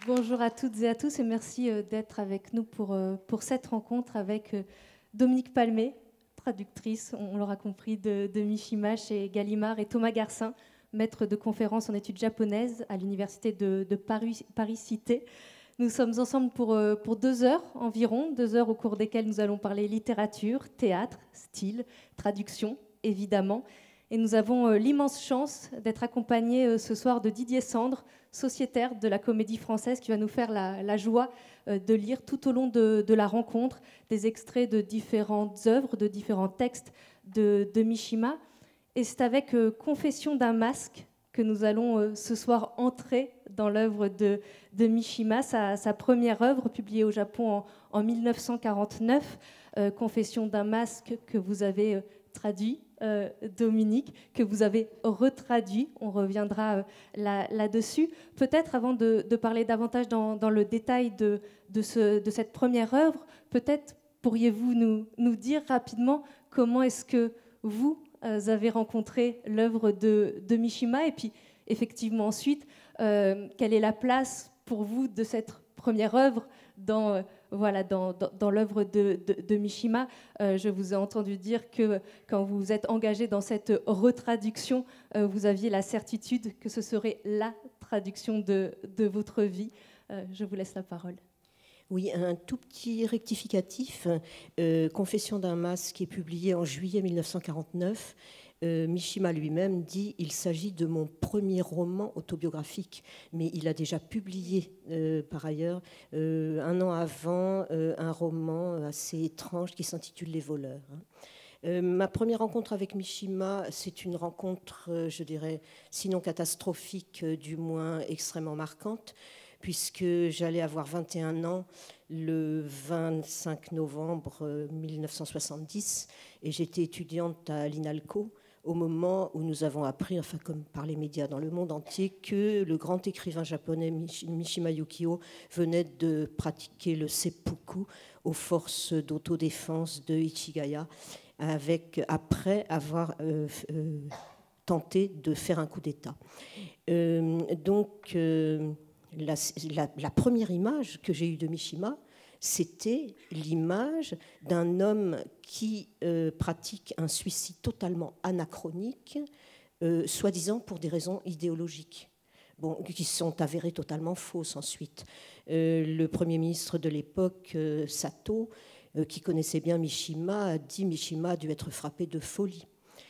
Bonjour à toutes et à tous et merci d'être avec nous pour cette rencontre avec Dominique Palmé, traductrice, on l'aura compris, de Mishima chez Gallimard, et Thomas Garcin, maître de conférences en études japonaises à l'université de Paris-Cité. Nous sommes ensemble pour 2 heures environ, 2 heures au cours desquelles nous allons parler littérature, théâtre, style, traduction, évidemment. Et nous avons l'immense chance d'être accompagnés ce soir de Didier Sandre, sociétaire de la Comédie Française, qui va nous faire la joie de lire tout au long de la rencontre des extraits de différentes œuvres, de différents textes de Mishima. Et c'est avec Confession d'un masque que nous allons ce soir entrer dans l'œuvre de Mishima, sa première œuvre publiée au Japon en 1949, Confession d'un masque, que vous avez traduit, Dominique, que vous avez retraduit. On reviendra là-dessus. Peut-être avant de parler davantage dans le détail de cette première œuvre, peut-être pourriez-vous nous dire rapidement comment est-ce que vous avez rencontré l'œuvre de Mishima, et puis effectivement ensuite, quelle est la place pour vous de cette première œuvre dans l'œuvre de Mishima. Je vous ai entendu dire que quand vous vous êtes engagé dans cette retraduction, vous aviez la certitude que ce serait la traduction de votre vie. Je vous laisse la parole. Oui, un tout petit rectificatif. Confession d'un masque, qui est publié en juillet 1949. Mishima lui-même dit « Il s'agit de mon premier roman autobiographique », mais il a déjà publié par ailleurs, 1 an avant, un roman assez étrange qui s'intitule « Les voleurs ». Ma première rencontre avec Mishima, c'est une rencontre, je dirais, sinon catastrophique, du moins extrêmement marquante, puisque j'allais avoir 21 ans le 25 novembre 1970, et j'étais étudiante à l'INALCO au moment où nous avons appris, enfin comme par les médias dans le monde entier, que le grand écrivain japonais Mishima Yukio venait de pratiquer le seppuku aux forces d'autodéfense de Ichigaya, après avoir tenté de faire un coup d'État. La première image que j'ai eue de Mishima, c'était l'image d'un homme qui pratique un suicide totalement anachronique, soi-disant pour des raisons idéologiques, qui sont avérées totalement fausses ensuite. Le Premier ministre de l'époque, Sato, qui connaissait bien Mishima, a dit « Mishima a dû être frappé de folie ».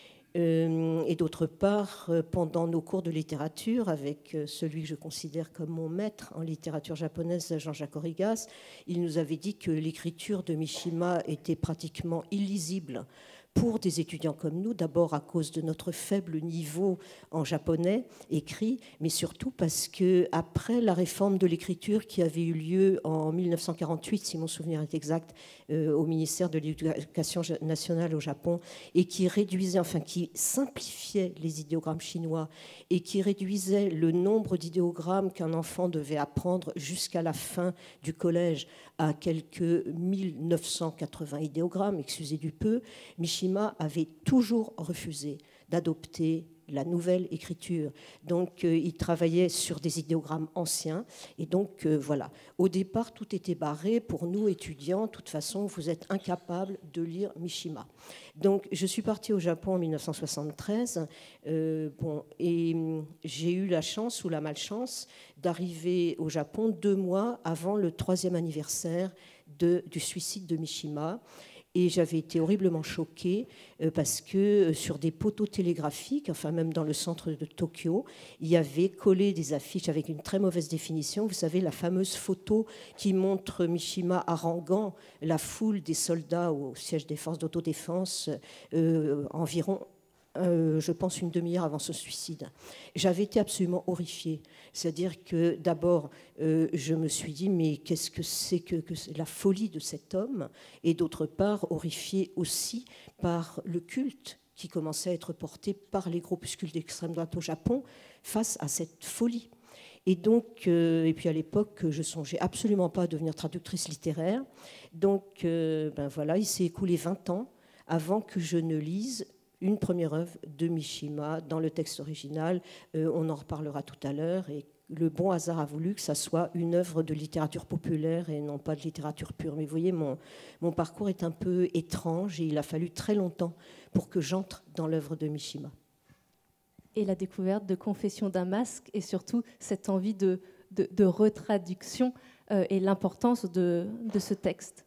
Et d'autre part, pendant nos cours de littérature, avec celui que je considère comme mon maître en littérature japonaise, Jean-Jacques Origas, il nous avait dit que l'écriture de Mishima était pratiquement illisible pour des étudiants comme nous, d'abord à cause de notre faible niveau en japonais écrit, mais surtout parce qu'après la réforme de l'écriture qui avait eu lieu en 1948, si mon souvenir est exact, au ministère de l'Éducation nationale au Japon, et qui simplifiait les idéogrammes chinois et qui réduisait le nombre d'idéogrammes qu'un enfant devait apprendre jusqu'à la fin du collège à quelques 1980 idéogrammes, excusez du peu, Mishima avait toujours refusé d'adopter la nouvelle écriture. Donc, il travaillait sur des idéogrammes anciens. Et donc, voilà. Au départ, tout était barré. Pour nous, étudiants, de toute façon, vous êtes incapables de lire Mishima. Donc, je suis partie au Japon en 1973. Et j'ai eu la chance ou la malchance d'arriver au Japon 2 mois avant le 3e anniversaire du suicide de Mishima. Et j'avais été horriblement choquée parce que sur des poteaux télégraphiques, enfin même dans le centre de Tokyo, il y avait collé des affiches avec une très mauvaise définition. Vous savez, la fameuse photo qui montre Mishima haranguant la foule des soldats au siège des forces d'autodéfense environ, je pense, une demi-heure avant son suicide. J'avais été absolument horrifiée. C'est-à-dire que d'abord, je me suis dit, mais qu'est-ce que c'est que la folie de cet homme? Et d'autre part, horrifiée aussi par le culte qui commençait à être porté par les groupuscules d'extrême droite au Japon face à cette folie. Et donc, et puis à l'époque, je songeais absolument pas à devenir traductrice littéraire. Donc, voilà, il s'est écoulé 20 ans avant que je ne lise une première œuvre de Mishima dans le texte original. On en reparlera tout à l'heure. Et le bon hasard a voulu que ça soit une œuvre de littérature populaire et non pas de littérature pure. Mais vous voyez, mon parcours est un peu étrange et il a fallu très longtemps pour que j'entre dans l'œuvre de Mishima. Et la découverte de Confession d'un masque et surtout cette envie de retraduction et l'importance de ce texte.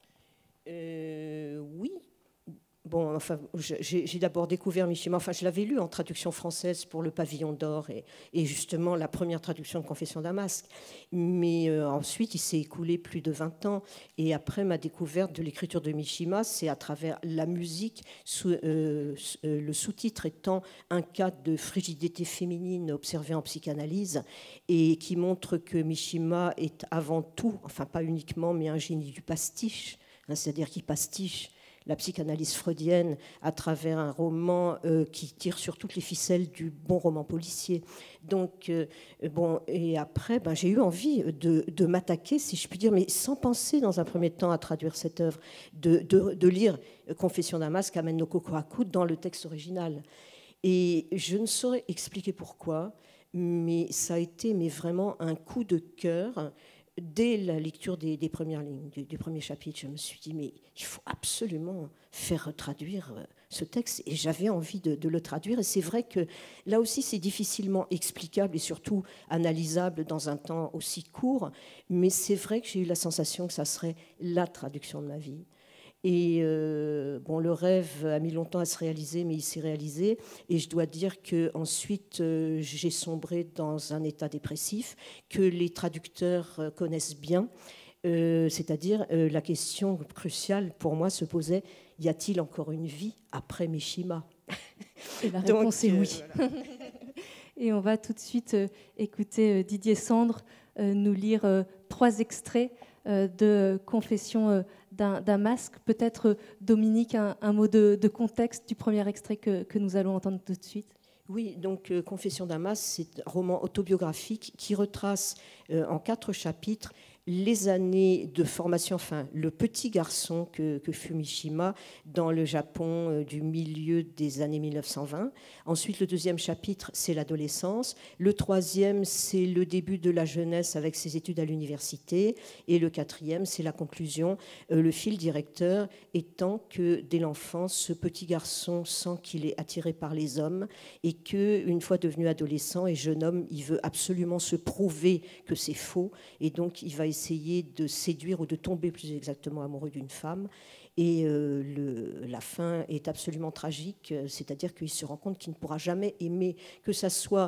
Oui. Bon, enfin, j'ai d'abord découvert Mishima, enfin, je l'avais lu en traduction française pour Le Pavillon d'Or et justement la première traduction de Confession d'un masque. Mais ensuite, il s'est écoulé plus de 20 ans. Et après ma découverte de l'écriture de Mishima, c'est à travers la musique, le sous-titre étant un cas de frigidité féminine observé en psychanalyse et qui montre que Mishima est avant tout, enfin pas uniquement, mais un génie du pastiche, hein, c'est-à-dire qu'il pastiche la psychanalyse freudienne à travers un roman qui tire sur toutes les ficelles du bon roman policier. Donc, bon, et après, j'ai eu envie de m'attaquer, si je puis dire, mais sans penser dans un premier temps à traduire cette œuvre, de lire Confession d'un masque, Amen no Kokohaku, dans le texte original. Et je ne saurais expliquer pourquoi, mais ça a été vraiment un coup de cœur. Dès la lecture des premières lignes, du premier chapitre, je me suis dit, mais il faut absolument faire traduire ce texte. Et j'avais envie de le traduire. Et c'est vrai que là aussi, c'est difficilement explicable et surtout analysable dans un temps aussi court. Mais c'est vrai que j'ai eu la sensation que ça serait la traduction de ma vie. Et bon, le rêve a mis longtemps à se réaliser, mais il s'est réalisé. Et je dois dire qu'ensuite, j'ai sombré dans un état dépressif que les traducteurs connaissent bien. C'est-à-dire, la question cruciale pour moi se posait, y a-t-il encore une vie après Mishima? Et la réponse est oui. Voilà. Et on va tout de suite écouter Didier Sandre nous lire 3 extraits de Confession d'un masque. Peut-être, Dominique, un mot de contexte du premier extrait que nous allons entendre tout de suite. Oui, donc Confession d'un masque, c'est un roman autobiographique qui retrace en 4 chapitres les années de formation, enfin le petit garçon que fut Mishima dans le Japon du milieu des années 1920. Ensuite, le 2e chapitre, c'est l'adolescence. Le 3e, c'est le début de la jeunesse avec ses études à l'université. Et le 4e, c'est la conclusion. Le fil directeur étant que dès l'enfance, ce petit garçon sent qu'il est attiré par les hommes et qu'une fois devenu adolescent et jeune homme, il veut absolument se prouver que c'est faux. Et donc, il va essayer de séduire ou de tomber plus exactement amoureux d'une femme. Et la fin est absolument tragique, c'est-à-dire qu'il se rend compte qu'il ne pourra jamais aimer, que ça soit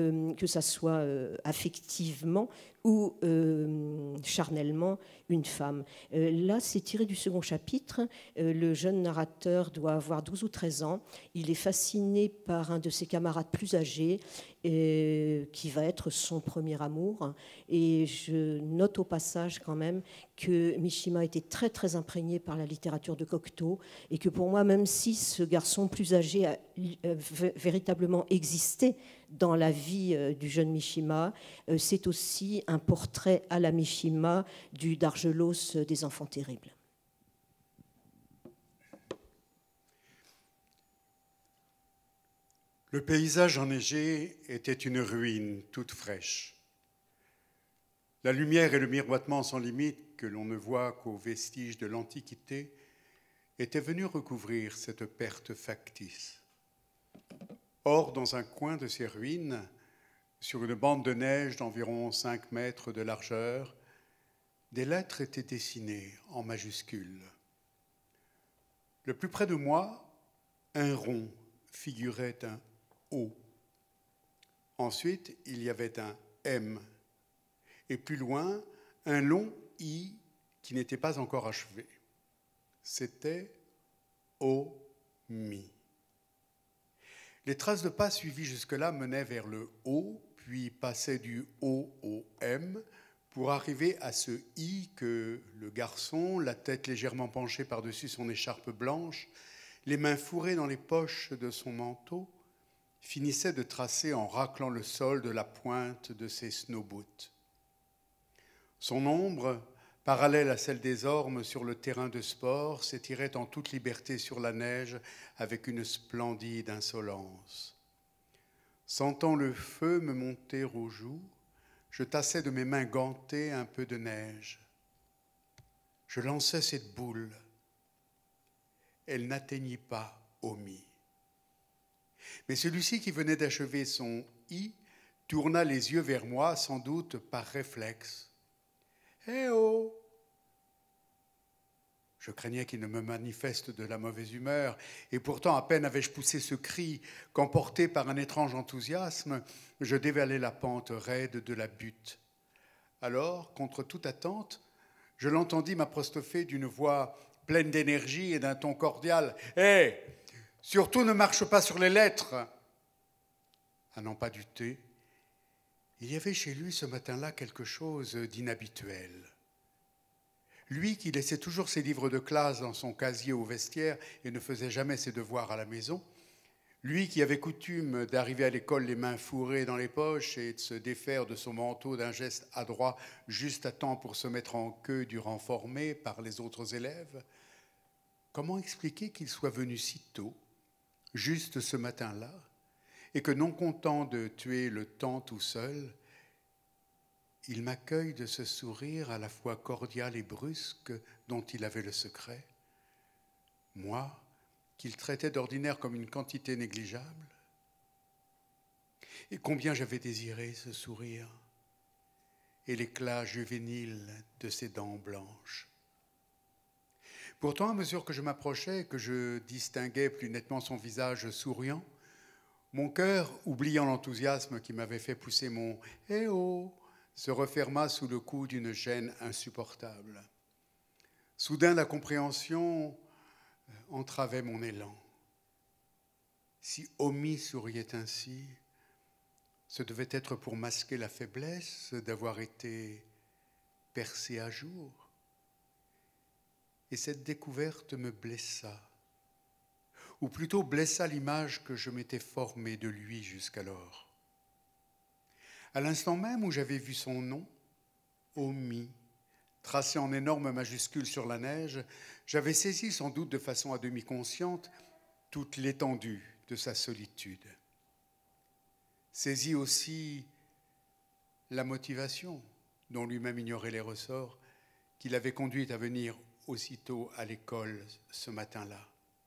affectivement ou charnellement une femme. Là, c'est tiré du 2e chapitre. Le jeune narrateur doit avoir 12 ou 13 ans. Il est fasciné par un de ses camarades plus âgés, qui va être son premier amour. Et je note au passage quand même que Mishima était très très imprégné par la littérature de Cocteau et que pour moi, même si ce garçon plus âgé a véritablement existé dans la vie du jeune Mishima, c'est aussi un portrait à la Mishima du Dargelos des enfants terribles. Le paysage enneigé était une ruine toute fraîche. La lumière et le miroitement sans limite que l'on ne voit qu'aux vestiges de l'Antiquité étaient venus recouvrir cette perte factice. Or, dans un coin de ces ruines, sur une bande de neige d'environ 5 mètres de largeur, des lettres étaient dessinées en majuscules. Le plus près de moi, un rond figurait un O. Ensuite, il y avait un M. Et plus loin, un long I qui n'était pas encore achevé. C'était O-Mi. Les traces de pas suivies jusque-là menaient vers le O, puis passaient du O au M, pour arriver à ce I que le garçon, la tête légèrement penchée par-dessus son écharpe blanche, les mains fourrées dans les poches de son manteau, finissait de tracer en raclant le sol de la pointe de ses snow-boots. Son ombre, parallèle à celle des ormes sur le terrain de sport, s'étirait en toute liberté sur la neige avec une splendide insolence. Sentant le feu me monter aux joues, Je tassais de mes mains gantées un peu de neige. Je lançais cette boule. Elle n'atteignit pas Omi. Mais celui-ci qui venait d'achever son « i » tourna les yeux vers moi, sans doute par réflexe. « Eh oh !» Je craignais qu'il ne me manifeste de la mauvaise humeur, et pourtant à peine avais-je poussé ce cri qu'emporté par un étrange enthousiasme, je dévalai la pente raide de la butte. Alors, contre toute attente, je l'entendis m'apostropher d'une voix pleine d'énergie et d'un ton cordial. « Hé, surtout ne marche pas sur les lettres !» À n'en pas douter, il y avait chez lui ce matin-là quelque chose d'inhabituel. Lui qui laissait toujours ses livres de classe dans son casier au vestiaire et ne faisait jamais ses devoirs à la maison, lui qui avait coutume d'arriver à l'école les mains fourrées dans les poches et de se défaire de son manteau d'un geste adroit juste à temps pour se mettre en queue du rang formé par les autres élèves, comment expliquer qu'il soit venu si tôt, juste ce matin-là, et que non content de tuer le temps tout seul, il m'accueille de ce sourire à la fois cordial et brusque dont il avait le secret, moi, qu'il traitait d'ordinaire comme une quantité négligeable. Et combien j'avais désiré ce sourire et l'éclat juvénile de ses dents blanches. Pourtant, à mesure que je m'approchais et que je distinguais plus nettement son visage souriant, mon cœur, oubliant l'enthousiasme qui m'avait fait pousser mon « Eh oh !» se referma sous le coup d'une gêne insupportable. Soudain, la compréhension entravait mon élan. Si Omi souriait ainsi, ce devait être pour masquer la faiblesse d'avoir été percée à jour. Et cette découverte me blessa, ou plutôt blessa l'image que je m'étais formée de lui jusqu'alors. À l'instant même où j'avais vu son nom, Omi, tracé en énormes majuscules sur la neige, j'avais saisi, sans doute de façon à demi consciente, toute l'étendue de sa solitude. Saisi aussi la motivation, dont lui-même ignorait les ressorts, qui l'avait conduit à venir aussitôt à l'école ce matin-là.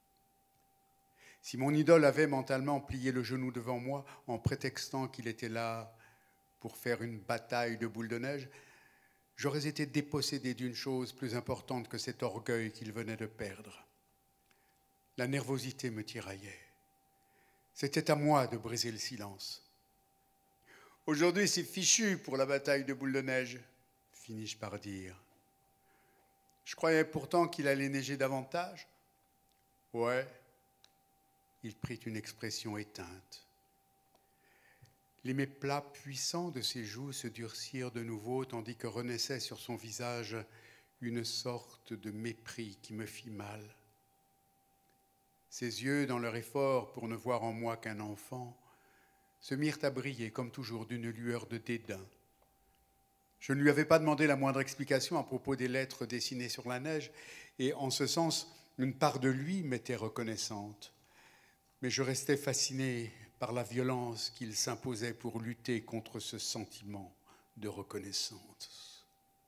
Si mon idole avait mentalement plié le genou devant moi en prétextant qu'il était là pour faire une bataille de boules de neige, j'aurais été dépossédé d'une chose plus importante que cet orgueil qu'il venait de perdre. La nervosité me tiraillait. C'était à moi de briser le silence. « Aujourd'hui, c'est fichu pour la bataille de boules de neige », finis-je par dire. « Je croyais pourtant qu'il allait neiger davantage. »« Ouais. » Il prit une expression éteinte. Les méplats puissants de ses joues se durcirent de nouveau, tandis que renaissait sur son visage une sorte de mépris qui me fit mal. Ses yeux, dans leur effort pour ne voir en moi qu'un enfant, se mirent à briller, comme toujours, d'une lueur de dédain. Je ne lui avais pas demandé la moindre explication à propos des lettres dessinées sur la neige, et en ce sens, une part de lui m'était reconnaissante. Mais je restais fasciné par la violence qu'il s'imposait pour lutter contre ce sentiment de reconnaissance.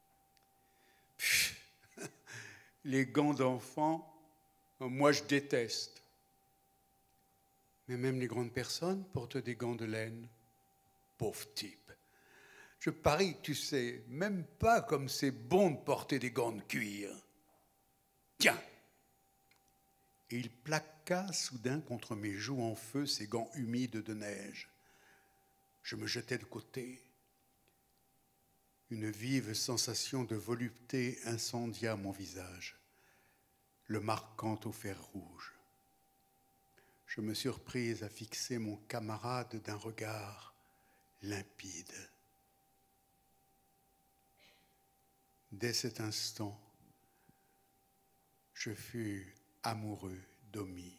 Les gants d'enfant, moi je déteste. Mais même les grandes personnes portent des gants de laine. Pauvre type. Je parie que tu sais même pas comme c'est bon de porter des gants de cuir. Tiens. Et il plaqua soudain contre mes joues en feu ses gants humides de neige. Je me jetai de côté. Une vive sensation de volupté incendia mon visage, le marquant au fer rouge. Je me surpris à fixer mon camarade d'un regard limpide. Dès cet instant, je fus amoureux d'Omi.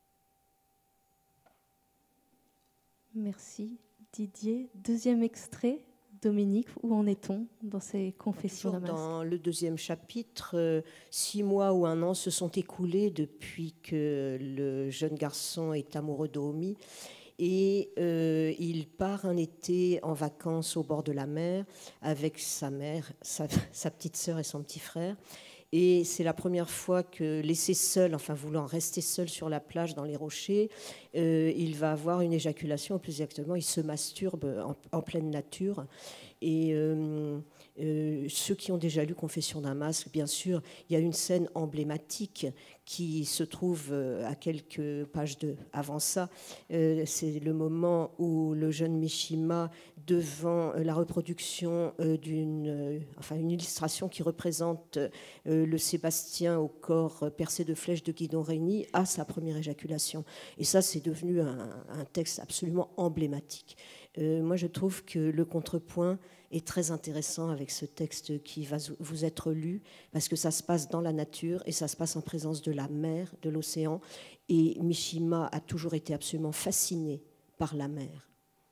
Merci Didier. Deuxième extrait, Dominique, où en est-on dans ces confessions damasques ? Dans le deuxième chapitre, 6 mois ou 1 an se sont écoulés depuis que le jeune garçon est amoureux d'Omi. et il part un été en vacances au bord de la mer avec sa mère, sa petite sœur et son petit frère. Et c'est la première fois que, laissé seul, enfin voulant rester seul sur la plage dans les rochers, il va avoir une éjaculation, ou plus exactement, il se masturbe en pleine nature. Et ceux qui ont déjà lu Confession d'un masque, bien sûr, il y a une scène emblématique qui se trouve à quelques pages avant ça. C'est le moment où le jeune Mishima, devant la reproduction une illustration qui représente le Sébastien au corps percé de flèches de Guidon Régny, a sa première éjaculation. Et ça, c'est devenu un texte absolument emblématique. Moi, je trouve que le contrepoint est très intéressant avec ce texte qui va vous être lu, parce que ça se passe dans la nature et ça se passe en présence de la mer, de l'océan. Et Mishima a toujours été absolument fasciné par la mer.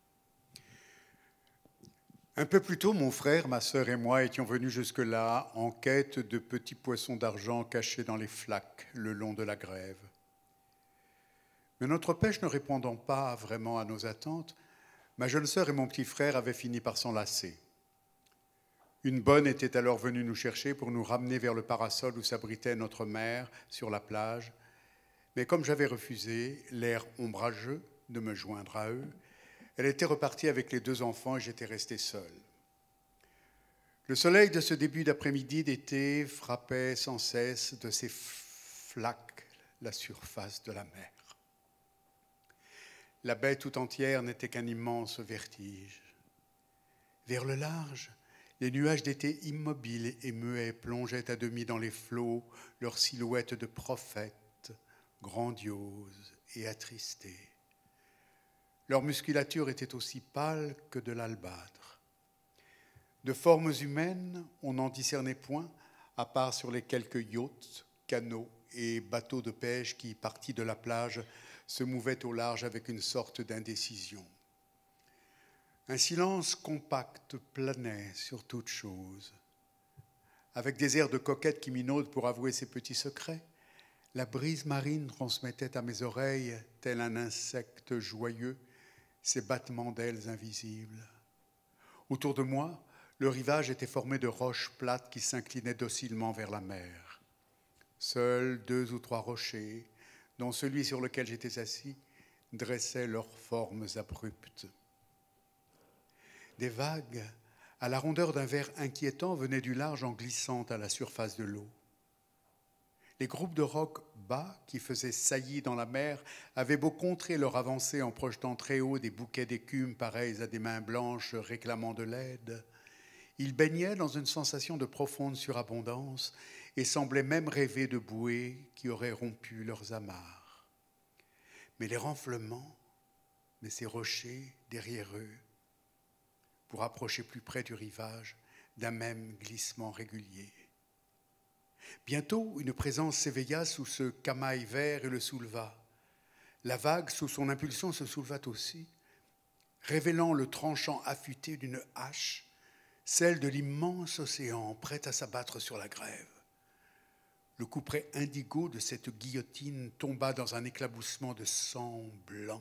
Un peu plus tôt, mon frère, ma sœur et moi étions venus jusque-là en quête de petits poissons d'argent cachés dans les flaques le long de la grève. Mais notre pêche ne répondant pas vraiment à nos attentes, ma jeune sœur et mon petit frère avaient fini par s'enlacer. Une bonne était alors venue nous chercher pour nous ramener vers le parasol où s'abritait notre mère sur la plage. Mais comme j'avais refusé, l'air ombrageux, de me joindre à eux, elle était repartie avec les 2 enfants et j'étais resté seul. Le soleil de ce début d'après-midi d'été frappait sans cesse de ses flaques la surface de la mer. La baie tout entière n'était qu'un immense vertige. Vers le large, les nuages d'été immobiles et muets plongeaient à demi dans les flots leurs silhouettes de prophètes, grandioses et attristées. Leur musculature était aussi pâle que de l'albâtre. De formes humaines, on n'en discernait point, à part sur les quelques yachts, canots et bateaux de pêche qui, partis de la plage, se mouvaient au large avec une sorte d'indécision. Un silence compact planait sur toute chose. Avec des airs de coquette qui minaudent pour avouer ses petits secrets, la brise marine transmettait à mes oreilles, tel un insecte joyeux, ses battements d'ailes invisibles. Autour de moi, le rivage était formé de roches plates qui s'inclinaient docilement vers la mer. Seuls 2 ou 3 rochers, dont celui sur lequel j'étais assis, dressaient leurs formes abruptes. Des vagues, à la rondeur d'un verre inquiétant, venaient du large en glissant à la surface de l'eau. Les groupes de rocs bas qui faisaient saillie dans la mer avaient beau contrer leur avancée en projetant très haut des bouquets d'écume pareils à des mains blanches réclamant de l'aide. Ils baignaient dans une sensation de profonde surabondance et semblaient même rêver de bouées qui auraient rompu leurs amarres. Mais les renflements de ces rochers derrière eux, pour approcher plus près du rivage d'un même glissement régulier. Bientôt, une présence s'éveilla sous ce camail vert et le souleva. La vague, sous son impulsion, se souleva aussi, révélant le tranchant affûté d'une hache, celle de l'immense océan prêt à s'abattre sur la grève. Le couperet indigo de cette guillotine tomba dans un éclaboussement de sang blanc.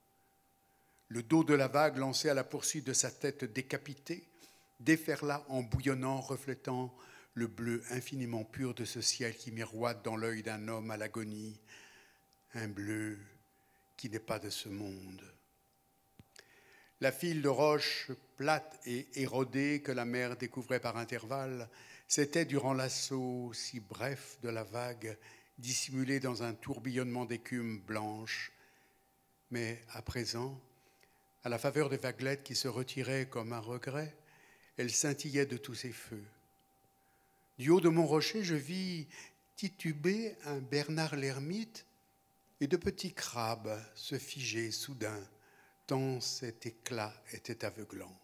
Le dos de la vague, lancé à la poursuite de sa tête décapitée, déferla en bouillonnant, reflétant le bleu infiniment pur de ce ciel qui miroite dans l'œil d'un homme à l'agonie, un bleu qui n'est pas de ce monde. La file de roches plates et érodées que la mer découvrait par intervalles s'était, durant l'assaut si bref de la vague, dissimulée dans un tourbillonnement d'écume blanche. Mais à présent, à la faveur des vaguelettes qui se retiraient comme un regret, elle scintillait de tous ses feux. Du haut de mon rocher, je vis tituber un Bernard l'ermite et de petits crabes se figer soudain, tant cet éclat était aveuglant.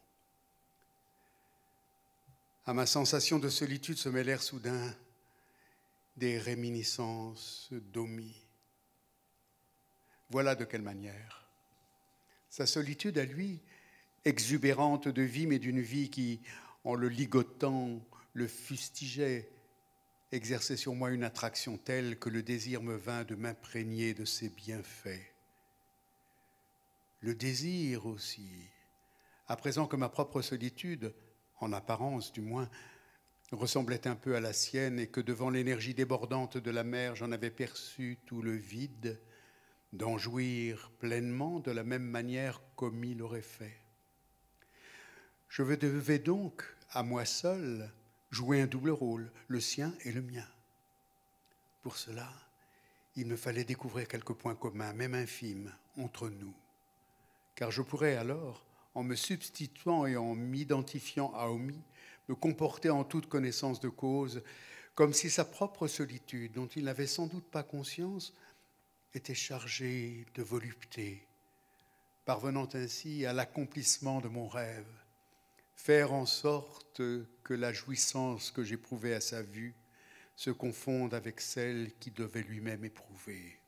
À ma sensation de solitude se mêlèrent soudain des réminiscences d'Omi. Voilà de quelle manière. Sa solitude à lui, exubérante de vie, mais d'une vie qui, en le ligotant, le fustigeait, exerçait sur moi une attraction telle que le désir me vint de m'imprégner de ses bienfaits. le désir aussi. À présent que ma propre solitude, en apparence du moins, ressemblait un peu à la sienne et que devant l'énergie débordante de la mer, j'en avais perçu tout le vide, d'en jouir pleinement de la même manière comme il l'aurait fait. Je devais donc, à moi seul, jouer un double rôle, le sien et le mien. Pour cela, il me fallait découvrir quelques points communs, même infimes, entre nous. Car je pourrais alors, en me substituant et en m'identifiant à Omi, me comporter en toute connaissance de cause, comme si sa propre solitude, dont il n'avait sans doute pas conscience, était chargée de volupté, parvenant ainsi à l'accomplissement de mon rêve, faire en sorte que la jouissance que j'éprouvais à sa vue se confonde avec celle qu'il devait lui-même éprouver.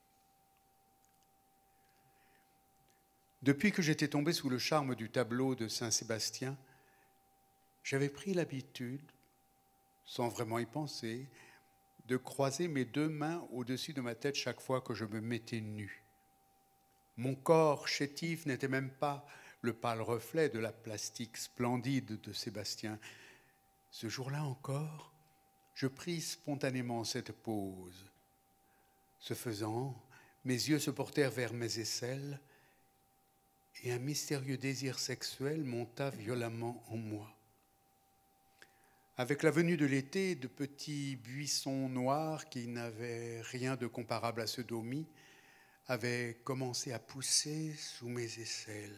Depuis que j'étais tombé sous le charme du tableau de Saint-Sébastien, j'avais pris l'habitude, sans vraiment y penser, de croiser mes deux mains au-dessus de ma tête chaque fois que je me mettais nu. Mon corps chétif n'était même pas le pâle reflet de la plastique splendide de Sébastien. Ce jour-là encore, je pris spontanément cette pose. Ce faisant, mes yeux se portèrent vers mes aisselles et un mystérieux désir sexuel monta violemment en moi. Avec la venue de l'été, de petits buissons noirs qui n'avaient rien de comparable à ceux d'Omi avaient commencé à pousser sous mes aisselles.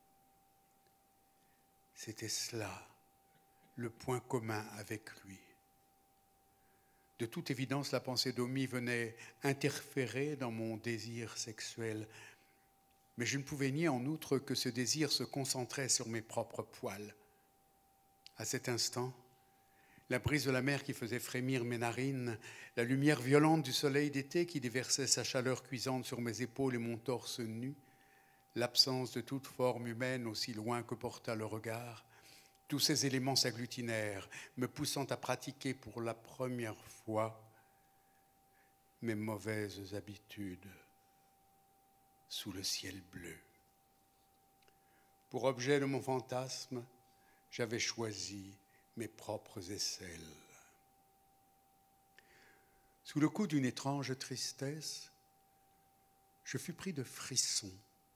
C'était cela, le point commun avec lui. De toute évidence, la pensée d'Omi venait interférer dans mon désir sexuel, mais je ne pouvais nier en outre que ce désir se concentrait sur mes propres poils. À cet instant, la brise de la mer qui faisait frémir mes narines, la lumière violente du soleil d'été qui déversait sa chaleur cuisante sur mes épaules et mon torse nu, l'absence de toute forme humaine aussi loin que porta le regard, tous ces éléments s'agglutinèrent, me poussant à pratiquer pour la première fois mes mauvaises habitudes sous le ciel bleu. Pour objet de mon fantasme, j'avais choisi mes propres aisselles. Sous le coup d'une étrange tristesse, je fus pris de frissons.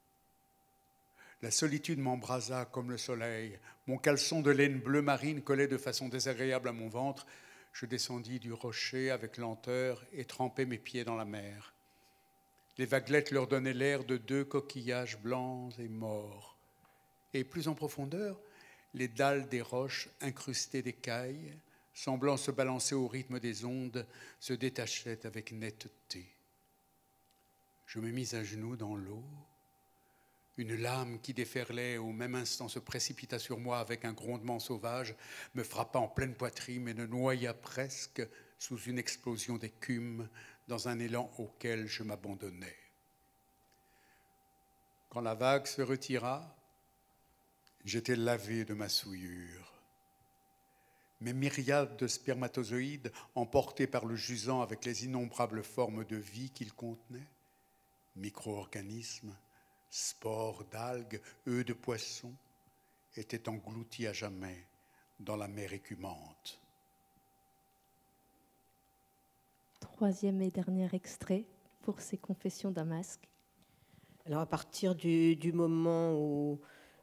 La solitude m'embrasa comme le soleil. Mon caleçon de laine bleu marine collait de façon désagréable à mon ventre. Je descendis du rocher avec lenteur et trempai mes pieds dans la mer. Les vaguelettes leur donnaient l'air de deux coquillages blancs et morts. Et plus en profondeur, les dalles des roches incrustées d'écailles, semblant se balancer au rythme des ondes, se détachaient avec netteté. Je me mis à genoux dans l'eau. Une lame qui déferlait au même instant se précipita sur moi avec un grondement sauvage, me frappa en pleine poitrine et me noya presque sous une explosion d'écume dans un élan auquel je m'abandonnais. Quand la vague se retira, j'étais lavé de ma souillure. Mes myriades de spermatozoïdes, emportés par le jusant avec les innombrables formes de vie qu'il contenait, micro-organismes, spores d'algues, œufs de poissons, étaient engloutis à jamais dans la mer écumante. Troisième et dernier extrait pour ces confessions d'un masque. Alors à partir du moment où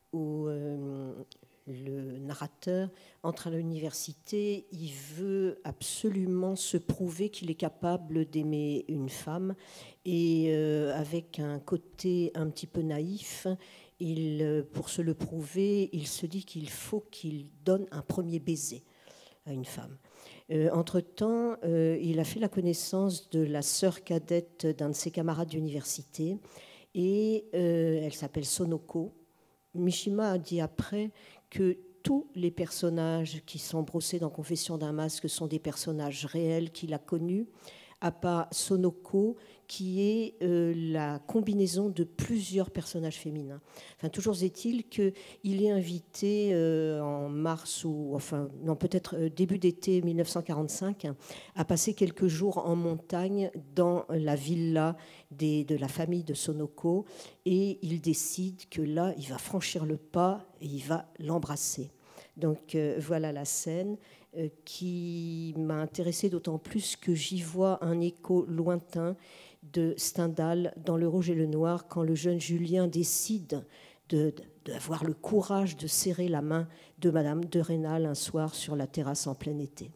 le narrateur entre à l'université, il veut absolument se prouver qu'il est capable d'aimer une femme et avec un côté un petit peu naïf, pour se le prouver, il se dit qu'il faut qu'il donne un premier baiser à une femme. Entre-temps, il a fait la connaissance de la sœur cadette d'un de ses camarades d'université et elle s'appelle Sonoko. Mishima a dit après que tous les personnages qui sont brossés dans Confession d'un masque sont des personnages réels qu'il a connus Appa Sonoko, qui est la combinaison de plusieurs personnages féminins. Enfin, toujours est-il qu'il est invité en mars ou enfin non peut-être début d'été 1945 à passer quelques jours en montagne dans la villa de la famille de Sonoko, et il décide que là il va franchir le pas et il va l'embrasser. Donc voilà la scène qui m'a intéressée d'autant plus que j'y vois un écho lointain de Stendhal dans Le Rouge et le Noir, quand le jeune Julien décide d'avoir le courage de serrer la main de Madame de Rênal un soir sur la terrasse en plein été.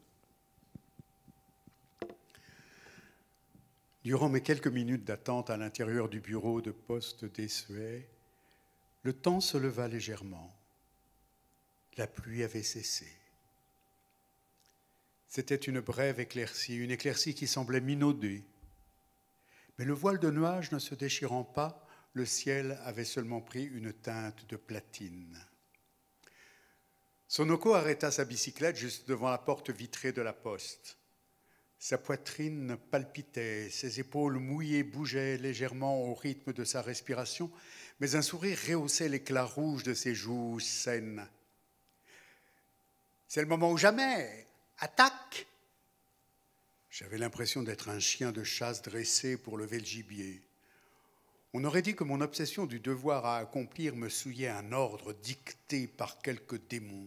Durant mes quelques minutes d'attente à l'intérieur du bureau de poste d'Essuet, le temps se leva légèrement. La pluie avait cessé. C'était une brève éclaircie, une éclaircie qui semblait minauder. Mais le voile de nuages ne se déchirant pas, le ciel avait seulement pris une teinte de platine. Sonoko arrêta sa bicyclette juste devant la porte vitrée de la poste. Sa poitrine palpitait, ses épaules mouillées bougeaient légèrement au rythme de sa respiration, mais un sourire rehaussait l'éclat rouge de ses joues saines. « C'est le moment ou jamais. Attaque !» J'avais l'impression d'être un chien de chasse dressé pour lever le gibier. On aurait dit que mon obsession du devoir à accomplir me souillait un ordre dicté par quelques démons.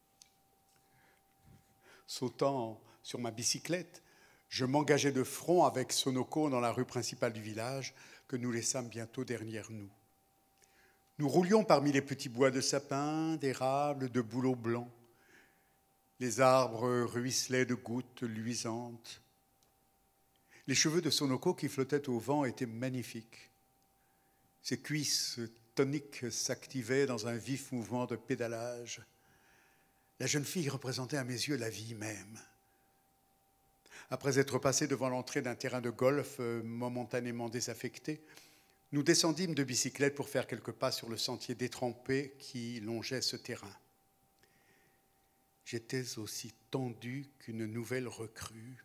Sautant sur ma bicyclette, je m'engageai de front avec Sonoko dans la rue principale du village, que nous laissâmes bientôt derrière nous. Nous roulions parmi les petits bois de sapins, d'érables, de bouleaux blancs. Les arbres ruisselaient de gouttes luisantes. Les cheveux de Sonoko qui flottaient au vent étaient magnifiques. Ses cuisses toniques s'activaient dans un vif mouvement de pédalage. La jeune fille représentait à mes yeux la vie même. Après être passé devant l'entrée d'un terrain de golf momentanément désaffecté, nous descendîmes de bicyclette pour faire quelques pas sur le sentier détrempé qui longeait ce terrain. J'étais aussi tendu qu'une nouvelle recrue.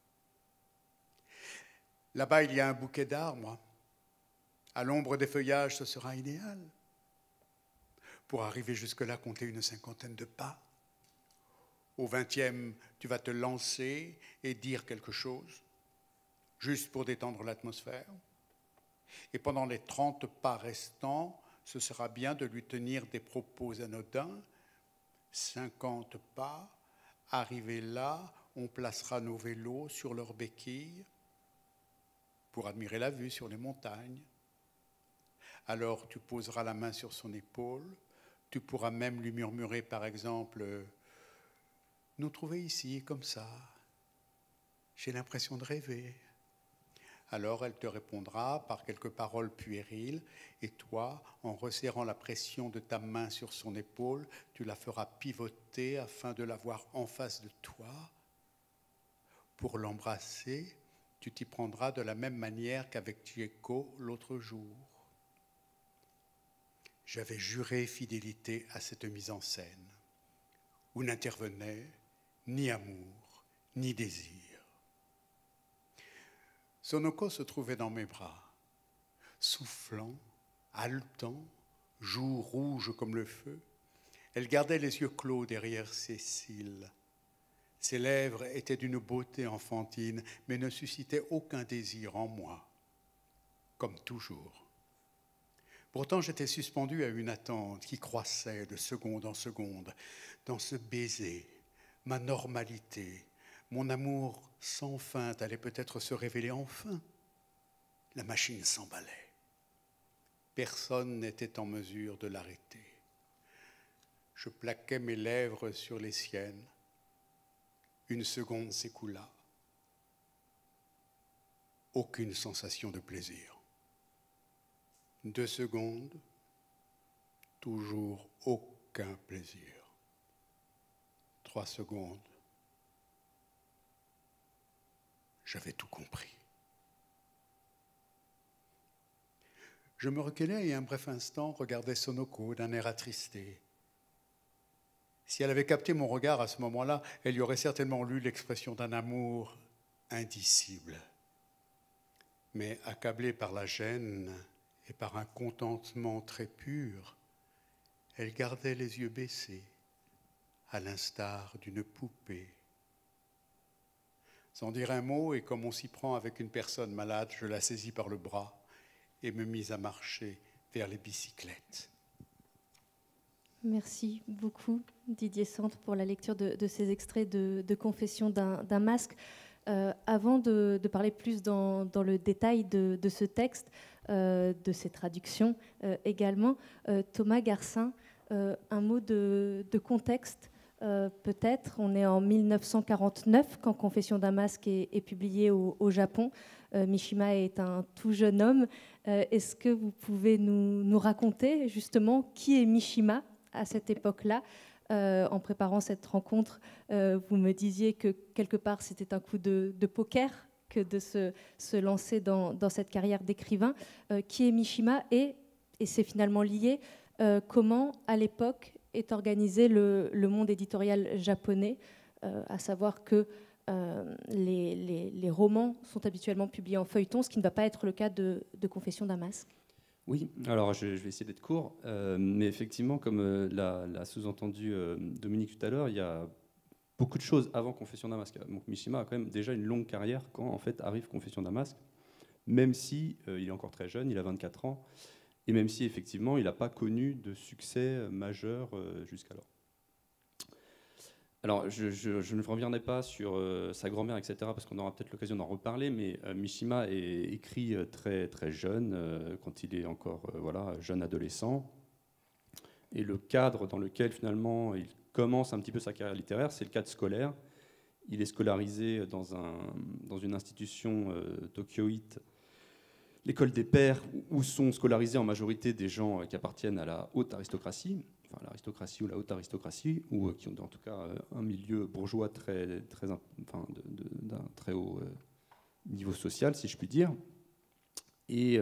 Là-bas, il y a un bouquet d'arbres. À l'ombre des feuillages, ce sera idéal. Pour arriver jusque-là, comptez une 50aine de pas. Au 20e, tu vas te lancer et dire quelque chose, juste pour détendre l'atmosphère. Et pendant les 30 pas restants, ce sera bien de lui tenir des propos anodins. 50 pas, arrivé là, on placera nos vélos sur leurs béquilles pour admirer la vue sur les montagnes. Alors tu poseras la main sur son épaule, tu pourras même lui murmurer par exemple « Nous trouver ici comme ça, j'ai l'impression de rêver ». Alors elle te répondra par quelques paroles puériles, et toi, en resserrant la pression de ta main sur son épaule, tu la feras pivoter afin de la voir en face de toi. Pour l'embrasser, tu t'y prendras de la même manière qu'avec Tcheko l'autre jour. J'avais juré fidélité à cette mise en scène, où n'intervenait ni amour, ni désir. Sonoko se trouvait dans mes bras, soufflant, haletant, joues rouges comme le feu. Elle gardait les yeux clos derrière ses cils. Ses lèvres étaient d'une beauté enfantine, mais ne suscitaient aucun désir en moi, comme toujours. Pourtant, j'étais suspendu à une attente qui croissait de seconde en seconde. Dans ce baiser, ma normalité, mon amour sans feinte allait peut-être se révéler enfin. La machine s'emballait. Personne n'était en mesure de l'arrêter. Je plaquais mes lèvres sur les siennes. Une seconde s'écoula. Aucune sensation de plaisir. 2 secondes, toujours aucun plaisir. 3 secondes. J'avais tout compris. Je me reculais et un bref instant regardais Sonoko d'un air attristé. Si elle avait capté mon regard à ce moment-là, elle y aurait certainement lu l'expression d'un amour indicible. mais accablée par la gêne et par un contentement très pur, elle gardait les yeux baissés, à l'instar d'une poupée. Sans dire un mot, et comme on s'y prend avec une personne malade, je la saisis par le bras et me mis à marcher vers les bicyclettes. Merci beaucoup, Didier Sandre, pour la lecture de ces extraits de Confession d'un masque. Avant de parler plus dans le détail de ce texte, de ses traductions également, Thomas Garcin, un mot de contexte. Peut-être, on est en 1949 quand Confession d'un masque est publié au Japon. Mishima est un tout jeune homme. Est-ce que vous pouvez nous raconter justement qui est Mishima à cette époque-là? En préparant cette rencontre, vous me disiez que quelque part c'était un coup de poker que de se lancer dans cette carrière d'écrivain. Qui est Mishima et c'est finalement lié, comment à l'époque est organisé le monde éditorial japonais, à savoir que les romans sont habituellement publiés en feuilleton, ce qui ne va pas être le cas de Confession d'un masque. Oui, alors je vais essayer d'être court, mais effectivement, comme l'a sous-entendu Dominique tout à l'heure, il y a beaucoup de choses avant Confession d'un masque. Donc Mishima a quand même déjà une longue carrière quand en fait arrive Confession d'un masque, même si il est encore très jeune, il a 24 ans, et même si effectivement il n'a pas connu de succès majeur jusqu'alors. Alors, je ne reviendrai pas sur sa grand-mère, etc., parce qu'on aura peut-être l'occasion d'en reparler, mais Mishima est écrit très, très jeune, quand il est encore jeune adolescent. Et le cadre dans lequel, finalement, il commence un petit peu sa carrière littéraire, c'est le cadre scolaire. Il est scolarisé dans une institution tokyoïte, l'école des pairs, où sont scolarisés en majorité des gens qui appartiennent à la haute aristocratie, enfin l'aristocratie ou la haute aristocratie, ou qui ont en tout cas un milieu bourgeois d'un très haut niveau social, si je puis dire. Et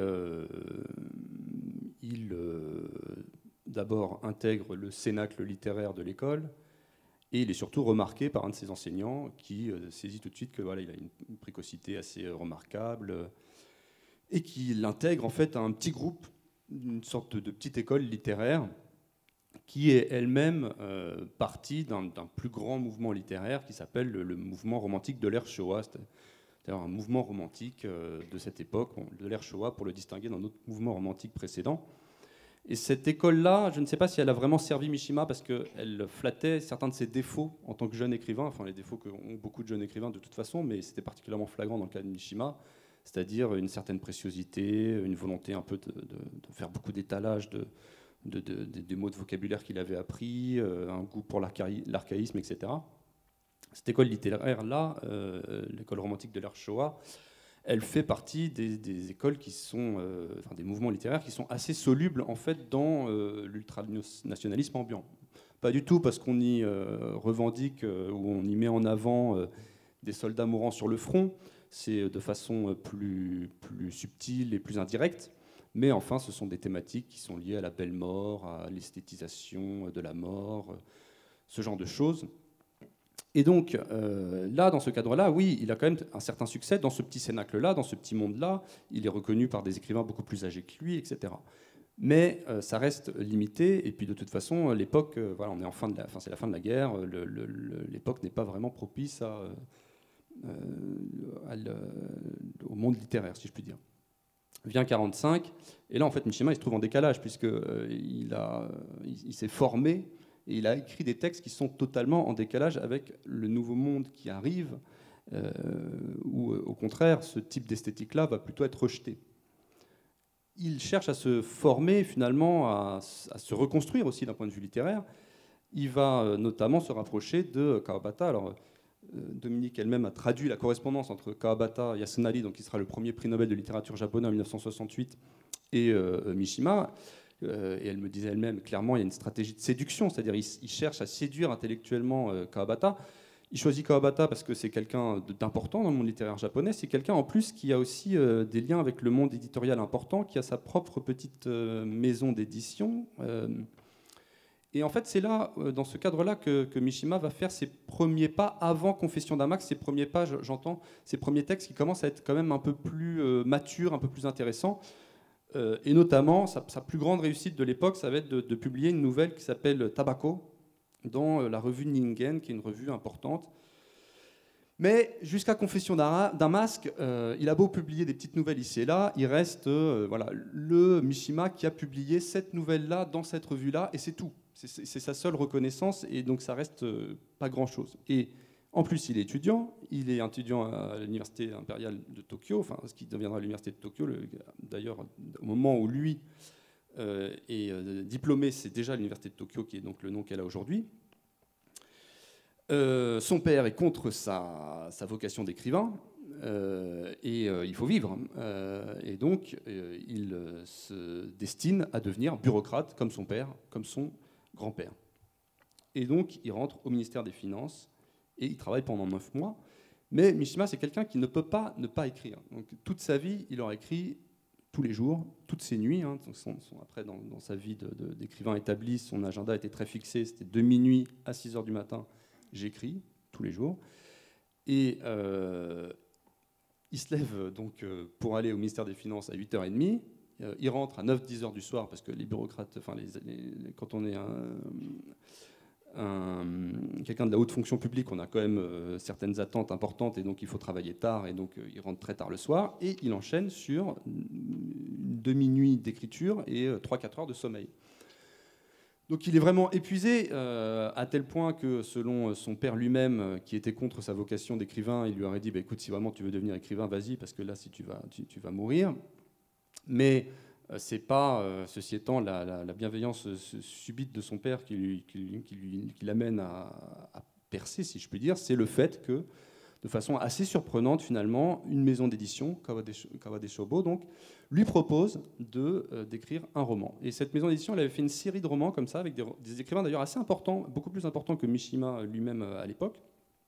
il d'abord intègre le cénacle littéraire de l'école, et il est surtout remarqué par un de ses enseignants qui saisit tout de suite que il a une précocité assez remarquable, et qui l'intègre en fait à un petit groupe, une sorte de petite école littéraire, qui est elle-même partie d'un plus grand mouvement littéraire qui s'appelle le mouvement romantique de l'ère Showa, c'est-à-dire un mouvement romantique de cette époque, de l'ère Showa, pour le distinguer d'un autre mouvement romantique précédent. Et cette école-là, je ne sais pas si elle a vraiment servi Mishima, parce qu'elle flattait certains de ses défauts en tant que jeune écrivain, enfin les défauts qu'ont beaucoup de jeunes écrivains de toute façon, mais c'était particulièrement flagrant dans le cas de Mishima, c'est-à-dire une certaine préciosité, une volonté un peu de faire beaucoup d'étalage des mots de vocabulaire qu'il avait appris, un goût pour l'archaïsme, etc. Cette école littéraire-là, l'école romantique de l'ère Showa, elle fait partie des écoles qui sont, des mouvements littéraires qui sont assez solubles en fait dans l'ultranationalisme ambiant. Pas du tout parce qu'on y revendique ou on y met en avant des soldats mourants sur le front, c'est de façon plus subtile et plus indirecte. Mais enfin, ce sont des thématiques qui sont liées à la belle mort, à l'esthétisation de la mort, ce genre de choses. Et donc, là, dans ce cadre-là, oui, il a quand même un certain succès dans ce petit cénacle-là, dans ce petit monde-là. Il est reconnu par des écrivains beaucoup plus âgés que lui, etc. Mais ça reste limité. Et puis, de toute façon, l'époque, on est c'est la fin de la guerre. L'époque n'est pas vraiment propice au monde littéraire, si je puis dire. Vient 1945, et là, en fait, Mishima, il se trouve en décalage, puisqu'il s'est formé, et il a écrit des textes qui sont totalement en décalage avec le nouveau monde qui arrive, où, au contraire, ce type d'esthétique-là va plutôt être rejeté. Il cherche à se former, finalement, à se reconstruire aussi d'un point de vue littéraire. Il va notamment se rapprocher de Kawabata. Alors, Dominique elle-même a traduit la correspondance entre Kawabata Yasunari, donc qui sera le premier prix Nobel de littérature japonais en 1968, et Mishima. Et elle me disait elle-même, clairement, il y a une stratégie de séduction, c'est-à-dire il cherche à séduire intellectuellement Kawabata. Il choisit Kawabata parce que c'est quelqu'un d'important dans le monde littéraire japonais. C'est quelqu'un en plus qui a aussi des liens avec le monde éditorial important, qui a sa propre petite maison d'édition. Et en fait, c'est là, dans ce cadre-là, que Mishima va faire ses premiers pas avant Confession d'un Max, ses premiers pas, j'entends, ses premiers textes qui commencent à être quand même un peu plus matures, un peu plus intéressants. Et notamment, sa plus grande réussite de l'époque, ça va être de publier une nouvelle qui s'appelle Tabako, dans la revue Ningen, qui est une revue importante. Mais jusqu'à Confession d'un masque, il a beau publier des petites nouvelles ici et là, il reste voilà, le Mishima qui a publié cette nouvelle-là dans cette revue-là, et c'est tout. C'est sa seule reconnaissance, et donc ça reste pas grand-chose. Et en plus, il est étudiant à l'université impériale de Tokyo, enfin ce qui deviendra l'université de Tokyo. D'ailleurs, au moment où lui est diplômé, c'est déjà l'université de Tokyo qui est donc le nom qu'elle a aujourd'hui. Son père est contre sa vocation d'écrivain, et il faut vivre. Et donc, il se destine à devenir bureaucrate comme son père, comme son grand-père. Et donc, il rentre au ministère des Finances et il travaille pendant 9 mois. Mais Mishima, c'est quelqu'un qui ne peut pas ne pas écrire. Donc, toute sa vie, il aura écrit tous les jours, toutes ses nuits. Hein. Après, dans sa vie d'écrivain établi, son agenda était très fixé. C'était de minuit à 6 heures du matin. J'écris tous les jours. Et il se lève donc pour aller au ministère des Finances à 8h30. Il rentre à 9-10 heures du soir, parce que les bureaucrates, enfin, quand on est quelqu'un de la haute fonction publique, on a quand même certaines attentes importantes, et donc il faut travailler tard, et donc il rentre très tard le soir, et il enchaîne sur une demi-nuit d'écriture et 3-4 heures de sommeil. Donc il est vraiment épuisé, à tel point que, selon son père lui-même, qui était contre sa vocation d'écrivain, il lui aurait dit écoute, si vraiment tu veux devenir écrivain, vas-y, parce que là, si tu vas mourir. Mais c'est pas, ceci étant, la bienveillance subite de son père qui l'amène à percer, si je puis dire. C'est le fait que, de façon assez surprenante, finalement, une maison d'édition, Kawade Shobo, donc, lui propose d'écrire un roman. Et cette maison d'édition, elle avait fait une série de romans comme ça, avec des écrivains d'ailleurs assez importants, beaucoup plus importants que Mishima lui-même à l'époque.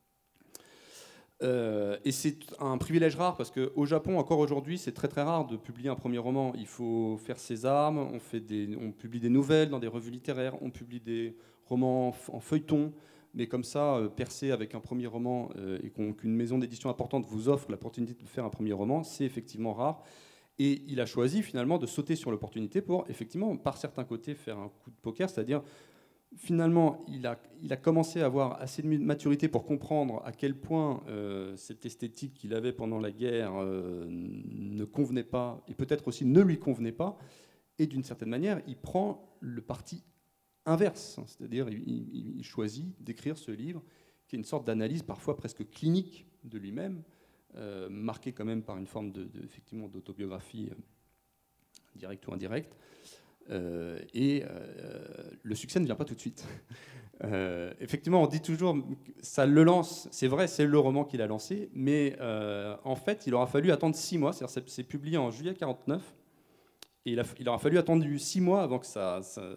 Et c'est un privilège rare, parce qu'au Japon, encore aujourd'hui, c'est très très rare de publier un premier roman. Il faut faire ses armes, on publie des nouvelles dans des revues littéraires, on publie des romans en feuilleton, mais comme ça, percer avec un premier roman, et qu'une maison d'édition importante vous offre l'opportunité de faire un premier roman, c'est effectivement rare. Et il a choisi finalement de sauter sur l'opportunité pour, effectivement, par certains côtés, faire un coup de poker, c'est-à-dire, finalement, il a commencé à avoir assez de maturité pour comprendre à quel point cette esthétique qu'il avait pendant la guerre ne convenait pas, et peut-être aussi ne lui convenait pas, et d'une certaine manière, il prend le parti inverse, c'est-à-dire il choisit d'écrire ce livre, qui est une sorte d'analyse parfois presque clinique de lui-même, marqué quand même par une forme effectivement d'autobiographie directe ou indirecte. Et le succès ne vient pas tout de suite. Effectivement, on dit toujours ça le lance, c'est vrai, c'est le roman qu'il a lancé, mais en fait, il aura fallu attendre 6 mois, c'est publié en juillet 1949, et il aura fallu attendre 6 mois avant que ça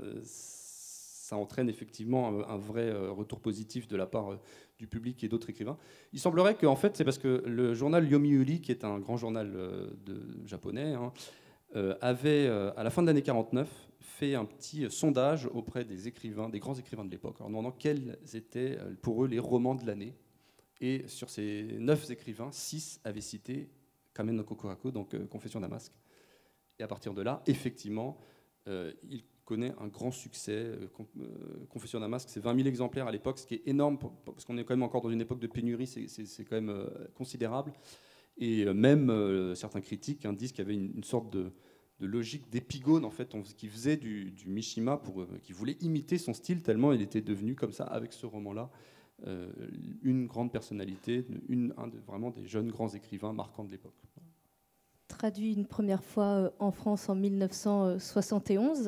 entraîne effectivement un vrai retour positif de la part du public et d'autres écrivains. Il semblerait que, en fait, c'est parce que le journal Yomiuri, qui est un grand journal japonais, hein, avait, à la fin de l'année 49, fait un petit sondage auprès des écrivains, des grands écrivains de l'époque, en demandant quels étaient pour eux les romans de l'année. Et sur ces 9 écrivains, 6 avaient cité Kamen no Kokuraku, donc Confession d'un masque. Et à partir de là, effectivement, il connaît un grand succès. Confession d'un masque, c'est 20 000 exemplaires à l'époque, ce qui est énorme, parce qu'on est quand même encore dans une époque de pénurie, c'est quand même considérable. Et même certains critiques disent qu'il y avait une sorte de logique d'épigone, en fait, qui faisait du Mishima, qui voulait imiter son style, tellement il était devenu comme ça, avec ce roman-là, une grande personnalité, vraiment des jeunes grands écrivains marquants de l'époque. Traduit une première fois en France en 1971.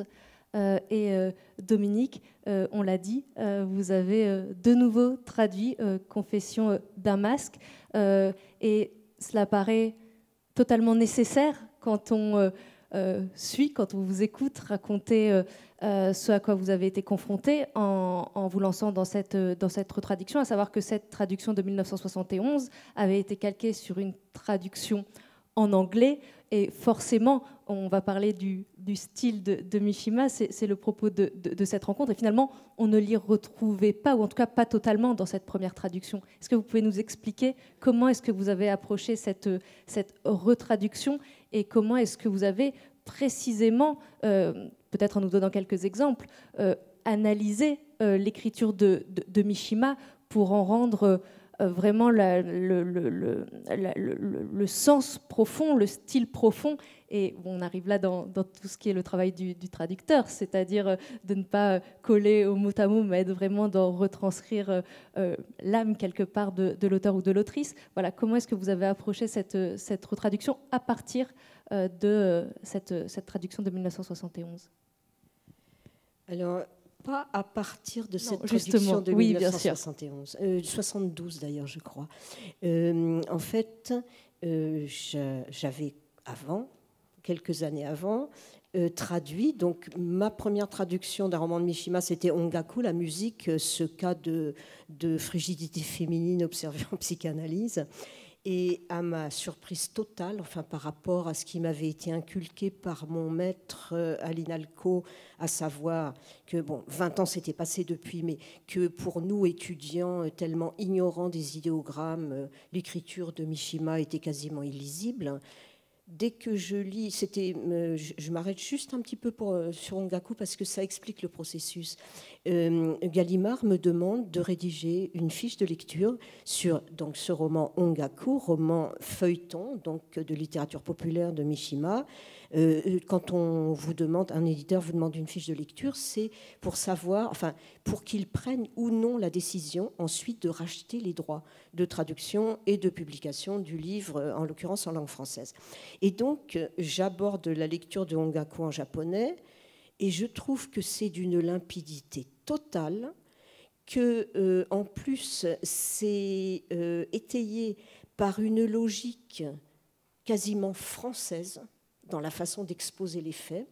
Dominique, on l'a dit, vous avez de nouveau traduit Confession d'un masque, et cela paraît totalement nécessaire quand on quand on vous écoute raconter ce à quoi vous avez été confronté en vous lançant dans cette retraduction, à savoir que cette traduction de 1971 avait été calquée sur une traduction en anglais, et forcément, on va parler du style de Mishima, c'est le propos de cette rencontre. Et finalement, on ne l'y retrouvait pas, ou en tout cas pas totalement dans cette première traduction. Est-ce que vous pouvez nous expliquer comment est-ce que vous avez approché cette retraduction et comment est-ce que vous avez précisément, peut-être en nous donnant quelques exemples, analysé l'écriture de Mishima pour en rendre vraiment le sens profond, le style profond. Et on arrive là dans tout ce qui est le travail du traducteur, c'est-à-dire de ne pas coller au mot à mot, mais vraiment d'en retranscrire l'âme quelque part de l'auteur ou de l'autrice. Voilà, comment est-ce que vous avez approché cette retraduction à partir de cette traduction de 1971 ? Alors, pas à partir de cette traduction de 1971, 72 d'ailleurs, je crois. En fait, j'avais avant, quelques années avant, traduit. Donc, ma première traduction d'un roman de Mishima, c'était Ongaku, la musique, ce cas de frigidité féminine observé en psychanalyse. Et à ma surprise totale, enfin par rapport à ce qui m'avait été inculqué par mon maître à l'INALCO, à savoir que, 20 ans s'étaient passés depuis, mais que pour nous, étudiants tellement ignorants des idéogrammes, l'écriture de Mishima était quasiment illisible. Dès que je lis, je m'arrête juste un petit peu sur Ongaku parce que ça explique le processus. Gallimard me demande de rédiger une fiche de lecture sur donc, ce roman Ongaku, roman feuilleton donc, de littérature populaire de Mishima. Quand un éditeur vous demande une fiche de lecture, c'est pour savoir, pour qu'il prenne ou non la décision ensuite de racheter les droits de traduction et de publication du livre, en l'occurrence en langue française. Et donc, j'aborde la lecture de Ongaku en japonais et je trouve que c'est d'une limpidité totale, que en plus, c'est étayé par une logique quasiment française dans la façon d'exposer les faits,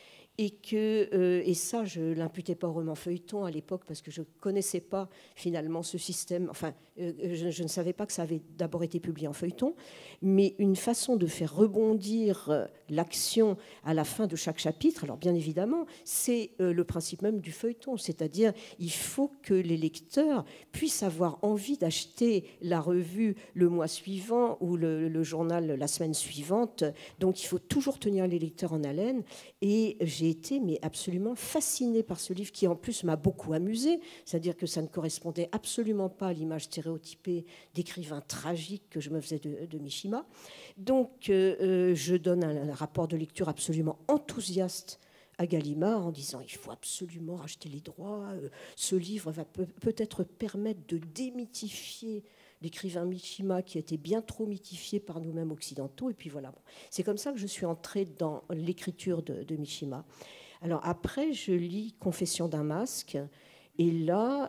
et ça, je ne l'imputais pas au roman feuilleton à l'époque parce que je ne connaissais pas finalement ce système, je ne savais pas que ça avait d'abord été publié en feuilleton, mais une façon de faire rebondir l'action à la fin de chaque chapitre. Alors bien évidemment, c'est le principe même du feuilleton, c'est-à-dire il faut que les lecteurs puissent avoir envie d'acheter la revue le mois suivant ou le journal la semaine suivante, donc il faut toujours tenir les lecteurs en haleine, et j'ai été absolument fascinée par ce livre qui en plus m'a beaucoup amusée, c'est-à-dire que ça ne correspondait absolument pas à l'image stéréotypée d'écrivain tragique que je me faisais de Mishima. Donc je donne un rapport de lecture absolument enthousiaste à Gallimard en disant il faut absolument racheter les droits, ce livre va peut-être permettre de démythifier l'écrivain Mishima qui était bien trop mythifié par nous-mêmes occidentaux. Et puis voilà, c'est comme ça que je suis entrée dans l'écriture de Mishima. Alors après, je lis Confession d'un masque, et là,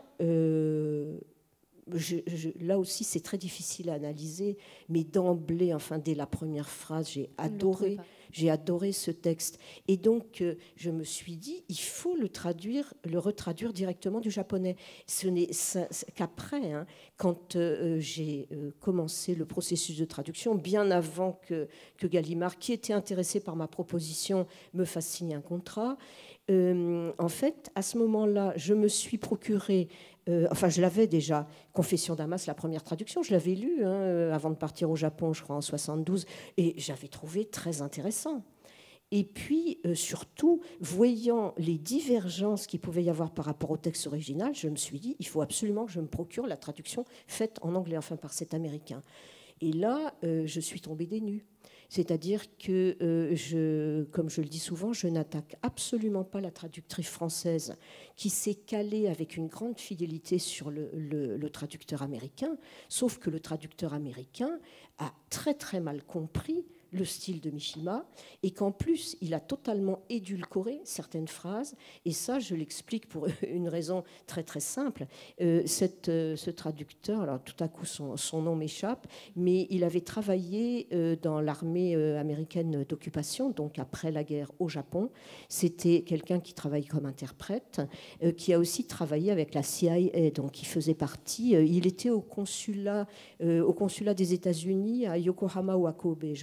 là aussi, c'est très difficile à analyser, mais d'emblée, dès la première phrase, j'ai adoré ce texte. Et donc, je me suis dit, il faut le retraduire directement du japonais. Ce n'est qu'après, quand j'ai commencé le processus de traduction, bien avant que Gallimard, qui était intéressé par ma proposition, me fasse signer un contrat, en fait, à ce moment-là, je me suis procuré... je l'avais déjà, Confession d'un masque, la première traduction, je l'avais lu avant de partir au Japon, je crois, en 72, et j'avais trouvé très intéressant. Et puis, surtout, voyant les divergences qu'il pouvait y avoir par rapport au texte original, je me suis dit, il faut absolument que je me procure la traduction faite en anglais, par cet Américain. Et là, je suis tombée des nues. C'est-à-dire que, comme je le dis souvent, je n'attaque absolument pas la traductrice française qui s'est calée avec une grande fidélité sur le traducteur américain, sauf que le traducteur américain a très très mal compris le style de Mishima, et qu'en plus, il a totalement édulcoré certaines phrases, et ça, je l'explique pour une raison très très simple. Ce traducteur, alors tout à coup son nom m'échappe, mais il avait travaillé dans l'armée américaine d'occupation, donc après la guerre au Japon. C'était quelqu'un qui travaille comme interprète, qui a aussi travaillé avec la CIA, donc il faisait partie, il était au consulat des États-Unis à Yokohama ou à Kobe, je pense.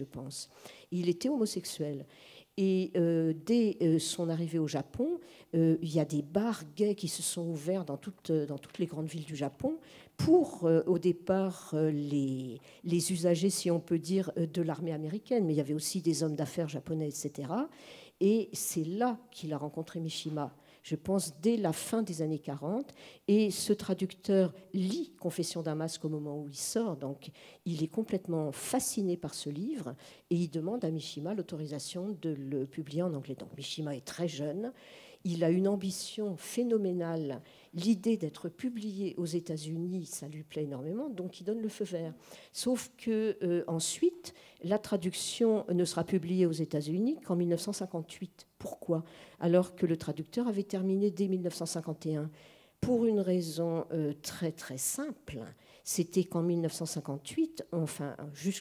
France. Il était homosexuel. Et dès son arrivée au Japon, il y a des bars gays qui se sont ouverts dans toutes les grandes villes du Japon pour, au départ, les usagers, si on peut dire, de l'armée américaine. Mais il y avait aussi des hommes d'affaires japonais, etc. Et c'est là qu'il a rencontré Mishima, je pense, dès la fin des années 40. Et ce traducteur lit Confession d'un masque au moment où il sort. Donc, il est complètement fasciné par ce livre et il demande à Mishima l'autorisation de le publier en anglais. Donc, Mishima est très jeune. Il a une ambition phénoménale. L'idée d'être publié aux États-Unis, ça lui plaît énormément, donc il donne le feu vert. Sauf que ensuite, la traduction ne sera publiée aux États-Unis qu'en 1958. Pourquoi ? Alors que le traducteur avait terminé dès 1951. Pour une raison très très simple, c'était qu'en 1958, enfin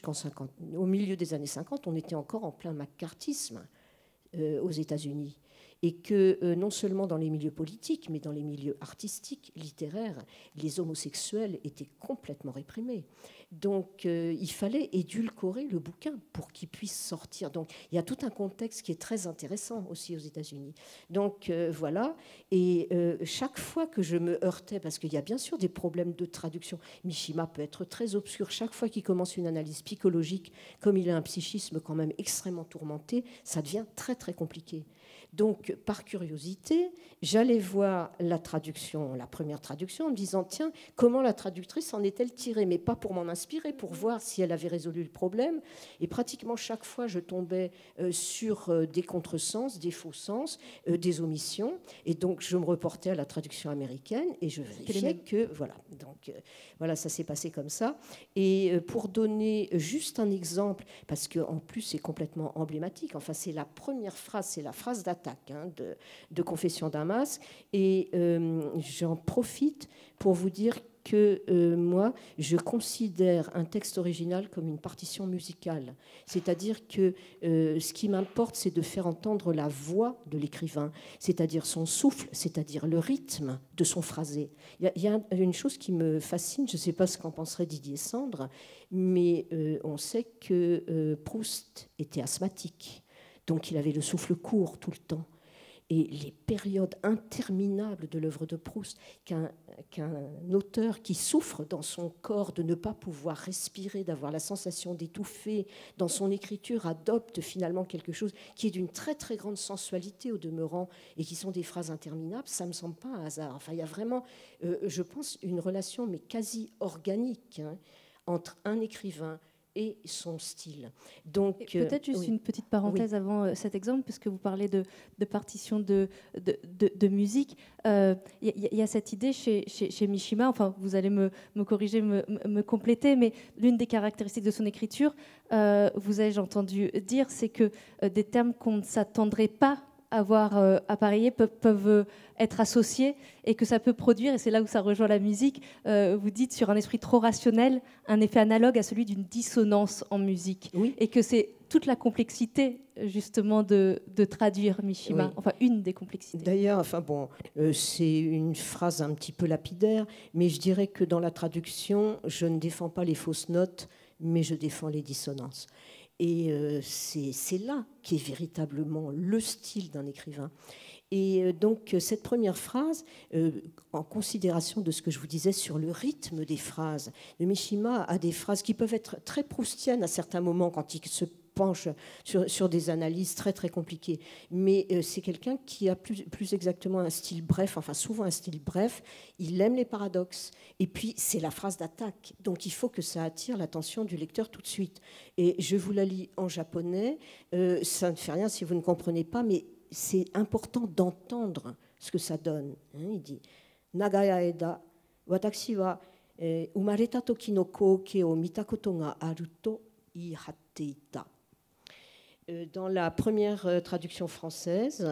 au milieu des années 50, on était encore en plein maccarthisme aux États-Unis. Et que non seulement dans les milieux politiques, mais dans les milieux artistiques, littéraires, les homosexuels étaient complètement réprimés. Donc il fallait édulcorer le bouquin pour qu'il puisse sortir. Donc il y a tout un contexte qui est très intéressant aussi aux États-Unis. Donc voilà, et chaque fois que je me heurtais, parce qu'il y a bien sûr des problèmes de traduction, Mishima peut être très obscur, chaque fois qu'il commence une analyse psychologique, comme il a un psychisme quand même extrêmement tourmenté, ça devient très très compliqué. Donc, par curiosité, j'allais voir la traduction, la première traduction, en me disant, tiens, comment la traductrice en est-elle tirée ? Mais pas pour m'en inspirer, pour voir si elle avait résolu le problème. Et pratiquement chaque fois, je tombais sur des contresens, des faux sens, des omissions. Et donc, je me reportais à la traduction américaine et je vérifiais que, voilà. Donc, voilà, ça s'est passé comme ça. Et pour donner juste un exemple, parce qu'en plus, c'est complètement emblématique, enfin, c'est la première phrase, c'est la phrase d'attaque de Confession d'un masque. Et j'en profite pour vous dire que moi, je considère un texte original comme une partition musicale. C'est-à-dire que ce qui m'importe, c'est de faire entendre la voix de l'écrivain, c'est-à-dire son souffle, c'est-à-dire le rythme de son phrasé. Il y a une chose qui me fascine, je ne sais pas ce qu'en penserait Didier Sandre, mais on sait que Proust était asthmatique. Donc il avait le souffle court tout le temps. Et les périodes interminables de l'œuvre de Proust, qu'un auteur qui souffre dans son corps de ne pas pouvoir respirer, d'avoir la sensation d'étouffer dans son écriture, adopte finalement quelque chose qui est d'une très très grande sensualité au demeurant et qui sont des phrases interminables, ça ne me semble pas un hasard. Enfin, il y a vraiment, je pense, une relation mais quasi organique entre un écrivain et son style. Donc, peut-être juste une petite parenthèse avant cet exemple, puisque vous parlez de partition de musique. Il y a cette idée chez Mishima, enfin vous allez me corriger, me compléter, mais l'une des caractéristiques de son écriture, vous ai-je entendu dire, c'est que des termes qu'on ne s'attendrait pas avoir appareillé peuvent être associés et que ça peut produire, et c'est là où ça rejoint la musique, vous dites sur un esprit trop rationnel, un effet analogue à celui d'une dissonance en musique. Oui. Et que c'est toute la complexité justement de traduire Mishima, enfin une des complexités. D'ailleurs, enfin bon, c'est une phrase un petit peu lapidaire, mais je dirais que dans la traduction, je ne défends pas les fausses notes, mais je défends les dissonances. Et c'est là qu'est véritablement le style d'un écrivain. Et donc cette première phrase, en considération de ce que je vous disais sur le rythme des phrases, le Mishima a des phrases qui peuvent être très proustiennes à certains moments quand il se penche sur des analyses très très compliquées. Mais c'est quelqu'un qui a plus exactement un style bref, enfin souvent un style bref. Il aime les paradoxes. Et puis c'est la phrase d'attaque. Donc il faut que ça attire l'attention du lecteur tout de suite. Et je vous la lis en japonais. Ça ne fait rien si vous ne comprenez pas, mais c'est important d'entendre ce que ça donne. Il dit Nagaya eda, watashi wa umareta toki no koukei o mita koto ga aru to iihatte ita. Dans la première traduction française,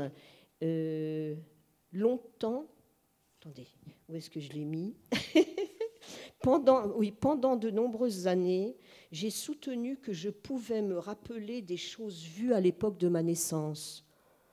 longtemps, attendez, où est-ce que je l'ai mis ? Pendant de nombreuses années, j'ai soutenu que je pouvais me rappeler des choses vues à l'époque de ma naissance.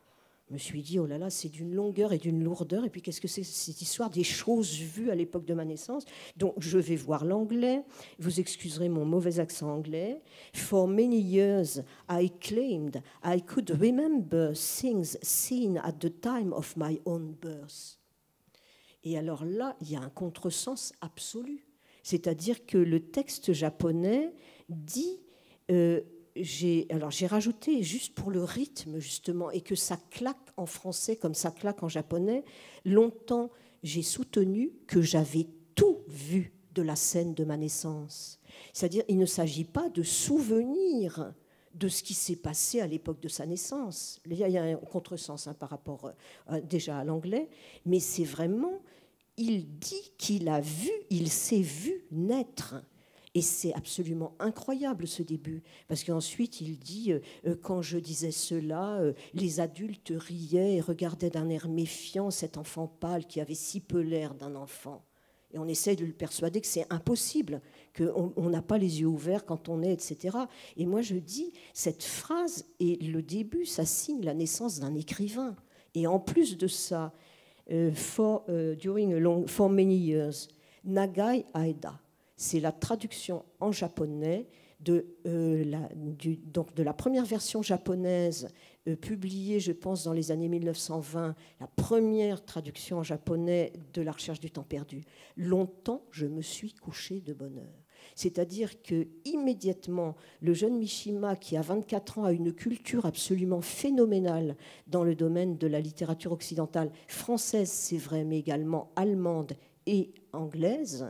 Je me suis dit, oh là là, c'est d'une longueur et d'une lourdeur. Et puis, qu'est-ce que c'est cette histoire des choses vues à l'époque de ma naissance? Donc, je vais voir l'anglais. Vous excuserez mon mauvais accent anglais. For many years, I claimed I could remember things seen at the time of my own birth. Et alors là, il y a un contresens absolu. C'est-à-dire que le texte japonais dit... j'ai rajouté juste pour le rythme justement et que ça claque en français comme ça claque en japonais. Longtemps, j'ai soutenu que j'avais tout vu de la scène de ma naissance. C'est-à-dire, il ne s'agit pas de souvenir de ce qui s'est passé à l'époque de sa naissance. Il y a un contresens par rapport déjà à l'anglais, mais c'est vraiment, il dit qu'il a vu, il s'est vu naître. Et c'est absolument incroyable ce début, parce qu'ensuite il dit quand je disais cela, les adultes riaient et regardaient d'un air méfiant cet enfant pâle qui avait si peu l'air d'un enfant. Et on essaie de le persuader que c'est impossible, qu'on n'a pas les yeux ouverts quand on est, etc. Et moi je dis, cette phrase et le début, ça signe la naissance d'un écrivain. Et en plus de ça, for many years, Nagai Aida. C'est la traduction en japonais de la première version japonaise publiée, je pense, dans les années 1920, la première traduction en japonais de La recherche du temps perdu. Longtemps, je me suis couché de bonne heure. C'est-à-dire que immédiatement, le jeune Mishima, qui à 24 ans a une culture absolument phénoménale dans le domaine de la littérature occidentale, française, c'est vrai, mais également allemande et anglaise,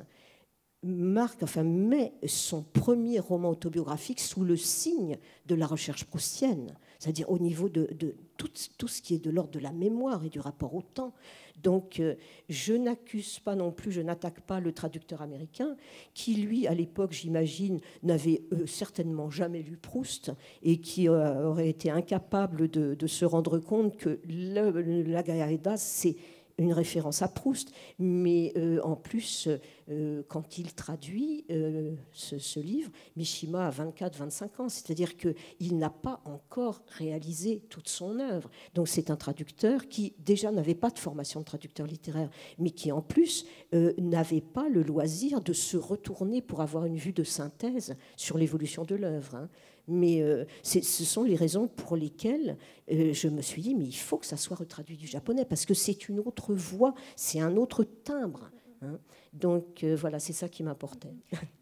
met son premier roman autobiographique sous le signe de la recherche proustienne, c'est-à-dire au niveau de tout ce qui est de l'ordre de la mémoire et du rapport au temps. Donc, je n'accuse pas non plus, je n'attaque pas le traducteur américain, qui, lui, à l'époque, j'imagine, n'avait certainement jamais lu Proust et qui aurait été incapable de se rendre compte que la Gaïda, c'est une référence à Proust, mais en plus, quand il traduit ce livre, Mishima a 24-25 ans, c'est-à-dire qu'il n'a pas encore réalisé toute son œuvre. Donc c'est un traducteur qui déjà n'avait pas de formation de traducteur littéraire, mais qui en plus n'avait pas le loisir de se retourner pour avoir une vue de synthèse sur l'évolution de l'œuvre, hein. Mais ce sont les raisons pour lesquelles je me suis dit, mais il faut que ça soit retraduit du japonais, parce que c'est une autre voix, c'est un autre timbre, hein. Donc voilà, c'est ça qui m'importait.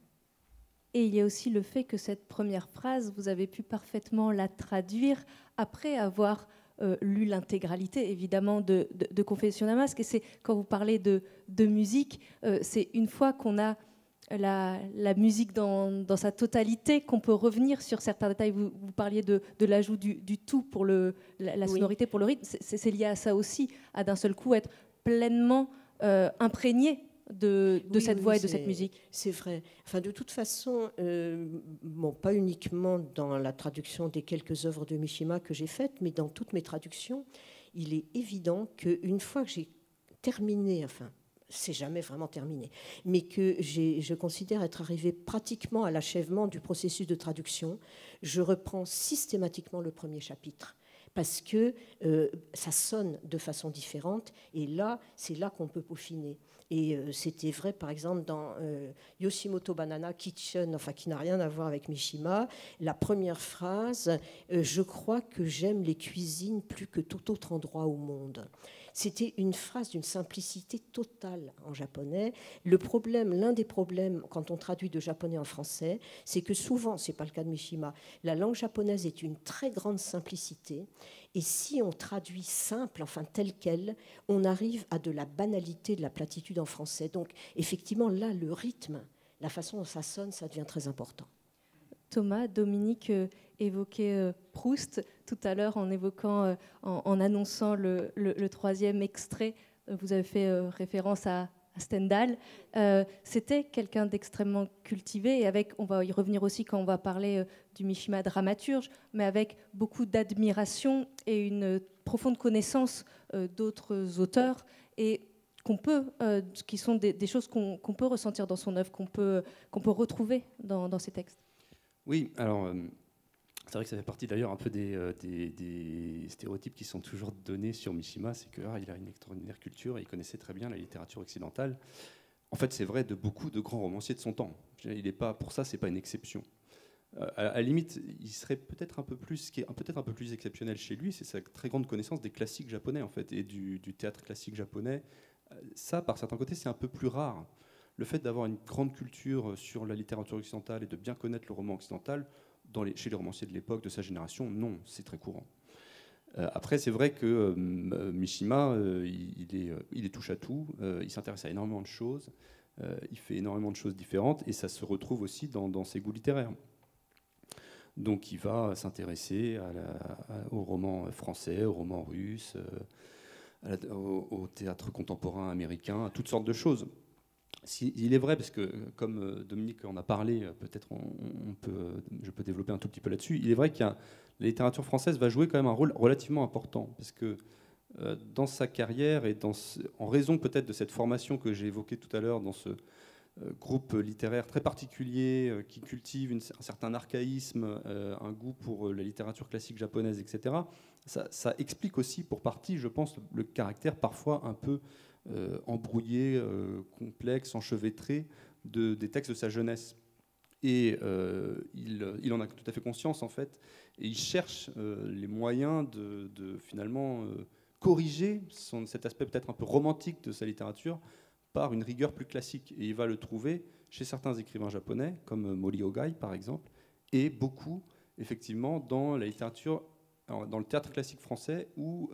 Et il y a aussi le fait que cette première phrase, vous avez pu parfaitement la traduire après avoir lu l'intégralité, évidemment, de Confession d'un masque. Et c'est, quand vous parlez de musique, c'est une fois qu'on a la musique dans sa totalité, qu'on peut revenir sur certains détails. Vous parliez de l'ajout du tout pour la sonorité, pour le rythme. C'est lié à ça aussi, à d'un seul coup être pleinement imprégné de cette voix et de cette musique. C'est vrai. Enfin, de toute façon, pas uniquement dans la traduction des quelques œuvres de Mishima que j'ai faites, mais dans toutes mes traductions, il est évident qu'une fois que j'ai terminé, enfin, c'est jamais vraiment terminé, mais que je considère être arrivé pratiquement à l'achèvement du processus de traduction, je reprends systématiquement le premier chapitre, parce que ça sonne de façon différente, et là, c'est là qu'on peut peaufiner. Et c'était vrai, par exemple, dans Yoshimoto Banana Kitchen, enfin, qui n'a rien à voir avec Mishima, la première phrase, je crois que j'aime les cuisines plus que tout autre endroit au monde. C'était une phrase d'une simplicité totale en japonais. L'un des problèmes quand on traduit de japonais en français, c'est que souvent, ce n'est pas le cas de Mishima, la langue japonaise est une très grande simplicité. Et si on traduit simple, enfin tel quel, on arrive à de la banalité, de la platitude en français. Donc effectivement, là, le rythme, la façon dont ça sonne, ça devient très important. Thomas, Dominique évoquait Proust tout à l'heure en évoquant, en annonçant le troisième extrait. Vous avez fait référence à Stendhal. C'était quelqu'un d'extrêmement cultivé, et on va y revenir aussi quand on va parler du Mishima dramaturge, mais avec beaucoup d'admiration et une profonde connaissance d'autres auteurs, et qui sont des choses qu'on peut ressentir dans son œuvre, qu'on peut retrouver dans ses textes. Oui, alors C'est vrai que ça fait partie d'ailleurs un peu des stéréotypes qui sont toujours donnés sur Mishima, c'est qu'il a une extraordinaire culture et il connaissait très bien la littérature occidentale. En fait, c'est vrai de beaucoup de grands romanciers de son temps. Il est pas, pour ça, c'est pas une exception. À la limite, il serait peut-être un peu plus, ce qui est peut-être un peu plus exceptionnel chez lui, c'est sa très grande connaissance des classiques japonais en fait et du théâtre classique japonais. Ça, par certains côtés, c'est un peu plus rare. Le fait d'avoir une grande culture sur la littérature occidentale et de bien connaître le roman occidental, chez les romanciers de l'époque, de sa génération, non, c'est très courant. Après, c'est vrai que Mishima, il est touche à tout, il s'intéresse à énormément de choses, il fait énormément de choses différentes, et ça se retrouve aussi dans ses goûts littéraires. Donc il va s'intéresser au roman français, au roman russe, au théâtre contemporain américain, à toutes sortes de choses. Il est vrai, parce que comme Dominique en a parlé, peut-être je peux développer un tout petit peu là-dessus, il est vrai que la littérature française va jouer quand même un rôle relativement important, parce que dans sa carrière, et en raison peut-être de cette formation que j'ai évoquée tout à l'heure, dans ce groupe littéraire très particulier qui cultive un certain archaïsme, un goût pour la littérature classique japonaise, etc., ça explique aussi pour partie, je pense, le caractère parfois un peu embrouillé, complexe, enchevêtré des textes de sa jeunesse. Et il en a tout à fait conscience, en fait, et il cherche les moyens de finalement corriger cet aspect peut-être un peu romantique de sa littérature par une rigueur plus classique. Et il va le trouver chez certains écrivains japonais, comme Mori Ogai, par exemple, et beaucoup, effectivement, dans la littérature, dans le théâtre classique français, ou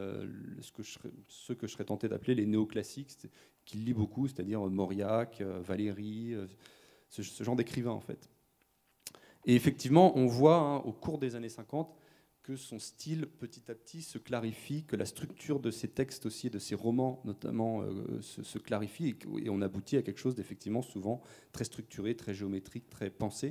ce que je serais tenté d'appeler les néoclassiques, qu'il lit beaucoup, c'est-à-dire Mauriac, Valéry, ce genre d'écrivains, en fait. Et effectivement, on voit, au cours des années 50, que son style, petit à petit, se clarifie, que la structure de ses textes aussi, et de ses romans notamment, se clarifie, et on aboutit à quelque chose d'effectivement souvent très structuré, très géométrique, très pensé.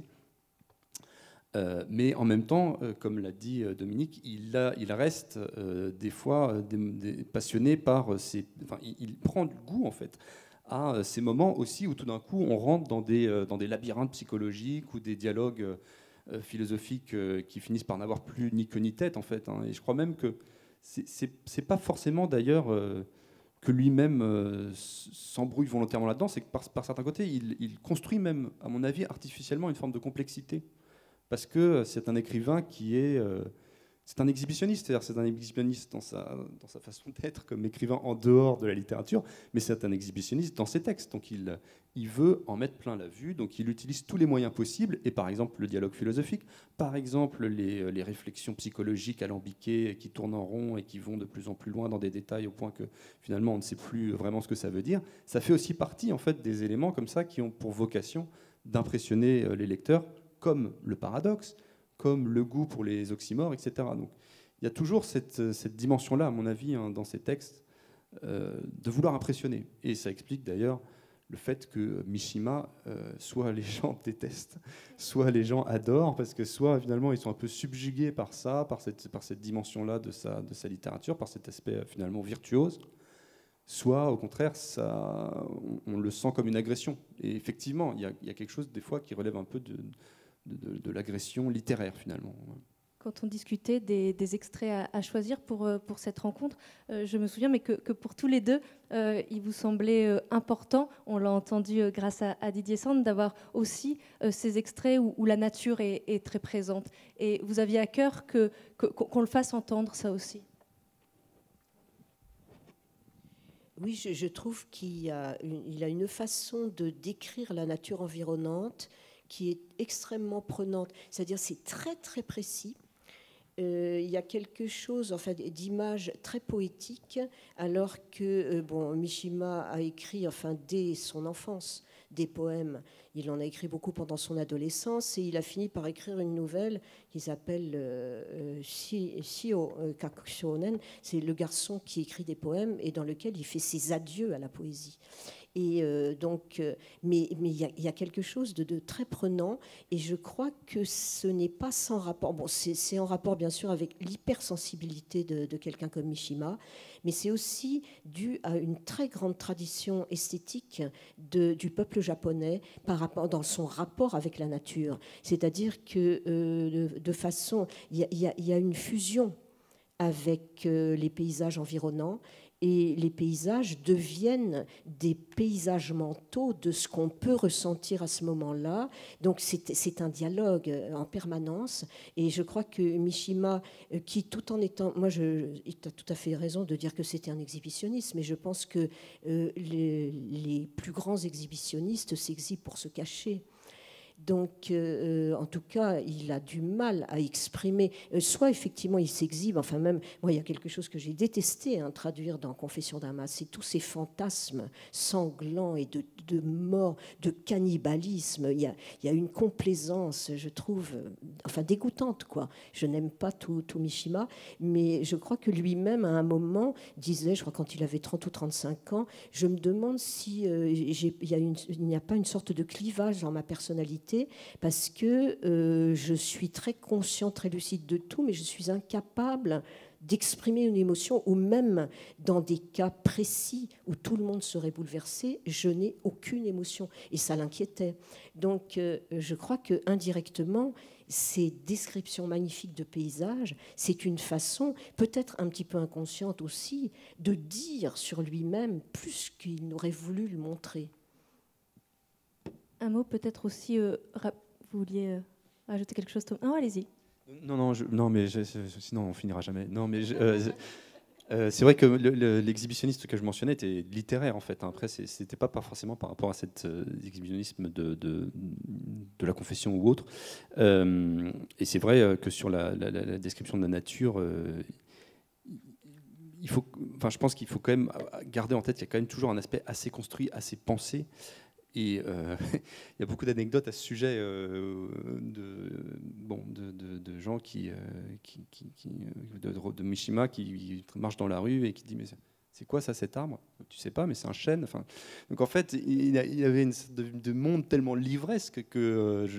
Mais en même temps, comme l'a dit Dominique, il reste des fois passionné par il prend du goût, en fait, à ces moments aussi où tout d'un coup on rentre dans des labyrinthes psychologiques ou des dialogues philosophiques qui finissent par n'avoir plus ni queue ni tête, en fait. Et je crois même que c'est pas forcément d'ailleurs que lui-même s'embrouille volontairement là-dedans, c'est que par certains côtés, il construit même, à mon avis, artificiellement une forme de complexité. Parce que c'est un écrivain qui est... c'est un exhibitionniste, c'est-à-dire c'est un exhibitionniste dans sa façon d'être comme écrivain en dehors de la littérature, mais c'est un exhibitionniste dans ses textes. Donc il veut en mettre plein la vue, donc il utilise tous les moyens possibles, et par exemple le dialogue philosophique, par exemple les réflexions psychologiques alambiquées qui tournent en rond et qui vont de plus en plus loin dans des détails au point que finalement on ne sait plus vraiment ce que ça veut dire. Ça fait aussi partie en fait des éléments comme ça qui ont pour vocation d'impressionner les lecteurs, comme le paradoxe, comme le goût pour les oxymores, etc. Donc, il y a toujours cette dimension-là, à mon avis, dans ces textes, de vouloir impressionner. Et ça explique d'ailleurs le fait que Mishima, soit les gens détestent, soit les gens adorent, parce que soit finalement ils sont un peu subjugués par ça, par cette dimension-là de sa littérature, par cet aspect finalement virtuose, soit au contraire, on le sent comme une agression. Et effectivement, il y a quelque chose des fois qui relève un peu de l'agression littéraire, finalement. Quand on discutait des extraits à choisir pour cette rencontre, je me souviens que pour tous les deux, il vous semblait important, on l'a entendu grâce à Didier Sand, d'avoir aussi ces extraits où la nature est très présente. Et vous aviez à cœur qu'on le fasse entendre, ça aussi. Oui, je trouve qu'il a une façon de décrire la nature environnante qui est extrêmement prenante. C'est-à-dire c'est très très précis. Il y a quelque chose d'image très poétique, alors que Mishima a écrit dès son enfance des poèmes. Il en a écrit beaucoup pendant son adolescence et il a fini par écrire une nouvelle qui s'appelle Shio Kakushonen. C'est le garçon qui écrit des poèmes et dans lequel il fait ses adieux à la poésie. Et mais il y a quelque chose de très prenant, et je crois que ce n'est pas sans rapport. Bon, c'est en rapport bien sûr avec l'hypersensibilité de quelqu'un comme Mishima, mais c'est aussi dû à une très grande tradition esthétique du peuple japonais dans son rapport avec la nature. C'est-à-dire que de façon, il y a une fusion avec les paysages environnants, et les paysages deviennent des paysages mentaux de ce qu'on peut ressentir à ce moment-là. Donc c'est un dialogue en permanence, et je crois que Mishima, qui tout en étant... il a tout à fait raison de dire que c'était un exhibitionniste, mais je pense que les plus grands exhibitionnistes s'exhibent pour se cacher. Donc, en tout cas, il a du mal à exprimer. Soit, effectivement, il s'exhibe. Enfin, même, moi, il y a quelque chose que j'ai détesté traduire dans Confession d'un masque, c'est tous ces fantasmes sanglants et de mort, de cannibalisme. Il y a une complaisance, je trouve, enfin, dégoûtante, quoi. Je n'aime pas tout Mishima, mais je crois que lui-même, à un moment, disait, je crois quand il avait 30 ou 35 ans, je me demande si il n'y a pas une sorte de clivage dans ma personnalité, parce que je suis très conscient, très lucide de tout, mais je suis incapable d'exprimer une émotion, ou même dans des cas précis où tout le monde serait bouleversé, je n'ai aucune émotion, et ça l'inquiétait. Donc je crois que indirectement, ces descriptions magnifiques de paysages, c'est une façon, peut-être un petit peu inconsciente aussi, de dire sur lui-même plus qu'il n'aurait voulu le montrer. Un mot peut-être aussi, vous vouliez ajouter quelque chose, Thomas? Non, allez-y. Non, mais sinon on finira jamais. Non, mais c'est vrai que l'exhibitionniste que je mentionnais était littéraire en fait. Après, c'était pas forcément par rapport à cet exhibitionnisme de la confession ou autre. Et c'est vrai que sur la description de la nature, je pense qu'il faut quand même garder en tête qu'il y a quand même toujours un aspect assez construit, assez pensé. Et il y a beaucoup d'anecdotes à ce sujet de gens de Mishima qui marchent dans la rue et qui disent mais c'est quoi ça, cet arbre? Tu sais pas, mais c'est un chêne. Enfin, donc en fait, il avait une sorte de monde tellement livresque que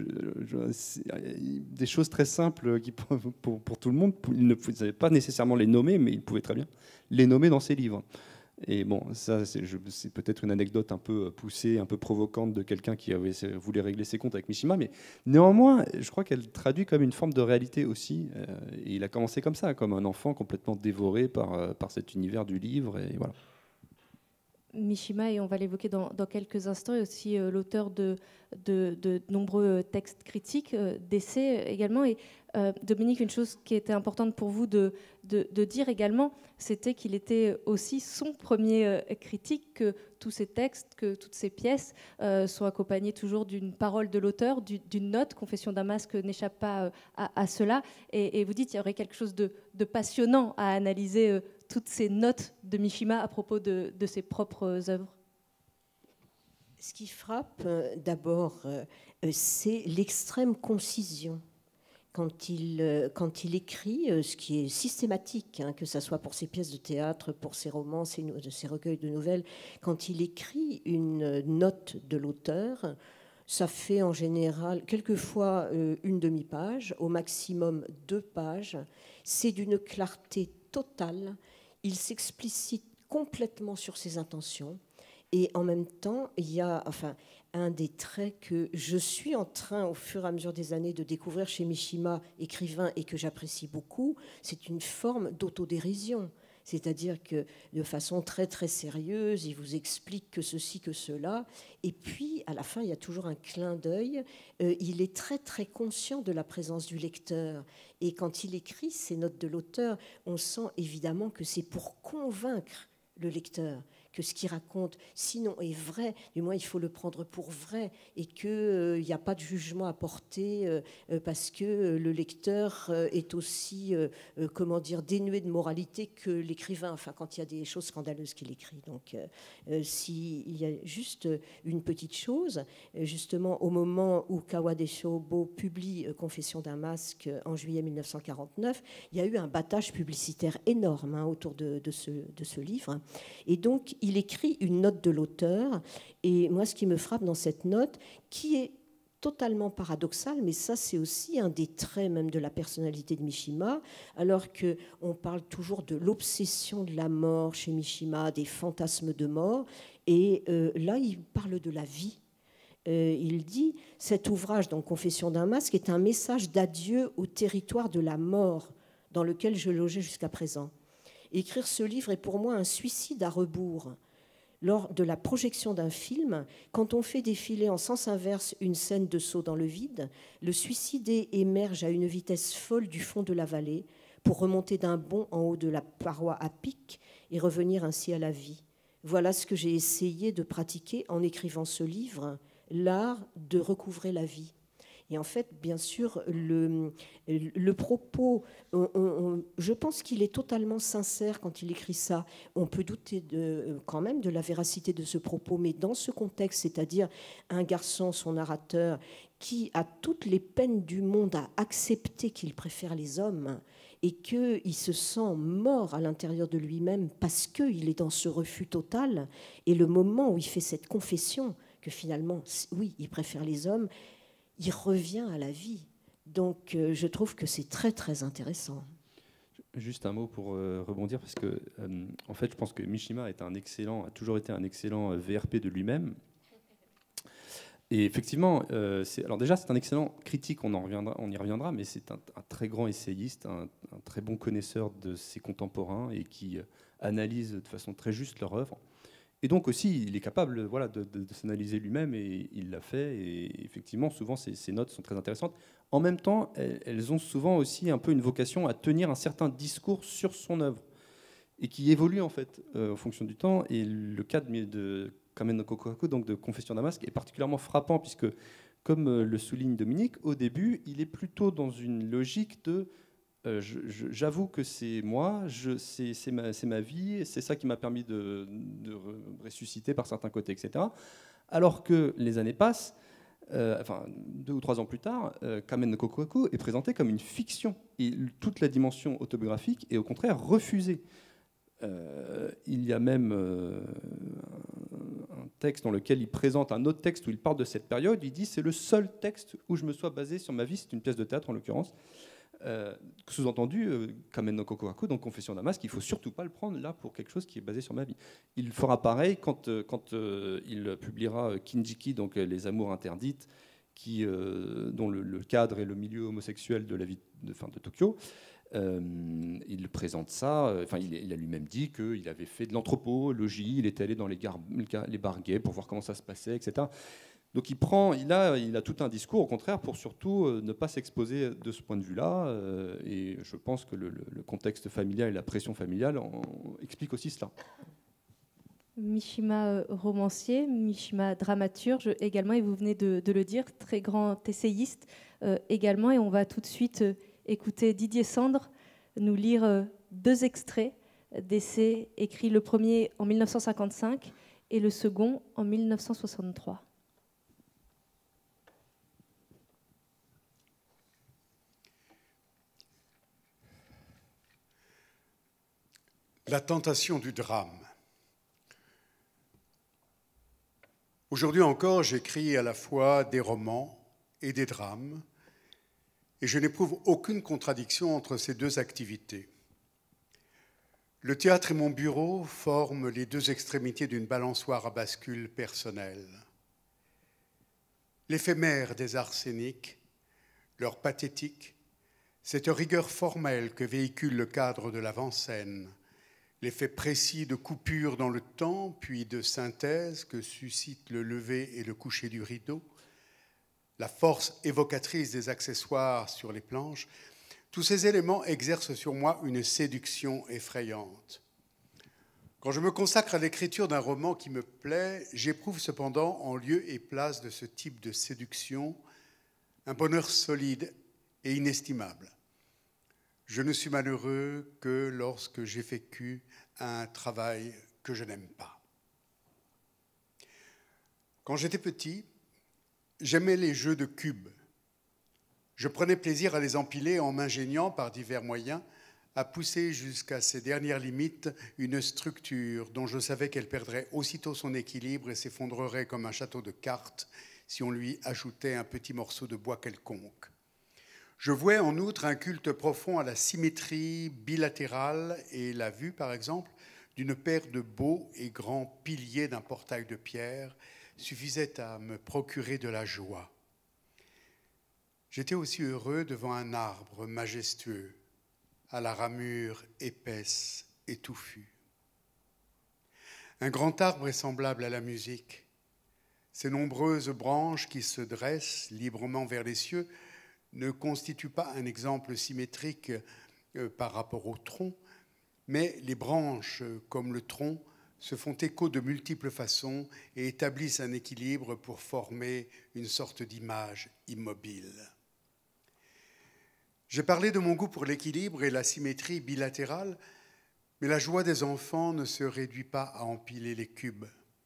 des choses très simples qui pour tout le monde, il ne pouvait pas nécessairement les nommer, mais il pouvait très bien les nommer dans ses livres. Et bon, ça, c'est peut-être une anecdote un peu poussée, un peu provocante de quelqu'un qui voulait régler ses comptes avec Mishima, mais néanmoins, je crois qu'elle traduit comme une forme de réalité aussi. Et il a commencé comme ça, comme un enfant complètement dévoré par cet univers du livre. Et voilà. Mishima, et on va l'évoquer dans quelques instants, est aussi l'auteur de nombreux textes critiques, d'essais également. Et Dominique, une chose qui était importante pour vous de dire également, c'était qu'il était aussi son premier critique, que tous ces textes, que toutes ces pièces sont accompagnées toujours d'une parole de l'auteur, d'une note. Confession d'un masque n'échappe pas à cela. Et vous dites qu'il y aurait quelque chose de passionnant à analyser toutes ces notes de Mishima à propos de ses propres œuvres. Ce qui frappe d'abord, c'est l'extrême concision. Quand il écrit, ce qui est systématique, que ce soit pour ses pièces de théâtre, pour ses romans, ses recueils de nouvelles, quand il écrit une note de l'auteur, ça fait en général, quelquefois, une demi-page, au maximum 2 pages. C'est d'une clarté totale. Il s'explicite complètement sur ses intentions. Et en même temps, il y a un des traits que je suis en train, au fur et à mesure des années, de découvrir chez Mishima, écrivain, et que j'apprécie beaucoup, c'est une forme d'autodérision. C'est-à-dire que de façon très très sérieuse, il vous explique que ceci, que cela, et puis à la fin, il y a toujours un clin d'œil. Il est très très conscient de la présence du lecteur, et quand il écrit ces notes de l'auteur, on sent évidemment que c'est pour convaincre le lecteur que ce qu'il raconte, sinon est vrai, du moins il faut le prendre pour vrai, et qu'il n'y a pas de jugement à porter parce que le lecteur est aussi, dénué de moralité que l'écrivain, quand il y a des choses scandaleuses qu'il écrit. Donc s'il y a juste une petite chose, justement au moment où Kawade Shobo publie Confession d'un masque en juillet 1949, il y a eu un battage publicitaire énorme autour de ce livre, et donc il écrit une note de l'auteur. Et moi, ce qui me frappe dans cette note, qui est totalement paradoxal, mais ça c'est aussi un des traits même de la personnalité de Mishima, alors qu'on parle toujours de l'obsession de la mort chez Mishima, des fantasmes de mort, et là il parle de la vie. Il dit, cet ouvrage, donc Confession d'un masque, est un message d'adieu au territoire de la mort dans lequel je logeais jusqu'à présent. Écrire ce livre est pour moi un suicide à rebours. Lors de la projection d'un film, quand on fait défiler en sens inverse une scène de saut dans le vide, le suicidé émerge à une vitesse folle du fond de la vallée pour remonter d'un bond en haut de la paroi à pic et revenir ainsi à la vie. Voilà ce que j'ai essayé de pratiquer en écrivant ce livre, l'art de recouvrer la vie. Et en fait, bien sûr, le propos, je pense qu'il est totalement sincère quand il écrit ça. On peut douter quand même de la véracité de ce propos, mais dans ce contexte, c'est-à-dire un garçon, son narrateur, qui a toutes les peines du monde à accepter qu'il préfère les hommes et qu'il se sent mort à l'intérieur de lui-même parce qu'il est dans ce refus total, et le moment où il fait cette confession que finalement, oui, il préfère les hommes, il revient à la vie. Donc je trouve que c'est très très intéressant. Juste un mot pour rebondir, parce que en fait, je pense que Mishima a toujours été un excellent VRP de lui-même. Et effectivement, alors déjà, c'est un excellent critique, on y reviendra, mais c'est un très grand essayiste, un très bon connaisseur de ses contemporains et qui analyse de façon très juste leur œuvre. Et donc aussi, il est capable de s'analyser lui-même, et il l'a fait. Et effectivement, souvent, ces notes sont très intéressantes. En même temps, elles ont souvent aussi un peu une vocation à tenir un certain discours sur son œuvre, et qui évolue en fait en fonction du temps. Et le cas de Kamen no Kokuhaku, donc de Confession d'un masque, est particulièrement frappant, puisque, comme le souligne Dominique, au début, il est plutôt dans une logique de... j'avoue que c'est moi, c'est ma vie, c'est ça qui m'a permis de ressusciter par certains côtés, etc. Alors que les années passent, 2 ou 3 ans plus tard, Kamen no Kokuhaku est présenté comme une fiction, et toute la dimension autobiographique est au contraire refusée. Il y a même un texte dans lequel il présente un autre texte où il parle de cette période. Il dit c'est le seul texte où je me sois basé sur ma vie, c'est une pièce de théâtre en l'occurrence. Sous-entendu, Kamen no Kokuhaku, donc Confession d'un masque, il ne faut surtout pas le prendre là pour quelque chose qui est basé sur ma vie. Il fera pareil quand il publiera Kinjiki, donc Les Amours interdites, dont le cadre est le milieu homosexuel de la vie de Tokyo. Il présente ça, il a lui-même dit qu'il avait fait de l'anthropologie, il était allé dans les bars gays pour voir comment ça se passait, etc. Donc il a tout un discours, au contraire, pour surtout ne pas s'exposer de ce point de vue-là. Et je pense que le contexte familial et la pression familiale expliquent aussi cela. Mishima romancier, Mishima dramaturge également, et vous venez de le dire, très grand essayiste également. Et on va tout de suite écouter Didier Sandre nous lire 2 extraits d'essais écrits, le premier en 1955 et le second en 1963. La tentation du drame. Aujourd'hui encore, j'écris à la fois des romans et des drames, et je n'éprouve aucune contradiction entre ces 2 activités. Le théâtre et mon bureau forment les 2 extrémités d'une balançoire à bascule personnelle. L'éphémère des arts scéniques, leur pathétique, cette rigueur formelle que véhicule le cadre de l'avant-scène, l'effet précis de coupure dans le temps, puis de synthèse que suscite le lever et le coucher du rideau, la force évocatrice des accessoires sur les planches, tous ces éléments exercent sur moi une séduction effrayante. Quand je me consacre à l'écriture d'un roman qui me plaît, j'éprouve cependant, en lieu et place de ce type de séduction, un bonheur solide et inestimable. Je ne suis malheureux que lorsque j'effectue un travail que je n'aime pas. Quand j'étais petit, j'aimais les jeux de cubes. Je prenais plaisir à les empiler en m'ingéniant par divers moyens a poussé jusqu'à ses dernières limites une structure dont je savais qu'elle perdrait aussitôt son équilibre et s'effondrerait comme un château de cartes si on lui ajoutait un petit morceau de bois quelconque. Je vouais en outre un culte profond à la symétrie bilatérale et la vue, par exemple, d'une paire de beaux et grands piliers d'un portail de pierre suffisait à me procurer de la joie. J'étais aussi heureux devant un arbre majestueux, à la ramure épaisse et touffue. Un grand arbre est semblable à la musique. Ses nombreuses branches qui se dressent librement vers les cieux ne constituent pas un exemple symétrique par rapport au tronc, mais les branches, comme le tronc, se font écho de multiples façons et établissent un équilibre pour former une sorte d'image immobile. J'ai parlé de mon goût pour l'équilibre et la symétrie bilatérale, mais la joie des enfants ne se réduit pas à empiler les cubes.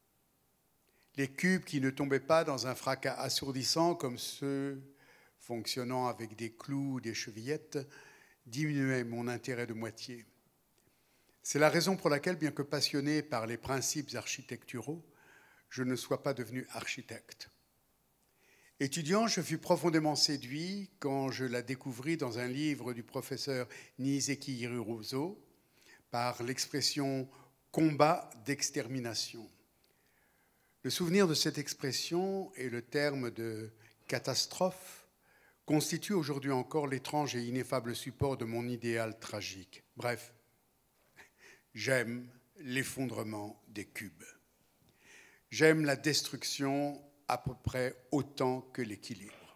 Les cubes qui ne tombaient pas dans un fracas assourdissant comme ceux fonctionnant avec des clous ou des chevillettes diminuaient mon intérêt de moitié. C'est la raison pour laquelle, bien que passionné par les principes architecturaux, je ne sois pas devenu architecte. Étudiant, je fus profondément séduit quand je la découvris dans un livre du professeur Nizeki Hirozo par l'expression « combat d'extermination ». Le souvenir de cette expression et le terme de « catastrophe » constituent aujourd'hui encore l'étrange et ineffable support de mon idéal tragique. Bref, j'aime l'effondrement des cubes. J'aime la destruction à peu près autant que l'équilibre.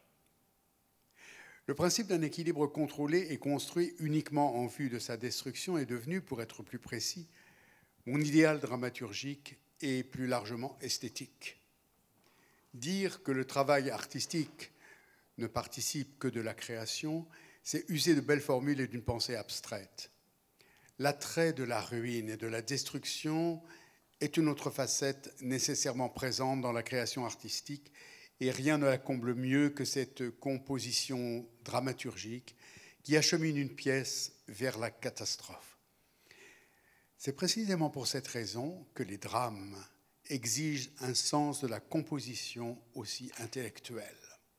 Le principe d'un équilibre contrôlé et construit uniquement en vue de sa destruction est devenu, pour être plus précis, mon idéal dramaturgique et plus largement esthétique. Dire que le travail artistique ne participe que de la création, c'est user de belles formules et d'une pensée abstraite. L'attrait de la ruine et de la destruction est une autre facette nécessairement présente dans la création artistique et rien ne la comble mieux que cette composition dramaturgique qui achemine une pièce vers la catastrophe. C'est précisément pour cette raison que les drames exigent un sens de la composition aussi intellectuel.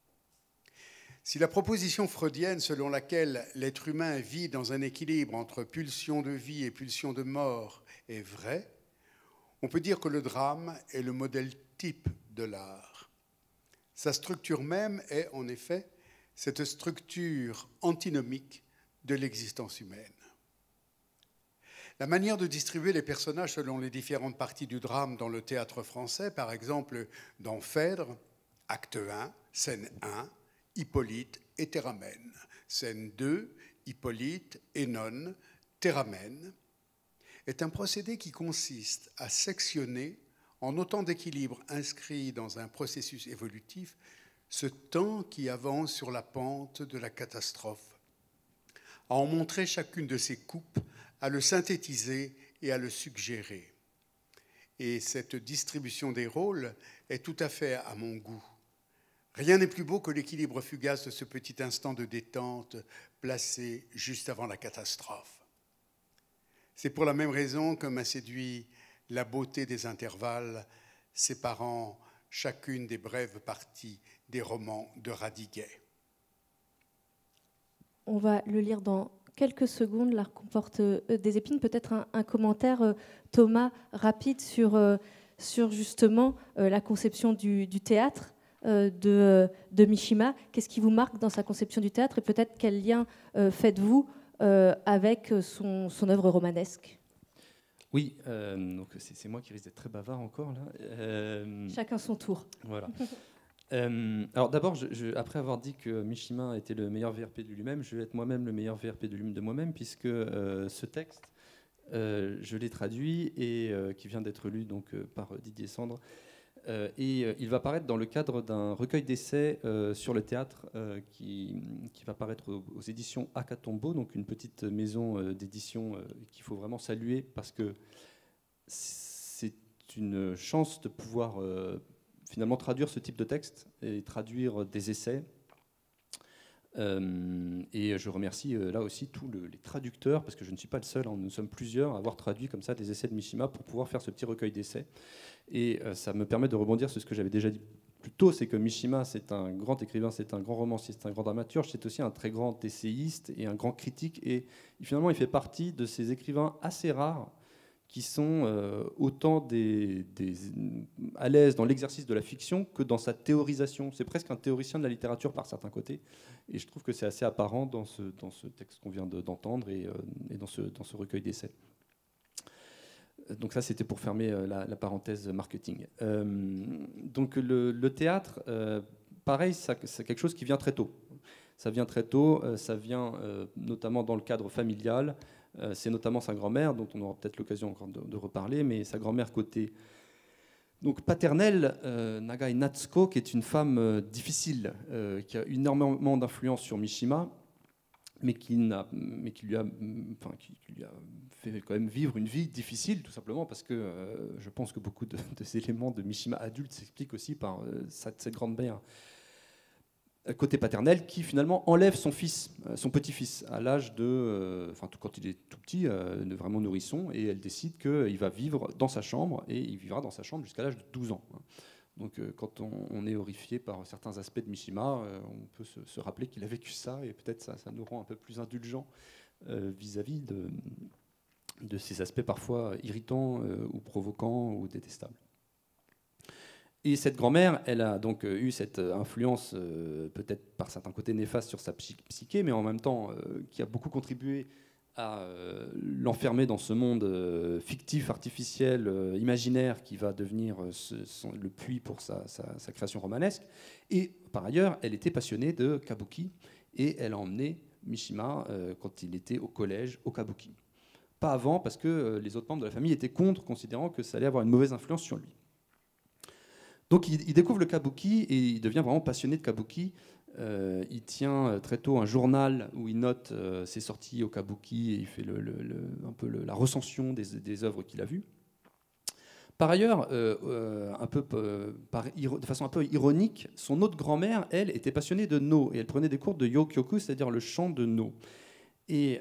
Si la proposition freudienne selon laquelle l'être humain vit dans un équilibre entre pulsion de vie et pulsion de mort est vraie, on peut dire que le drame est le modèle type de l'art. Sa structure même est, en effet, cette structure antinomique de l'existence humaine. La manière de distribuer les personnages selon les différentes parties du drame dans le théâtre français, par exemple dans Phèdre, acte 1, scène 1, Hippolyte et Théramène, scène 2, Hippolyte, Œnone, Théramène, est un procédé qui consiste à sectionner, en autant d'équilibres inscrits dans un processus évolutif, ce temps qui avance sur la pente de la catastrophe, à en montrer chacune de ses coupes, à le synthétiser et à le suggérer. Et cette distribution des rôles est tout à fait à mon goût. Rien n'est plus beau que l'équilibre fugace de ce petit instant de détente placé juste avant la catastrophe. C'est pour la même raison que m'a séduit la beauté des intervalles séparant chacune des brèves parties des romans de Radiguet. On va le lire dans quelques secondes. L'art comporte des épines. Peut-être un commentaire, Thomas, rapide sur justement la conception du théâtre de Mishima. Qu'est-ce qui vous marque dans sa conception du théâtre et peut-être quel lien faites-vous avec son œuvre romanesque? Oui, donc c'est moi qui risque d'être très bavard encore là. Chacun son tour. Voilà. Alors d'abord, après avoir dit que Mishima était le meilleur VRP de lui-même, je vais être moi-même le meilleur VRP de moi-même, puisque ce texte, je l'ai traduit et qui vient d'être lu donc, par Didier Sandre. Et il va paraître dans le cadre d'un recueil d'essais sur le théâtre qui va paraître aux éditions Akatombo, donc une petite maison d'édition qu'il faut vraiment saluer parce que c'est une chance de pouvoir finalement traduire ce type de texte et traduire des essais Et je remercie là aussi tous les traducteurs, parce que je ne suis pas le seul, hein, nous sommes plusieurs à avoir traduit comme ça des essais de Mishima pour pouvoir faire ce petit recueil d'essais. Et ça me permet de rebondir sur ce que j'avais déjà dit plus tôt, c'est que Mishima, c'est un grand écrivain, c'est un grand romancier, c'est un grand dramaturge, c'est aussi un très grand essayiste et un grand critique. Et finalement, il fait partie de ces écrivains assez rares qui sont autant à l'aise dans l'exercice de la fiction que dans sa théorisation. C'est presque un théoricien de la littérature par certains côtés. Et je trouve que c'est assez apparent dans ce texte qu'on vient d'entendre et dans ce recueil d'essais. Donc ça, c'était pour fermer la parenthèse marketing. Donc le théâtre, pareil, c'est quelque chose qui vient très tôt. Ça vient très tôt, ça vient notamment dans le cadre familial. C'est notamment sa grand-mère, dont on aura peut-être l'occasion encore de reparler, mais sa grand-mère côté donc paternelle, Nagai Natsuko, qui est une femme difficile, qui a énormément d'influence sur Mishima, mais qui lui a fait quand même vivre une vie difficile, tout simplement parce que je pense que beaucoup de ces éléments de Mishima adulte s'expliquent aussi par cette grand-mère côté paternel, qui finalement enlève son fils, son petit-fils, à l'âge de, quand il est tout petit, vraiment nourrisson, et elle décide qu'il va vivre dans sa chambre, et il vivra dans sa chambre jusqu'à l'âge de 12 ans. Donc quand on est horrifié par certains aspects de Mishima, on peut se rappeler qu'il a vécu ça, et peut-être ça nous rend un peu plus indulgents vis-à-vis de ces aspects parfois irritants ou provoquants ou détestables. Et cette grand-mère, elle a donc eu cette influence, peut-être par certains côtés néfastes sur sa psyché, mais en même temps qui a beaucoup contribué à l'enfermer dans ce monde fictif, artificiel, imaginaire, qui va devenir le puits pour sa création romanesque. Et par ailleurs, elle était passionnée de kabuki, et elle a emmené Mishima, quand il était au collège, au kabuki. Pas avant, parce que les autres membres de la famille étaient contre, considérant que ça allait avoir une mauvaise influence sur lui. Donc il découvre le kabuki et il devient vraiment passionné de kabuki. Il tient très tôt un journal où il note ses sorties au kabuki et il fait un peu la recension des œuvres qu'il a vues. Par ailleurs, de façon un peu ironique, son autre grand-mère, elle, était passionnée de no et elle prenait des cours de yokyoku, c'est-à-dire le chant de no. Et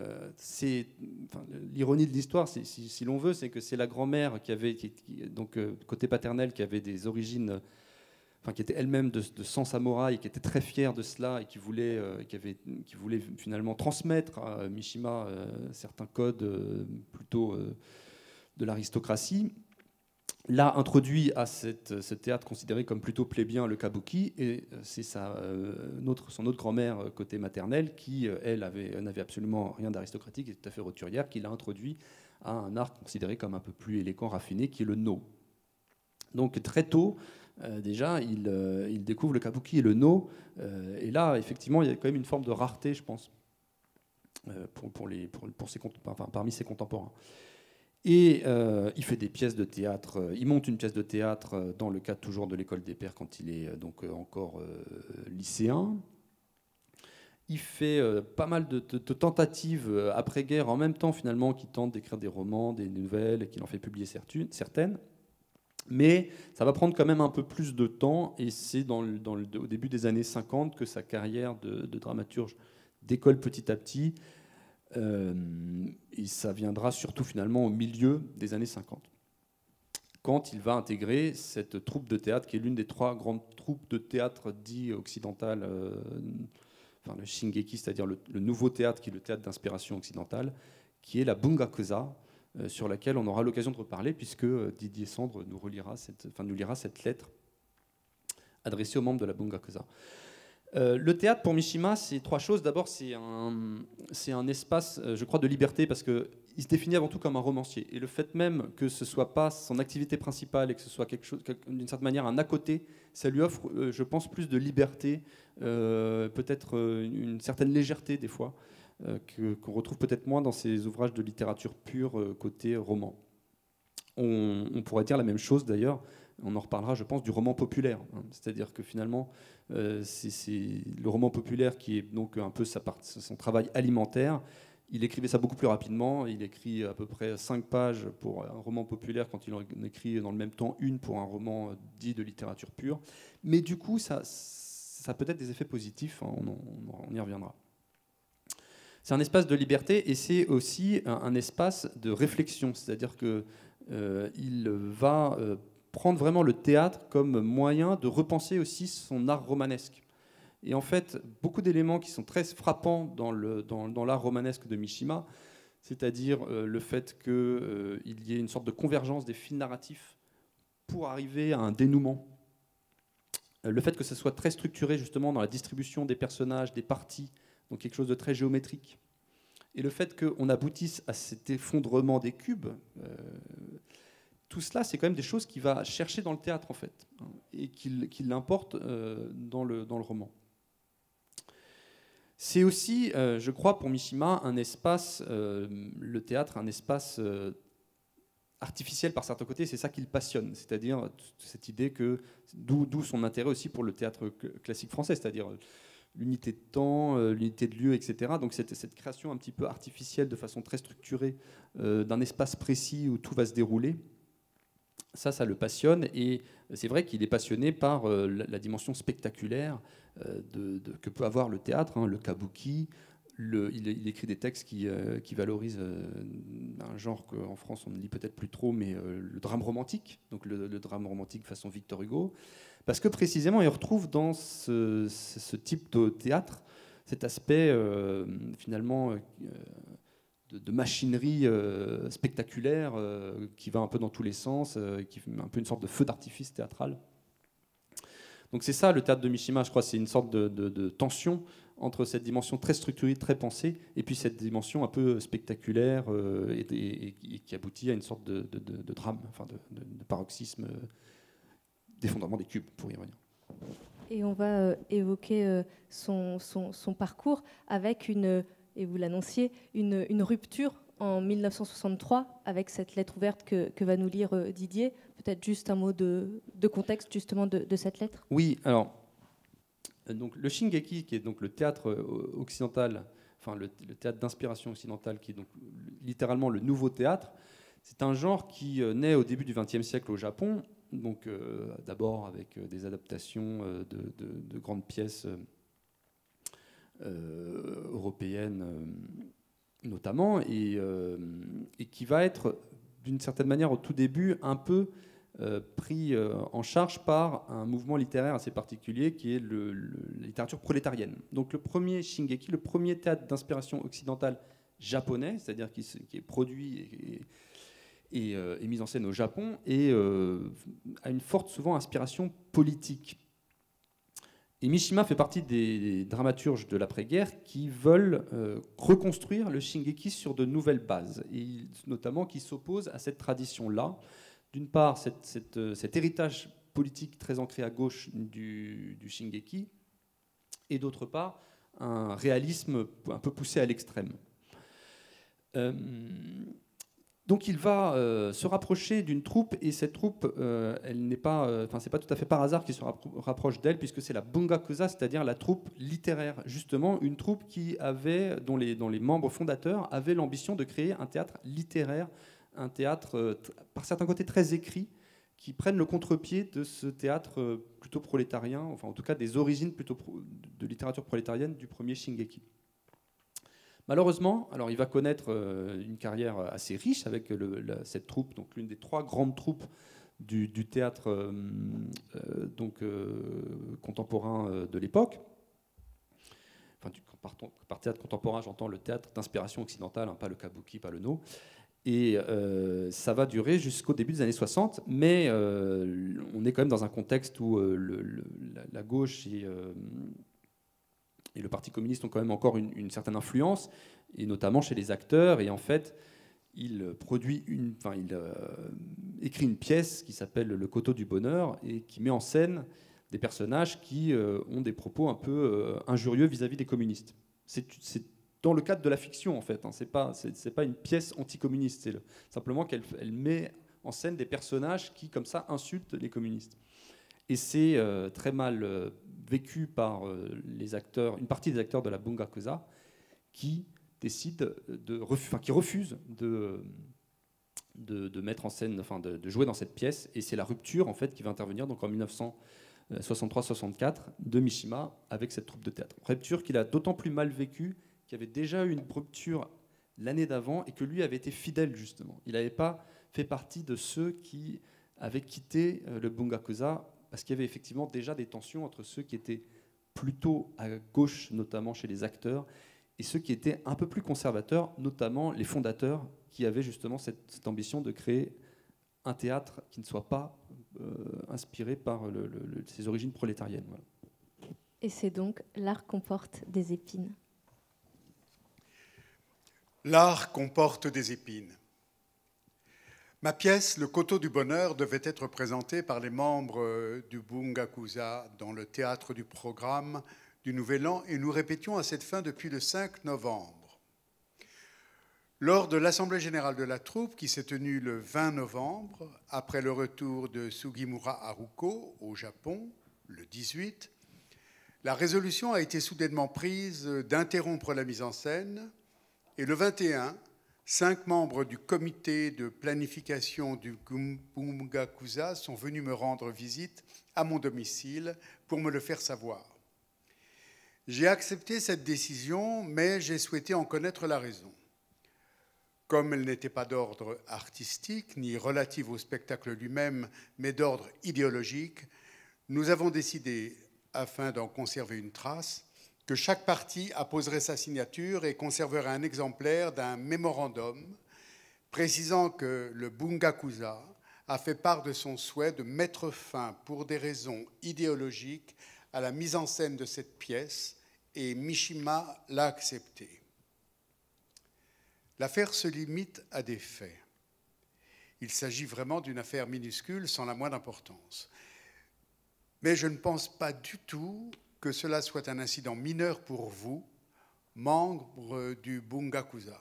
l'ironie de l'histoire, si l'on veut, c'est que c'est la grand-mère donc côté paternel, qui avait des origines, qui était elle-même de sang samouraï, qui était très fière de cela et qui voulait finalement transmettre à Mishima certains codes plutôt de l'aristocratie. L'a introduit à ce théâtre considéré comme plutôt plébéien, le kabuki, et c'est son autre grand-mère côté maternel qui, elle, n'avait absolument rien d'aristocratique et tout à fait roturière, qui l'a introduit à un art considéré comme un peu plus élégant, raffiné, qui est le no. Donc très tôt, déjà, il découvre le kabuki et le no, et là, effectivement, il y a quand même une forme de rareté, je pense, parmi ses contemporains. Et il fait des pièces de théâtre, il monte une pièce de théâtre dans le cadre toujours de l'école des pairs quand il est donc encore lycéen. Il fait pas mal de tentatives après-guerre en même temps finalement qu'il tente d'écrire des romans, des nouvelles et qu'il en fait publier certaines. Mais ça va prendre quand même un peu plus de temps et c'est au début des années 50 que sa carrière de dramaturge décolle petit à petit. Et ça viendra surtout finalement au milieu des années 50, quand il va intégrer cette troupe de théâtre qui est l'une des 3 grandes troupes de théâtre dit occidental, le Shingeki, c'est-à-dire le nouveau théâtre qui est le théâtre d'inspiration occidentale, qui est la Bungakuza, sur laquelle on aura l'occasion de reparler puisque Didier Sandre nous lira cette lettre adressée aux membres de la Bungakuza. Le théâtre pour Mishima, c'est 3 choses. D'abord, c'est un espace, je crois, de liberté parce qu'il se définit avant tout comme un romancier. Et le fait même que ce ne soit pas son activité principale et que ce soit quelque chose, d'une certaine manière, un à côté, ça lui offre, je pense, plus de liberté, peut-être une certaine légèreté des fois, qu'on retrouve peut-être moins dans ses ouvrages de littérature pure côté roman. On pourrait dire la même chose d'ailleurs. On en reparlera, je pense, du roman populaire. C'est-à-dire que finalement, c'est le roman populaire qui est donc un peu son travail alimentaire. Il écrivait ça beaucoup plus rapidement. Il écrit à peu près 5 pages pour un roman populaire quand il en écrit dans le même temps une pour un roman dit de littérature pure. Mais du coup, ça ça a peut-être des effets positifs, hein, on y reviendra. C'est un espace de liberté et c'est aussi un espace de réflexion, c'est-à-dire qu'il va prendre vraiment le théâtre comme moyen de repenser aussi son art romanesque. Et en fait, beaucoup d'éléments qui sont très frappants dans l'art romanesque de Mishima, c'est-à-dire le fait qu'il y ait une sorte de convergence des fils narratifs pour arriver à un dénouement, le fait que ça soit très structuré justement dans la distribution des personnages, des parties, donc quelque chose de très géométrique, et le fait qu'on aboutisse à cet effondrement des cubes, tout cela, c'est quand même des choses qu'il va chercher dans le théâtre, en fait, hein, et qu'il l'importe dans le roman. C'est aussi, je crois, pour Mishima, un espace, le théâtre, un espace artificiel par certains côtés, c'est ça qui le passionne, c'est-à-dire cette idée que, d'où son intérêt aussi pour le théâtre classique français, c'est-à-dire l'unité de temps, l'unité de lieu, etc. Donc cette création un petit peu artificielle, de façon très structurée, d'un espace précis où tout va se dérouler, ça le passionne, et c'est vrai qu'il est passionné par la dimension spectaculaire que peut avoir le théâtre, hein, le kabuki. Il écrit des textes qui valorisent un genre qu'en France on ne lit peut-être plus trop, mais le drame romantique, donc le drame romantique façon Victor Hugo, parce que précisément il retrouve dans ce type de théâtre cet aspect finalement de machinerie spectaculaire qui va un peu dans tous les sens, qui fait un peu une sorte de feu d'artifice théâtral. Donc c'est ça le théâtre de Mishima, je crois, c'est une sorte de tension entre cette dimension très structurée, très pensée, et puis cette dimension un peu spectaculaire et qui aboutit à une sorte de drame, enfin de paroxysme, d'effondrement des cubes, pour y revenir. Et on va évoquer son parcours avec et vous l'annonciez, une rupture en 1963 avec cette lettre ouverte que va nous lire Didier. Peut-être juste un mot de contexte justement de cette lettre. Oui, alors donc le Shingeki, qui est donc le théâtre occidental, enfin le théâtre d'inspiration occidentale, qui est donc littéralement le nouveau théâtre, c'est un genre qui naît au début du XXe siècle au Japon, donc d'abord avec des adaptations de grandes pièces européennes notamment, et qui va être d'une certaine manière au tout début un peu pris en charge par un mouvement littéraire assez particulier qui est la littérature prolétarienne. Donc le premier Shingeki, le premier théâtre d'inspiration occidentale japonais, c'est-à-dire qui est produit et mis en scène au Japon, et a une forte souvent inspiration politique. Et Mishima fait partie des dramaturges de l'après-guerre qui veulent reconstruire le Shingeki sur de nouvelles bases, et notamment qui s'opposent à cette tradition-là. D'une part, cet héritage politique très ancré à gauche du Shingeki, et d'autre part, un réalisme un peu poussé à l'extrême. Donc il va se rapprocher d'une troupe, et cette troupe, elle n'est pas, c'est pas tout à fait par hasard qu'il se rapproche d'elle, puisque c'est la Bungakuza, c'est-à-dire la troupe littéraire, justement, une troupe dont les membres fondateurs avaient l'ambition de créer un théâtre littéraire, un théâtre par certains côtés très écrit, qui prennent le contre-pied de ce théâtre plutôt prolétarien, enfin en tout cas des origines plutôt de littérature prolétarienne du premier Shingeki. Malheureusement, alors il va connaître une carrière assez riche avec cette troupe, donc l'une des 3 grandes troupes du théâtre contemporain de l'époque. Enfin, par théâtre contemporain, j'entends le théâtre d'inspiration occidentale, hein, pas le kabuki, pas le no. Et ça va durer jusqu'au début des années 60, mais on est quand même dans un contexte où la gauche et le Parti communiste ont quand même encore une certaine influence, et notamment chez les acteurs. Et en fait, il écrit une pièce qui s'appelle Le Coteau du Bonheur, et qui met en scène des personnages qui ont des propos un peu injurieux vis-à-vis des communistes. C'est dans le cadre de la fiction, en fait. Hein. C'est pas une pièce anticommuniste. C'est simplement qu'elle met en scène des personnages qui, comme ça, insultent les communistes. Et c'est très mal vécu par une partie des acteurs de la Bungakuza, qui refusent de mettre en scène, de jouer dans cette pièce. Et c'est la rupture, en fait, qui va intervenir donc en 1963 63-64 de Mishima avec cette troupe de théâtre. Rupture qu'il a d'autant plus mal vécue qu'il y avait déjà eu une rupture l'année d'avant et que lui avait été fidèle justement. Il n'avait pas fait partie de ceux qui avaient quitté le Bungakuza parce qu'il y avait effectivement déjà des tensions entre ceux qui étaient plutôt à gauche, notamment chez les acteurs, et ceux qui étaient un peu plus conservateurs, notamment les fondateurs, qui avaient justement cette ambition de créer un théâtre qui ne soit pas inspiré par ses origines prolétariennes. Voilà. Et c'est donc l'art comporte des épines. L'art comporte des épines. Ma pièce, Le Coteau du Bonheur, devait être présentée par les membres du Bungakuza dans le théâtre du programme du Nouvel An et nous répétions à cette fin depuis le 5 novembre. Lors de l'Assemblée générale de la troupe qui s'est tenue le 20 novembre, après le retour de Sugimura Haruko au Japon, le 18, la résolution a été soudainement prise d'interrompre la mise en scène et le 21, 5 membres du comité de planification du Bungakuza sont venus me rendre visite à mon domicile pour me le faire savoir. J'ai accepté cette décision, mais j'ai souhaité en connaître la raison. Comme elle n'était pas d'ordre artistique, ni relative au spectacle lui-même, mais d'ordre idéologique, nous avons décidé, afin d'en conserver une trace, que chaque partie apposerait sa signature et conserverait un exemplaire d'un mémorandum précisant que le Bungakuza a fait part de son souhait de mettre fin, pour des raisons idéologiques, à la mise en scène de cette pièce, et Mishima l'a accepté. L'affaire se limite à des faits. Il s'agit vraiment d'une affaire minuscule, sans la moindre importance. Mais je ne pense pas du tout que cela soit un incident mineur pour vous, membres du Bungakuza.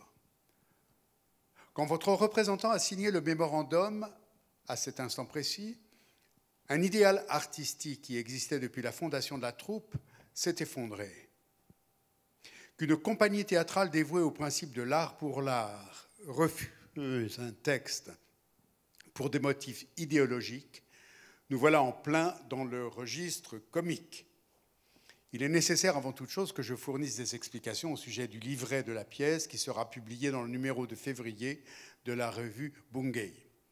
Quand votre représentant a signé le mémorandum, à cet instant précis, un idéal artistique qui existait depuis la fondation de la troupe s'est effondré. Qu'une compagnie théâtrale dévouée au principe de l'art pour l'art refuse un texte pour des motifs idéologiques, nous voilà en plein dans le registre comique. Il est nécessaire avant toute chose que je fournisse des explications au sujet du livret de la pièce qui sera publié dans le numéro de février de la revue Bungei.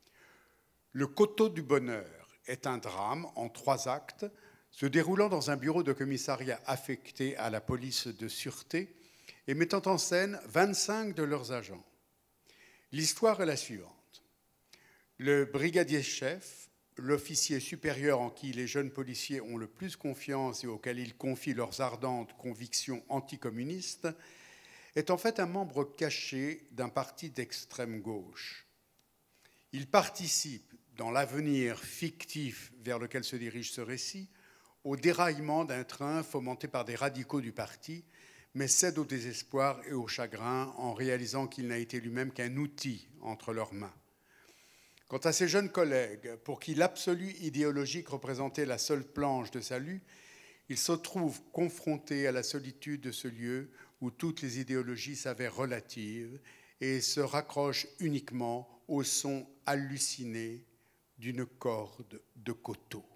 Le Coteau du Bonheur est un drame en 3 actes se déroulant dans un bureau de commissariat affecté à la police de sûreté et mettant en scène 25 de leurs agents. L'histoire est la suivante. Le brigadier-chef, l'officier supérieur en qui les jeunes policiers ont le plus confiance et auquel ils confient leurs ardentes convictions anticommunistes, est en fait un membre caché d'un parti d'extrême gauche. Il participe, dans l'avenir fictif vers lequel se dirige ce récit, au déraillement d'un train fomenté par des radicaux du parti, mais cède au désespoir et au chagrin en réalisant qu'il n'a été lui-même qu'un outil entre leurs mains. Quant à ses jeunes collègues, pour qui l'absolu idéologique représentait la seule planche de salut, ils se trouvent confrontés à la solitude de ce lieu où toutes les idéologies s'avèrent relatives et se raccrochent uniquement au son halluciné d'une corde de coteau.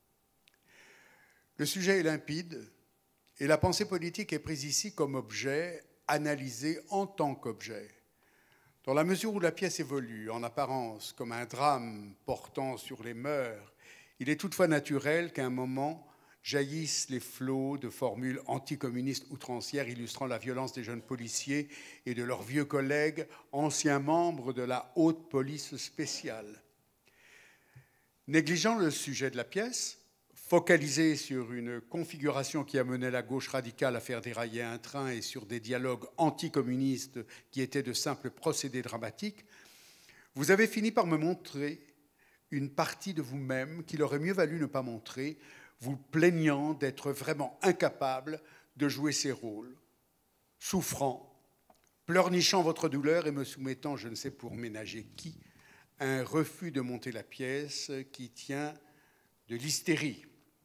Le sujet est limpide et la pensée politique est prise ici comme objet, analysé en tant qu'objet. Dans la mesure où la pièce évolue, en apparence, comme un drame portant sur les mœurs, il est toutefois naturel qu'à un moment jaillissent les flots de formules anticommunistes outrancières illustrant la violence des jeunes policiers et de leurs vieux collègues, anciens membres de la haute police spéciale. Négligeant le sujet de la pièce, focalisé sur une configuration qui amenait la gauche radicale à faire dérailler un train et sur des dialogues anticommunistes qui étaient de simples procédés dramatiques, vous avez fini par me montrer une partie de vous-même qu'il aurait mieux valu ne pas montrer, vous plaignant d'être vraiment incapable de jouer ces rôles, souffrant, pleurnichant votre douleur et me soumettant, je ne sais pour ménager qui, à un refus de monter la pièce qui tient de l'hystérie.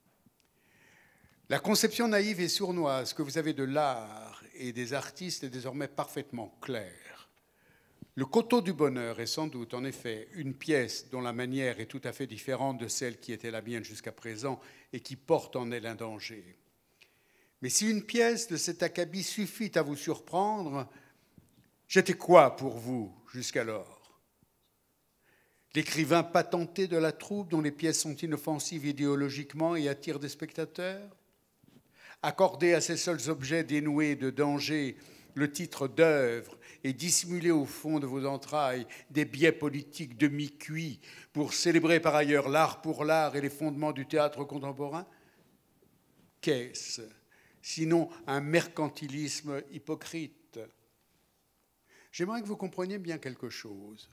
La conception naïve et sournoise que vous avez de l'art et des artistes est désormais parfaitement claire. Le Coteau du Bonheur est sans doute, en effet, une pièce dont la manière est tout à fait différente de celle qui était la mienne jusqu'à présent et qui porte en elle un danger. Mais si une pièce de cet acabit suffit à vous surprendre, j'étais quoi pour vous jusqu'alors? L'écrivain patenté de la troupe dont les pièces sont inoffensives idéologiquement et attirent des spectateurs? Accorder à ces seuls objets dénoués de danger le titre d'œuvre et dissimuler au fond de vos entrailles des biais politiques demi-cuits pour célébrer par ailleurs l'art pour l'art et les fondements du théâtre contemporain? Qu'est-ce sinon un mercantilisme hypocrite? J'aimerais que vous compreniez bien quelque chose.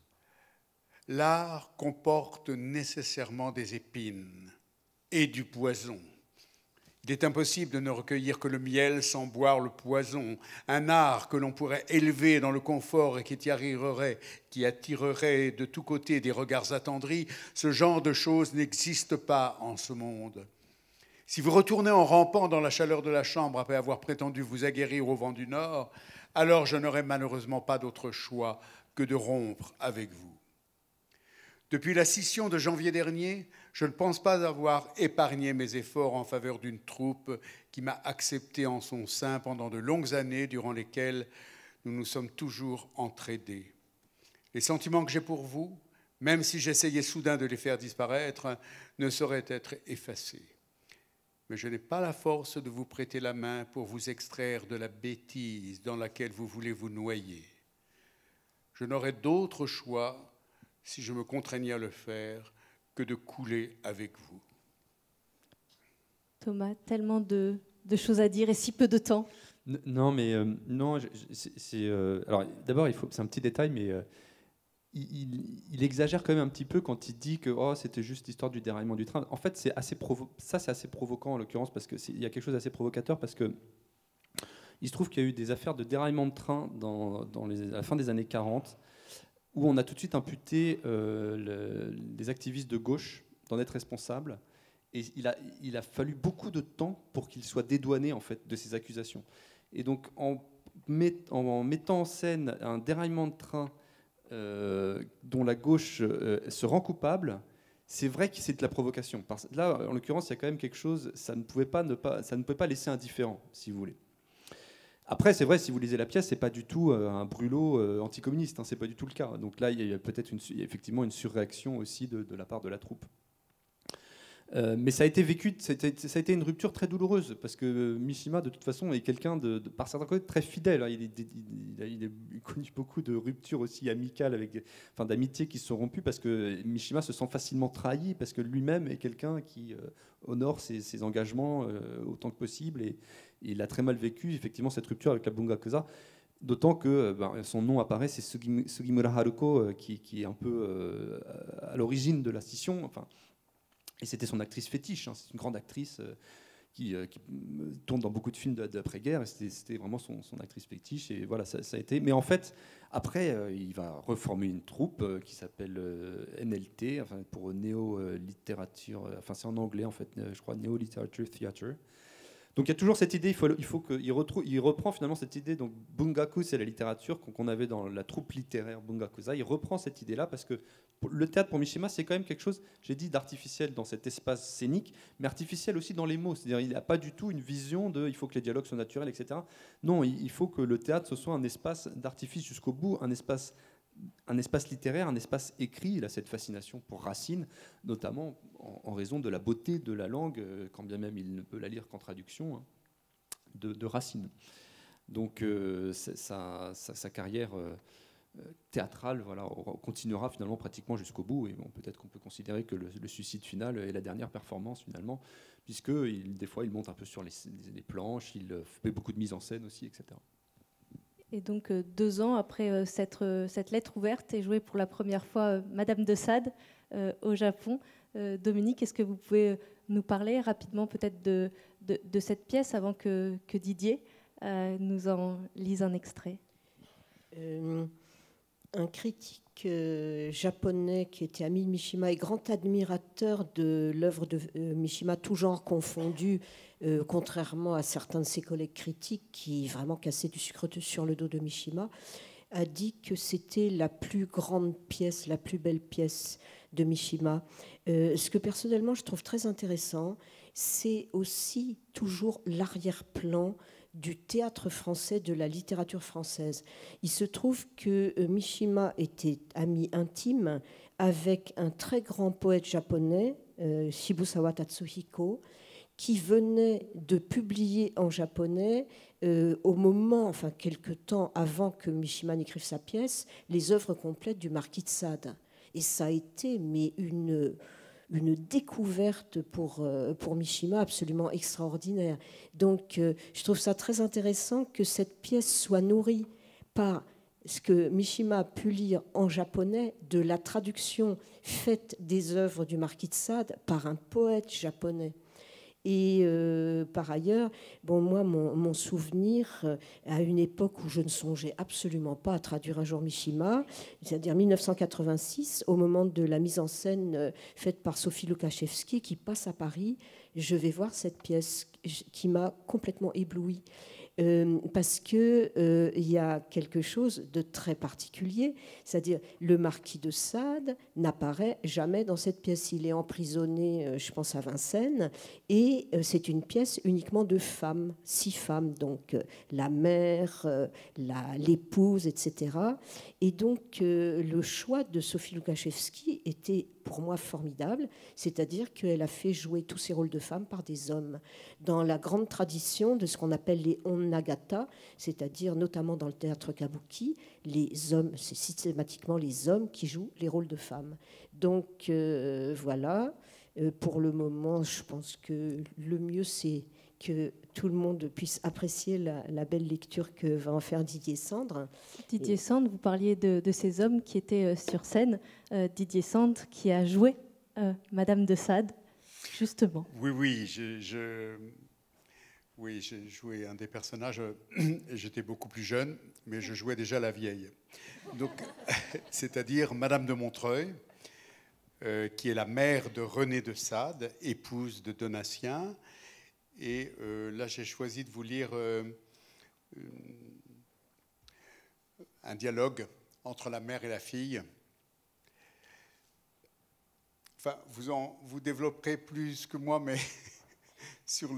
L'art comporte nécessairement des épines et du poison. Il est impossible de ne recueillir que le miel sans boire le poison. Un art que l'on pourrait élever dans le confort et qui attirerait de tous côtés des regards attendris, ce genre de choses n'existe pas en ce monde. Si vous retournez en rampant dans la chaleur de la chambre après avoir prétendu vous aguerrir au vent du Nord, alors je n'aurai malheureusement pas d'autre choix que de rompre avec vous. Depuis la scission de janvier dernier, je ne pense pas avoir épargné mes efforts en faveur d'une troupe qui m'a accepté en son sein pendant de longues années durant lesquelles nous nous sommes toujours entraidés. Les sentiments que j'ai pour vous, même si j'essayais soudain de les faire disparaître, ne sauraient être effacés. Mais je n'ai pas la force de vous prêter la main pour vous extraire de la bêtise dans laquelle vous voulez vous noyer. Je n'aurai d'autre choix, si je me contraignais à le faire, que de couler avec vous. Thomas, tellement de choses à dire et si peu de temps. Non, mais non. Alors, d'abord, c'est un petit détail, mais il exagère quand même un petit peu quand il dit que c'était juste l'histoire du déraillement du train. En fait, c'est assez provoquant en l'occurrence parce que il y a quelque chose d'assez provocateur parce que il se trouve qu'il y a eu des affaires de déraillement de train à la fin des années 40. Où on a tout de suite imputé des activistes de gauche d'en être responsables. Et il a fallu beaucoup de temps pour qu'ils soient dédouanés en fait, de ces accusations. Et donc, en mettant en scène un déraillement de train dont la gauche se rend coupable, c'est vrai que c'est de la provocation. Là, en l'occurrence, il y a quand même quelque chose, ça ne pouvait pas laisser indifférent, si vous voulez. Après, c'est vrai, si vous lisez la pièce, c'est pas du tout un brûlot anticommuniste, hein, c'est pas du tout le cas. Donc là, il y a peut-être effectivement une surréaction aussi de la part de la troupe. Mais ça a été vécu, ça a été une rupture très douloureuse, parce que Mishima, de toute façon, est quelqu'un par certains côtés très fidèle. Hein. Il a connu beaucoup de ruptures aussi amicales, d'amitiés qui se sont rompues, parce que Mishima se sent facilement trahi, parce que lui-même est quelqu'un qui honore ses engagements autant que possible, et il a très mal vécu, effectivement, cette rupture avec la Bungakuza. D'autant que son nom apparaît, c'est Sugimura Haruko, qui est un peu à l'origine de la scission. Et c'était son actrice fétiche. Hein. C'est une grande actrice qui tourne dans beaucoup de films d'après-guerre. C'était vraiment son actrice fétiche. Et voilà, ça a été. Mais en fait, après, il va reformer une troupe qui s'appelle NLT, pour Néo-Littérature. C'est en anglais, en fait, je crois, Néo-Literature Theatre. Donc il y a toujours cette idée, il faut qu'il reprend finalement cette idée. Donc Bungaku, c'est la littérature qu'on avait dans la troupe littéraire Bungakuza. Il reprend cette idée-là parce que le théâtre pour Mishima, c'est quand même quelque chose, j'ai dit, d'artificiel dans cet espace scénique, mais artificiel aussi dans les mots. C'est-à-dire il n'a pas du tout une vision de il faut que les dialogues soient naturels, etc. Non, il faut que le théâtre, ce soit un espace d'artifice jusqu'au bout, un espace littéraire, un espace écrit. Il a cette fascination pour Racine, notamment en raison de la beauté de la langue, quand bien même il ne peut la lire qu'en traduction, hein, de Racine. Donc sa carrière théâtrale continuera finalement pratiquement jusqu'au bout. Et peut-être qu'on peut considérer que le suicide final est la dernière performance finalement, puisque des fois il monte un peu sur les planches, il fait beaucoup de mise en scène aussi, etc. Et donc 2 ans après cette lettre ouverte est jouée pour la première fois Madame de Sade au Japon. Dominique, est-ce que vous pouvez nous parler rapidement peut-être de cette pièce avant que Didier nous en lise un extrait? Un critique japonais qui était ami de Mishima et grand admirateur de l'œuvre de Mishima, tout genre confondu, contrairement à certains de ses collègues critiques qui vraiment cassaient du sucre sur le dos de Mishima, a dit que c'était la plus grande pièce, la plus belle pièce de Mishima. Ce que personnellement je trouve très intéressant, c'est aussi toujours l'arrière-plan du théâtre français, de la littérature française. Il se trouve que Mishima était ami intime avec un très grand poète japonais, Shibusawa Tatsuhiko, qui venait de publier en japonais, au moment, enfin quelque temps avant que Mishima n'écrive sa pièce, les œuvres complètes du marquis de Sade. Et ça a été mais une découverte pour Mishima absolument extraordinaire. Donc je trouve ça très intéressant que cette pièce soit nourrie par ce que Mishima a pu lire en japonais, de la traduction faite des œuvres du marquis de Sade par un poète japonais. Et par ailleurs, bon, moi, mon souvenir, à une époque où je ne songeais absolument pas à traduire un jour Mishima, c'est-à-dire 1986, au moment de la mise en scène faite par Sophie Loukachevski, qui passe à Paris, je vais voir cette pièce qui m'a complètement éblouie. Parce qu'il y a quelque chose de très particulier, c'est-à-dire le marquis de Sade n'apparaît jamais dans cette pièce. Il est emprisonné, je pense, à Vincennes, et c'est une pièce uniquement de femmes, 6 femmes, donc la mère, l'épouse, etc. Et donc le choix de Sophie Loukachevski était pour moi formidable, c'est-à-dire qu'elle a fait jouer tous ces rôles de femmes par des hommes, dans la grande tradition de ce qu'on appelle les onnagata, c'est-à-dire notamment dans le théâtre kabuki, les hommes, c'est systématiquement les hommes qui jouent les rôles de femmes. Donc voilà, pour le moment, je pense que le mieux c'est que tout le monde puisse apprécier la belle lecture que va en faire Didier Sandre. Didier Sandre, vous parliez de ces hommes qui étaient sur scène. Didier Sandre qui a joué Madame de Sade, justement. Oui, j'ai joué un des personnages. J'étais beaucoup plus jeune, mais je jouais déjà la vieille. Donc, c'est-à-dire Madame de Montreuil, qui est la mère de René de Sade, épouse de Donatien. Et là, j'ai choisi de vous lire un dialogue entre la mère et la fille. Enfin, vous développerez plus que moi, mais sur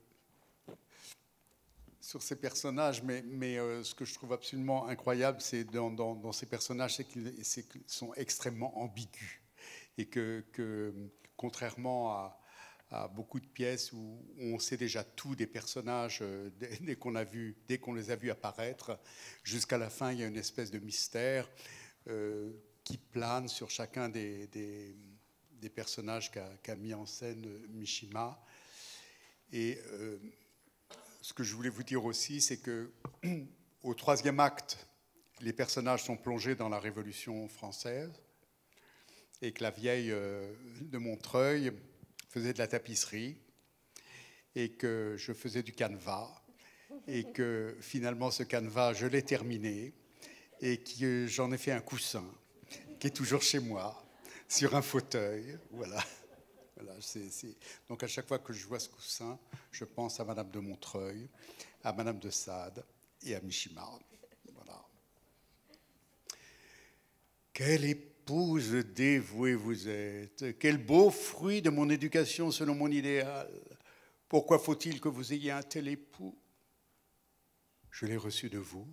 ces personnages. Mais ce que je trouve absolument incroyable, c'est dans ces personnages, c'est qu'ils sont extrêmement ambigus. Et que contrairement à beaucoup de pièces où on sait déjà tout des personnages dès qu'on les a vus apparaître, jusqu'à la fin, il y a une espèce de mystère qui plane sur chacun des personnages qu'a mis en scène Mishima. Et ce que je voulais vous dire aussi, c'est que au 3e acte, les personnages sont plongés dans la Révolution française et que la vieille de Montreuil faisait de la tapisserie et que je faisais du canevas et que finalement ce canevas, je l'ai terminé et que j'en ai fait un coussin qui est toujours chez moi, sur un fauteuil. Voilà. Donc à chaque fois que je vois ce coussin, je pense à Madame de Montreuil, à Madame de Sade et à Mishima. Voilà. Quelle épouse dévouée vous êtes! Quel beau fruit de mon éducation selon mon idéal! Pourquoi faut-il que vous ayez un tel époux? Je l'ai reçu de vous.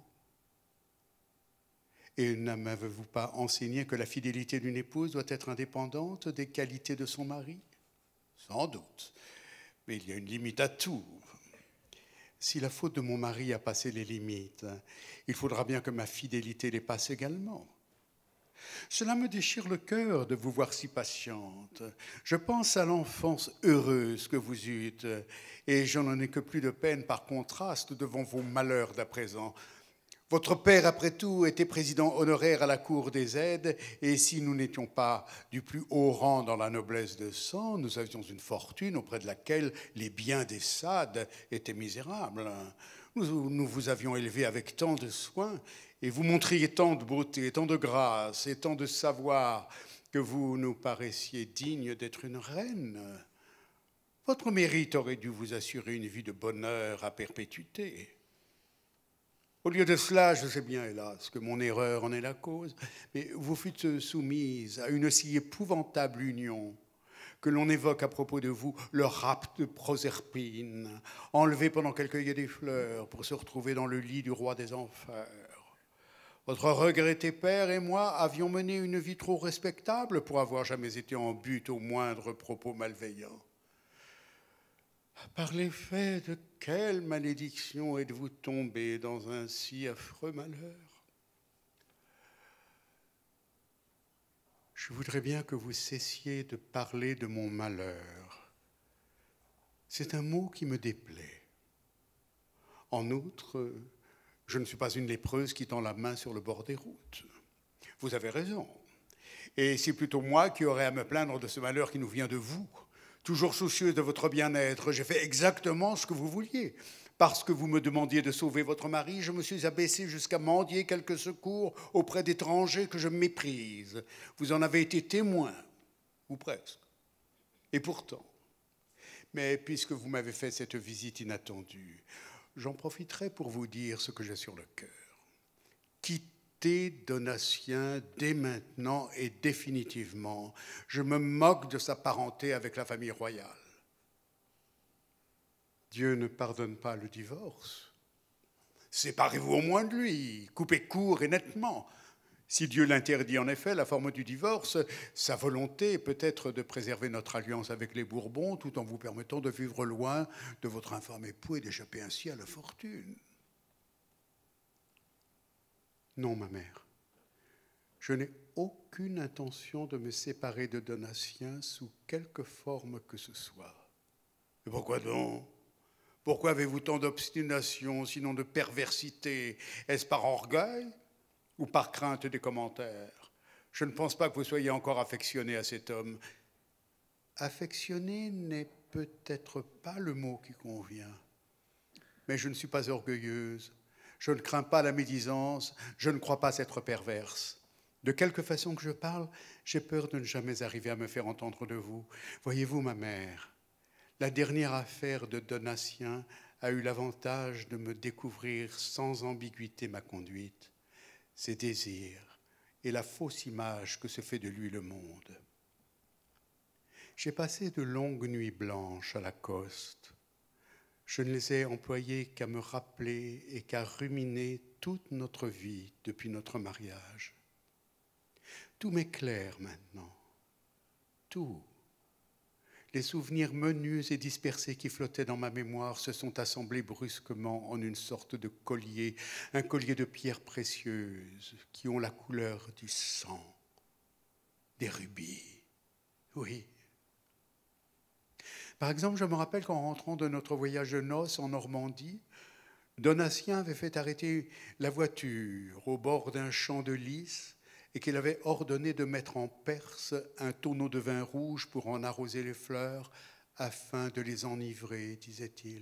Et ne m'avez-vous pas enseigné que la fidélité d'une épouse doit être indépendante des qualités de son mari? Sans doute. Mais il y a une limite à tout. Si la faute de mon mari a passé les limites, il faudra bien que ma fidélité les passe également. Cela me déchire le cœur de vous voir si patiente. Je pense à l'enfance heureuse que vous eûtes, et je n'en ai que plus de peine par contraste devant vos malheurs d'à présent. Votre père, après tout, était président honoraire à la Cour des Aides, et si nous n'étions pas du plus haut rang dans la noblesse de sang, nous avions une fortune auprès de laquelle les biens des Sade étaient misérables. Nous vous avions élevé avec tant de soin, et vous montriez tant de beauté, tant de grâce et tant de savoir que vous nous paraissiez digne d'être une reine. Votre mérite aurait dû vous assurer une vie de bonheur à perpétuité. Au lieu de cela, je sais bien, hélas, que mon erreur en est la cause, mais vous fûtes soumise à une si épouvantable union que l'on évoque à propos de vous le rapt de Proserpine, enlevé pendant qu'elle cueillait des fleurs pour se retrouver dans le lit du roi des enfers. Votre regretté père et moi avions mené une vie trop respectable pour avoir jamais été en but au moindre propos malveillant. Par l'effet de quelle malédiction êtes-vous tombé dans un si affreux malheur? Je voudrais bien que vous cessiez de parler de mon malheur. C'est un mot qui me déplaît. En outre, je ne suis pas une lépreuse qui tend la main sur le bord des routes. Vous avez raison. Et c'est plutôt moi qui aurais à me plaindre de ce malheur qui nous vient de vous. Toujours soucieuse de votre bien-être, j'ai fait exactement ce que vous vouliez. Parce que vous me demandiez de sauver votre mari, je me suis abaissé jusqu'à mendier quelques secours auprès d'étrangers que je méprise. Vous en avez été témoin, ou presque. Et pourtant, mais puisque vous m'avez fait cette visite inattendue, j'en profiterai pour vous dire ce que j'ai sur le cœur. Quittez Donatien dès maintenant et définitivement. Je me moque de sa parenté avec la famille royale. Dieu ne pardonne pas le divorce. Séparez-vous au moins de lui, coupez court et nettement. Si Dieu l'interdit en effet, la forme du divorce, sa volonté peut être de préserver notre alliance avec les Bourbons tout en vous permettant de vivre loin de votre infâme époux et d'échapper ainsi à la fortune. Non, ma mère, je n'ai aucune intention de me séparer de Donatien sous quelque forme que ce soit. Et pourquoi donc ? Pourquoi avez-vous tant d'obstination, sinon de perversité? Est-ce par orgueil ou par crainte des commentaires? Je ne pense pas que vous soyez encore affectionné à cet homme. Affectionné n'est peut-être pas le mot qui convient. Mais je ne suis pas orgueilleuse. Je ne crains pas la médisance. Je ne crois pas être perverse. De quelque façon que je parle, j'ai peur de ne jamais arriver à me faire entendre de vous. Voyez-vous, ma mère, la dernière affaire de Donatien a eu l'avantage de me découvrir sans ambiguïté ma conduite, ses désirs et la fausse image que se fait de lui le monde. J'ai passé de longues nuits blanches à la Coste. Je ne les ai employées qu'à me rappeler et qu'à ruminer toute notre vie depuis notre mariage. Tout m'éclaire maintenant, tout. Les souvenirs menus et dispersés qui flottaient dans ma mémoire se sont assemblés brusquement en une sorte de collier, un collier de pierres précieuses qui ont la couleur du sang, des rubis, oui. Par exemple, je me rappelle qu'en rentrant de notre voyage de noces en Normandie, Donatien avait fait arrêter la voiture au bord d'un champ de lys et qu'il avait ordonné de mettre en perce un tonneau de vin rouge pour en arroser les fleurs afin de les enivrer, disait-il.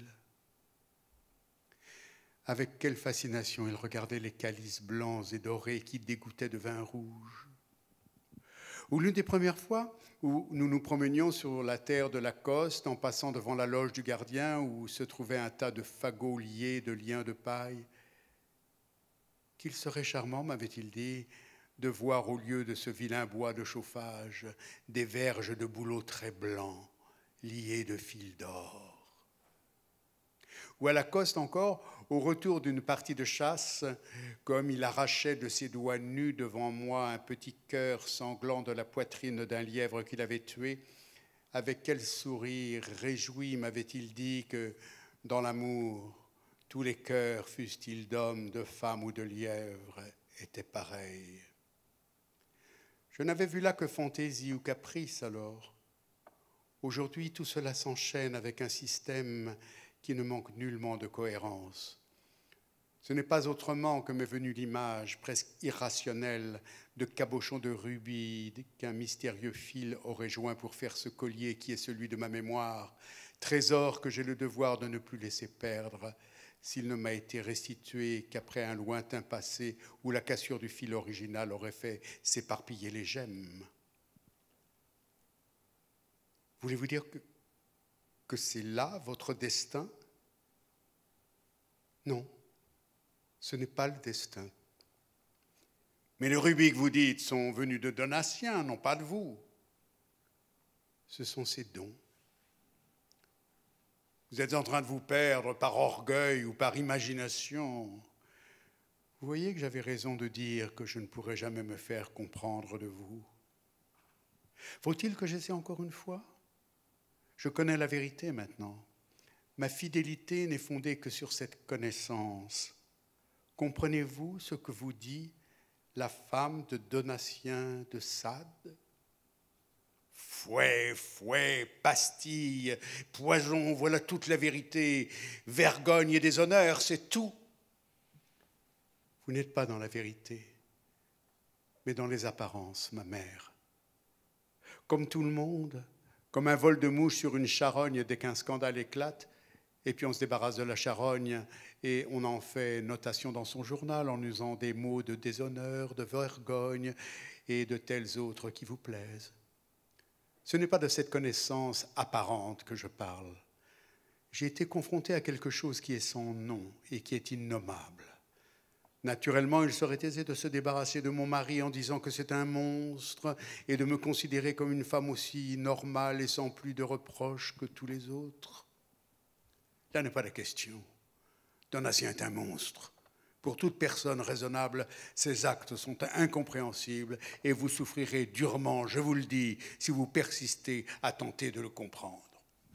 Avec quelle fascination il regardait les calices blancs et dorés qui dégoûtaient de vin rouge. Ou l'une des premières fois où nous nous promenions sur la terre de la Coste en passant devant la loge du gardien où se trouvait un tas de fagots liés de liens de paille, qu'il serait charmant, m'avait-il dit, de voir au lieu de ce vilain bois de chauffage des verges de bouleaux très blancs liés de fils d'or. Ou à la Coste encore, au retour d'une partie de chasse, comme il arrachait de ses doigts nus devant moi un petit cœur sanglant de la poitrine d'un lièvre qu'il avait tué, avec quel sourire réjoui m'avait-il dit que dans l'amour, tous les cœurs, fussent-ils d'hommes, de femmes ou de lièvres, étaient pareils. Je n'avais vu là que fantaisie ou caprice alors. Aujourd'hui, tout cela s'enchaîne avec un système qui ne manque nullement de cohérence. Ce n'est pas autrement que m'est venue l'image presque irrationnelle de cabochons de rubis qu'un mystérieux fil aurait joint pour faire ce collier qui est celui de ma mémoire, trésor que j'ai le devoir de ne plus laisser perdre, s'il ne m'a été restitué qu'après un lointain passé où la cassure du fil original aurait fait s'éparpiller les gemmes. Voulez-vous dire que c'est là votre destin? Non, Ce n'est pas le destin. Mais les rubis que vous dites sont venus de Donatien, non pas de vous. Ce sont ses dons. Vous êtes en train de vous perdre par orgueil ou par imagination. Vous voyez que j'avais raison de dire que je ne pourrais jamais me faire comprendre de vous. Faut-il que j'essaie encore une fois? Je connais la vérité maintenant. Ma fidélité n'est fondée que sur cette connaissance. Comprenez-vous ce que vous dit la femme de Donatien de Sade? Fouet, fouet, pastille, poison, voilà toute la vérité. Vergogne et déshonneur, c'est tout. Vous n'êtes pas dans la vérité, mais dans les apparences, ma mère. Comme tout le monde, comme un vol de mouche sur une charogne dès qu'un scandale éclate, et puis on se débarrasse de la charogne et on en fait notation dans son journal en usant des mots de déshonneur, de vergogne et de tels autres qui vous plaisent. Ce n'est pas de cette connaissance apparente que je parle. J'ai été confronté à quelque chose qui est sans nom et qui est innommable. Naturellement, il serait aisé de se débarrasser de mon mari en disant que c'est un monstre et de me considérer comme une femme aussi normale et sans plus de reproches que tous les autres. Là n'est pas la question. Donatien est un monstre. Pour toute personne raisonnable, ces actes sont incompréhensibles et vous souffrirez durement, je vous le dis, si vous persistez à tenter de le comprendre.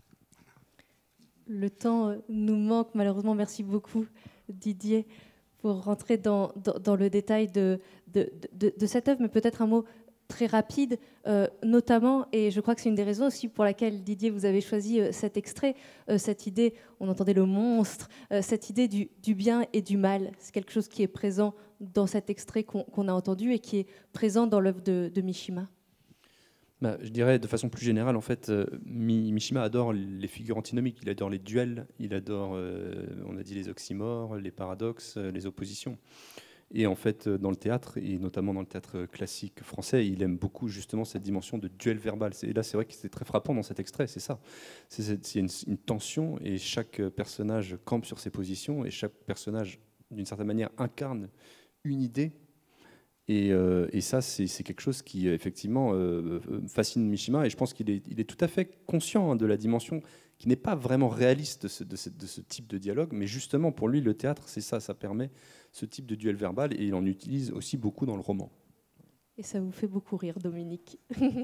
Le temps nous manque malheureusement. Merci beaucoup Didier pour rentrer dans le détail de cette œuvre, mais peut-être un mot très rapide, notamment, et je crois que c'est une des raisons aussi pour laquelle, Didier, vous avez choisi cet extrait, cette idée, on entendait le monstre, cette idée du bien et du mal. C'est quelque chose qui est présent dans cet extrait qu'on a entendu et qui est présent dans l'œuvre de Mishima. Je dirais de façon plus générale, en fait, Mishima adore les figures antinomiques, il adore les duels, il adore, on a dit, les oxymores, les paradoxes, les oppositions. Et en fait, dans le théâtre, et notamment dans le théâtre classique français, il aime beaucoup justement cette dimension de duel verbal. Et là, c'est vrai que c'est très frappant dans cet extrait, c'est ça. C'est une tension, et chaque personnage campe sur ses positions, et chaque personnage, d'une certaine manière, incarne une idée. Et ça, c'est quelque chose qui, effectivement, fascine Mishima. Et je pense qu'il est tout à fait conscient de la dimension qui n'est pas vraiment réaliste de ce type de dialogue. Mais justement, pour lui, le théâtre, c'est ça. Ça permet ce type de duel verbal. Et il en utilise aussi beaucoup dans le roman. Et ça vous fait beaucoup rire, Dominique.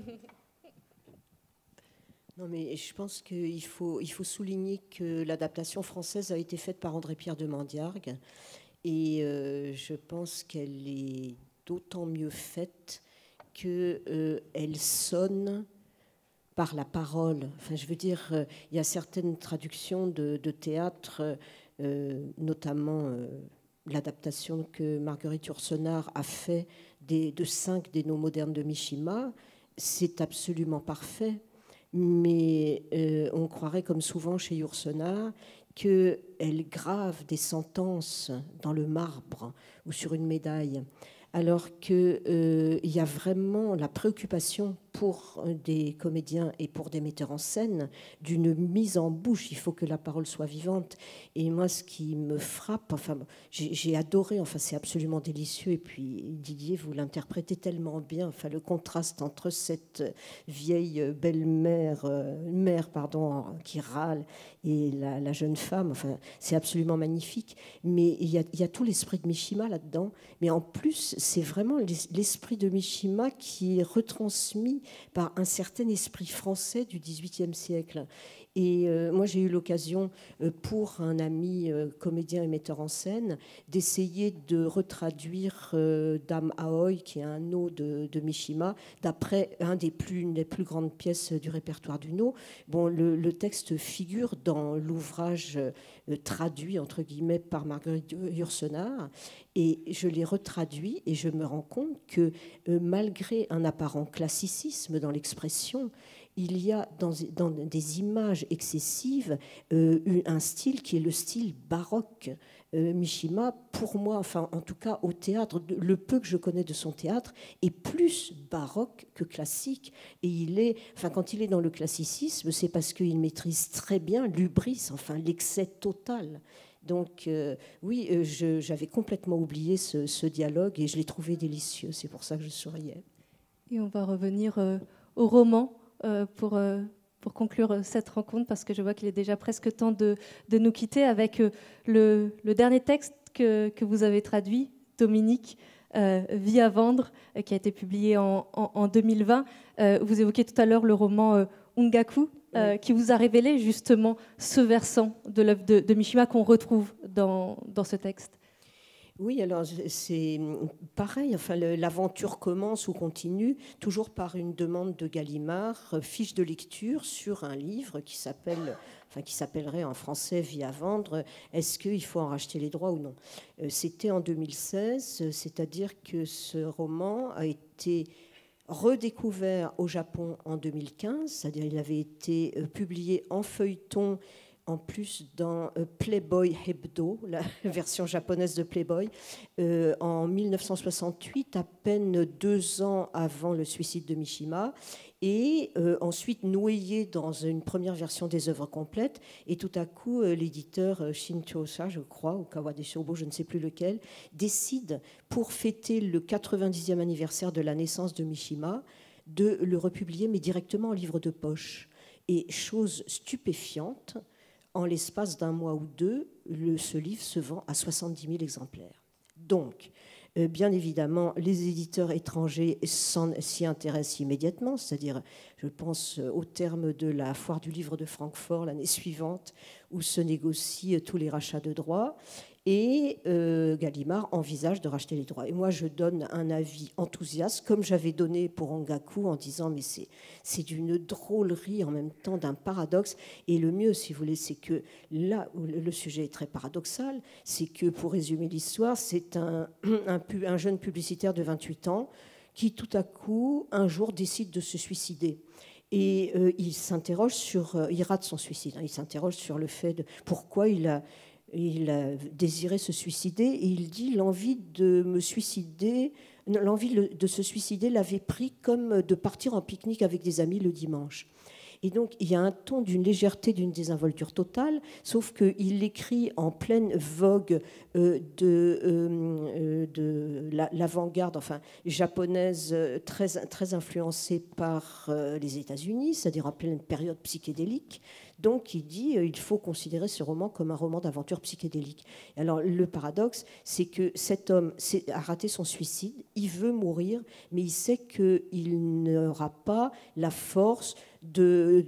Non, mais je pense qu'il faut souligner que l'adaptation française a été faite par André-Pierre de Mandiargue. Et je pense qu'elle est d'autant mieux faite qu'elle sonne par la parole. Enfin, je veux dire, il y a certaines traductions de théâtre, notamment l'adaptation que Marguerite Yourcenar a fait de 5 des noms modernes de Mishima. C'est absolument parfait, mais on croirait, comme souvent chez Yourcenar, qu'elle grave des sentences dans le marbre ou sur une médaille, alors qu'il y a vraiment la préoccupation pour des comédiens et pour des metteurs en scène d'une mise en bouche. Il faut que la parole soit vivante. Et moi, ce qui me frappe, enfin, j'ai adoré, enfin, c'est absolument délicieux. Et puis, Didier, vous l'interprétez tellement bien. Enfin, le contraste entre cette vieille belle-mère, qui râle, et la jeune femme, enfin, c'est absolument magnifique. Mais il y a tout l'esprit de Mishima là-dedans. Mais en plus, c'est vraiment l'esprit de Mishima qui est retransmis par un certain esprit français du XVIIIe siècle. Et moi, j'ai eu l'occasion, pour un ami comédien et metteur en scène, d'essayer de retraduire Dame Aoi, qui est un no de Mishima, d'après une des plus grandes pièces du répertoire du no. Bon, le texte figure dans l'ouvrage traduit, entre guillemets, par Marguerite Yourcenar, et je l'ai retraduit, et je me rends compte que malgré un apparent classicisme dans l'expression, il y a dans des images excessives un style qui est le style baroque. Mishima, pour moi, enfin en tout cas au théâtre, le peu que je connais de son théâtre, est plus baroque que classique. Et quand il est dans le classicisme, c'est parce qu'il maîtrise très bien l'hubris, enfin l'excès total Donc oui, j'avais complètement oublié ce dialogue et je l'ai trouvé délicieux. C'est pour ça que je souriais. Et on va revenir au roman pour conclure cette rencontre, parce que je vois qu'il est déjà presque temps de nous quitter avec le dernier texte que vous avez traduit, Dominique, Vie à vendre, qui a été publié en 2020. Vous évoquiez tout à l'heure le roman Ungaku, qui vous a révélé justement ce versant de l'œuvre de Mishima qu'on retrouve dans ce texte. Oui, alors c'est pareil, enfin, l'aventure commence ou continue toujours par une demande de Gallimard, fiche de lecture sur un livre qui s'appellerait en français Vie à vendre, est-ce qu'il faut en racheter les droits ou non? C'était en 2016, c'est-à-dire que ce roman a été redécouvert au Japon en 2015, c'est-à-dire il avait été publié en feuilleton en plus dans Playboy Hebdo, la version japonaise de Playboy, en 1968, à peine 2 ans avant le suicide de Mishima, et ensuite noyé dans une première version des œuvres complètes. Et tout à coup, l'éditeur Shinchōsha, je crois, ou Kawade Shobo, je ne sais plus lequel, décide, pour fêter le 90e anniversaire de la naissance de Mishima, de le republier, mais directement en livre de poche. Et chose stupéfiante, en l'espace d'un mois ou deux, ce livre se vend à 70 000 exemplaires. Donc, bien évidemment, les éditeurs étrangers s'y intéressent immédiatement, c'est-à-dire, je pense au terme de la foire du livre de Francfort l'année suivante, où se négocient tous les rachats de droits, et Gallimard envisage de racheter les droits. Et moi, je donne un avis enthousiaste, comme j'avais donné pour Angaku, en disant mais c'est d'une drôlerie, en même temps d'un paradoxe. Et le mieux, si vous voulez, c'est que là où le sujet est très paradoxal, c'est que, pour résumer l'histoire, c'est un jeune publicitaire de 28 ans qui, tout à coup, un jour, décide de se suicider. Et il s'interroge il rate son suicide, il s'interroge sur le fait de pourquoi il a désiré se suicider, et il dit l'envie de se suicider l'avait pris comme de partir en pique-nique avec des amis le dimanche. Et donc, il y a un ton d'une légèreté, d'une désinvolture totale, sauf qu'il l'écrit en pleine vogue de l'avant-garde japonaise, très influencée par les États-Unis, c'est-à-dire en pleine période psychédélique. Donc, il dit il faut considérer ce roman comme un roman d'aventure psychédélique. Alors, le paradoxe, c'est que cet homme a raté son suicide, il veut mourir, mais il sait qu'il n'aura pas la force de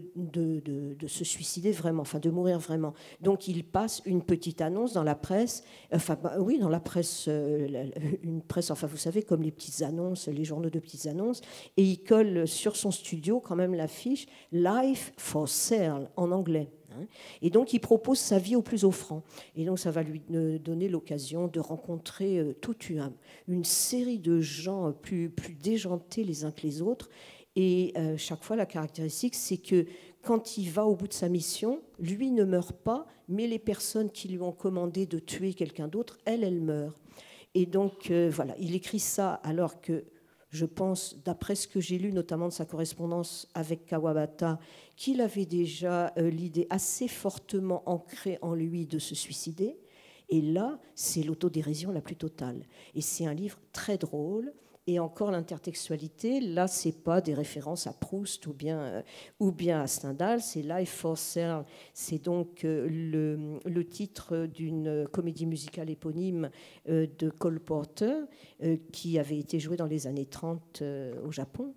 se suicider vraiment, de mourir vraiment. Donc, il passe une petite annonce dans la presse, dans la presse, une presse, vous savez, comme les petites annonces, les journaux de petites annonces, et il colle sur son studio quand même l'affiche « Life for Sale » en anglais. Et donc, il propose sa vie au plus offrant. Et donc, ça va lui donner l'occasion de rencontrer toute une série de gens plus déjantés les uns que les autres. Et chaque fois, la caractéristique, c'est que quand il va au bout de sa mission, lui ne meurt pas, mais les personnes qui lui ont commandé de tuer quelqu'un d'autre, elles meurent. Et donc, voilà, il écrit ça alors que, je pense, d'après ce que j'ai lu, notamment de sa correspondance avec Kawabata, qu'il avait déjà l'idée assez fortement ancrée en lui de se suicider. Et là, c'est l'autodérision la plus totale. Et c'est un livre très drôle. Et encore l'intertextualité, là, ce n'est pas des références à Proust ou bien à Stendhal, c'est Life for Sale. C'est donc le titre d'une comédie musicale éponyme de Cole Porter, qui avait été jouée dans les années 30 au Japon.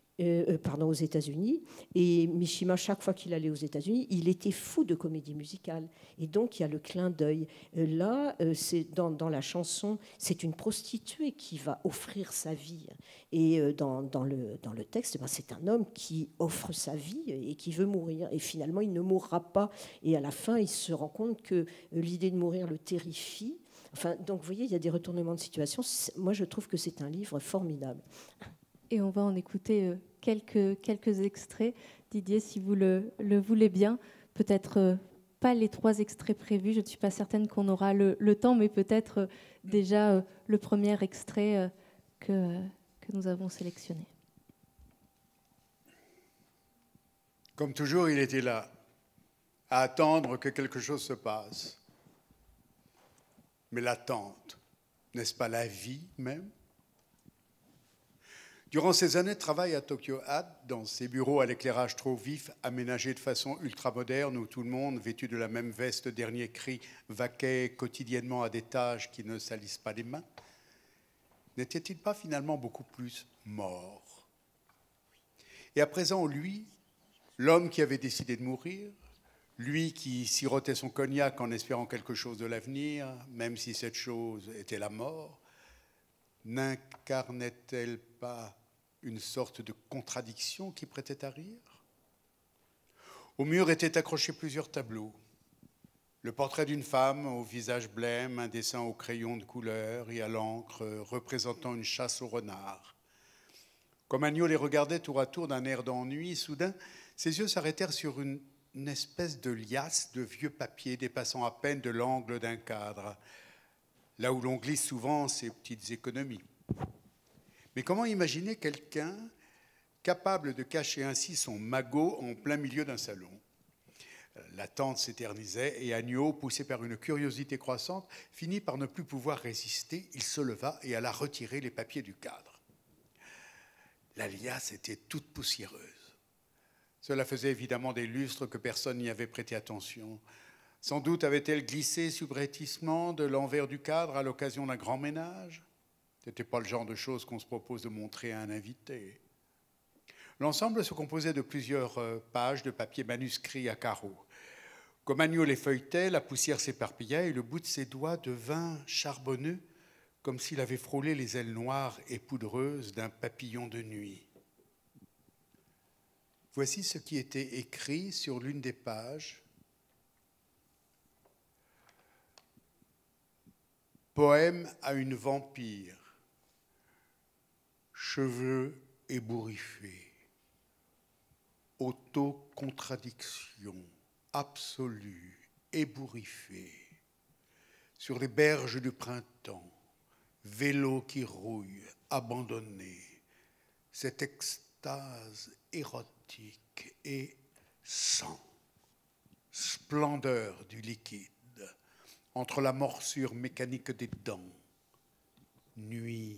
Aux États-Unis. Et Mishima, chaque fois qu'il allait aux États-Unis, il était fou de comédie musicale. Et donc, il y a le clin d'œil. Là, c'est dans la chanson, c'est une prostituée qui va offrir sa vie. Et dans le texte, c'est un homme qui offre sa vie et qui veut mourir. Et finalement, il ne mourra pas. Et à la fin, il se rend compte que l'idée de mourir le terrifie. Donc, vous voyez, il y a des retournements de situation. Moi, je trouve que c'est un livre formidable. Et on va en écouter quelques extraits. Didier, si vous le voulez bien, peut-être pas les 3 extraits prévus, je ne suis pas certaine qu'on aura le temps, mais peut-être déjà le premier extrait que nous avons sélectionné. Comme toujours, il était là, à attendre que quelque chose se passe. Mais l'attente, n'est-ce pas la vie même? Durant ses années de travail à Tokyo Hat, dans ses bureaux à l'éclairage trop vif, aménagés de façon ultramoderne, où tout le monde, vêtu de la même veste dernier cri, vaquait quotidiennement à des tâches qui ne salissent pas les mains, n'était-il pas finalement beaucoup plus mort? Et à présent, lui, l'homme qui avait décidé de mourir, lui qui sirotait son cognac en espérant quelque chose de l'avenir, même si cette chose était la mort, n'incarnait-elle pas une sorte de contradiction qui prêtait à rire? Au mur étaient accrochés plusieurs tableaux. Le portrait d'une femme au visage blême, un dessin au crayon de couleur et à l'encre représentant une chasse au renard. Comme Agneau les regardait tour à tour d'un air d'ennui, soudain, ses yeux s'arrêtèrent sur une espèce de liasse de vieux papier dépassant à peine de l'angle d'un cadre, là où l'on glisse souvent ses petites économies. Mais comment imaginer quelqu'un capable de cacher ainsi son magot en plein milieu d'un salon? L'attente s'éternisait et Agneau, poussé par une curiosité croissante, finit par ne plus pouvoir résister. Il se leva et alla retirer les papiers du cadre. La liasse était toute poussiéreuse. Cela faisait évidemment des lustres que personne n'y avait prêté attention. Sans doute avait-elle glissé subrepticement de l'envers du cadre à l'occasion d'un grand ménage. Ce n'était pas le genre de choses qu'on se propose de montrer à un invité. L'ensemble se composait de plusieurs pages de papier manuscrit à carreaux. Comme Agneau les feuilletait, la poussière s'éparpilla et le bout de ses doigts devint charbonneux, comme s'il avait frôlé les ailes noires et poudreuses d'un papillon de nuit. Voici ce qui était écrit sur l'une des pages. Poème à une vampire. Cheveux ébouriffés. Autocontradiction absolue, ébouriffée. Sur les berges du printemps, vélo qui rouille, abandonné. Cette extase érotique et sang. Splendeur du liquide entre la morsure mécanique des dents. Nuit,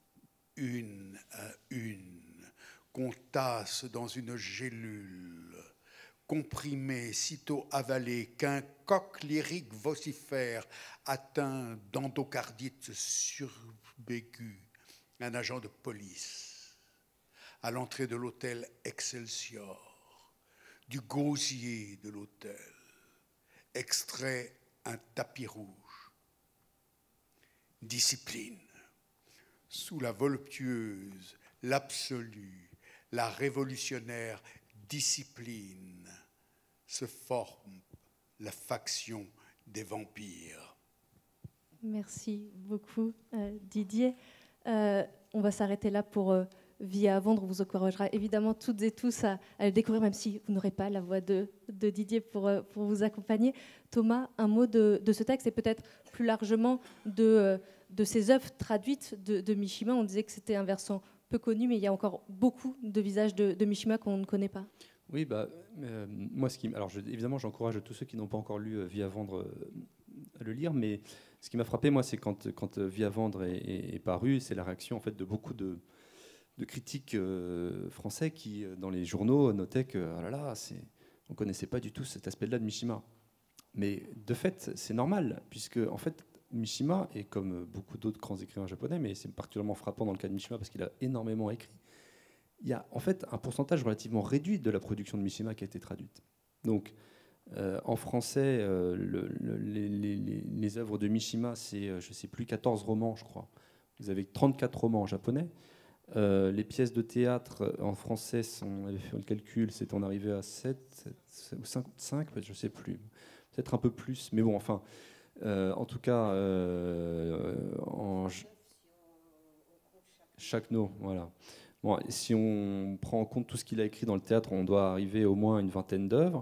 une à une, qu'on tasse dans une gélule, comprimée, sitôt avalée, qu'un coq lyrique vocifère, atteint d'endocardite subaiguë, un agent de police, à l'entrée de l'hôtel Excelsior, du gosier de l'hôtel, extrait un tapis rouge. Discipline, sous la voluptueuse, l'absolue, la révolutionnaire discipline, se forme la faction des vampires. Merci beaucoup, Didier. On va s'arrêter là pour Vie à vendre. On vous encouragera évidemment toutes et tous à le découvrir, même si vous n'aurez pas la voix de Didier pour vous accompagner. Thomas, un mot de ce texte et peut-être plus largement de ces œuvres traduites de Mishima. On disait que c'était un versant peu connu, mais il y a encore beaucoup de visages de Mishima qu'on ne connaît pas. Oui, moi, évidemment, j'encourage tous ceux qui n'ont pas encore lu Vie à vendre à le lire, mais ce qui m'a frappé, moi, c'est quand Vie à vendre est paru, c'est la réaction en fait de beaucoup de critiques français qui, dans les journaux, notaient que oh là là, on ne connaissait pas du tout cet aspect-là de Mishima. Mais de fait, c'est normal, puisque en fait, Mishima, et comme beaucoup d'autres grands écrivains japonais, mais c'est particulièrement frappant dans le cas de Mishima parce qu'il a énormément écrit, il y a en fait un pourcentage relativement réduit de la production de Mishima qui a été traduite. Donc, en français, les œuvres de Mishima, c'est, je ne sais plus, 14 romans, je crois. Vous avez 34 romans en japonais. Les pièces de théâtre en français, on avait fait le calcul, c'est on arrivait à 7 ou 5, je ne sais plus. Peut-être un peu plus, mais bon, enfin, en tout cas, chaque mot, voilà. Bon, si on prend en compte tout ce qu'il a écrit dans le théâtre, on doit arriver au moins à une vingtaine d'œuvres.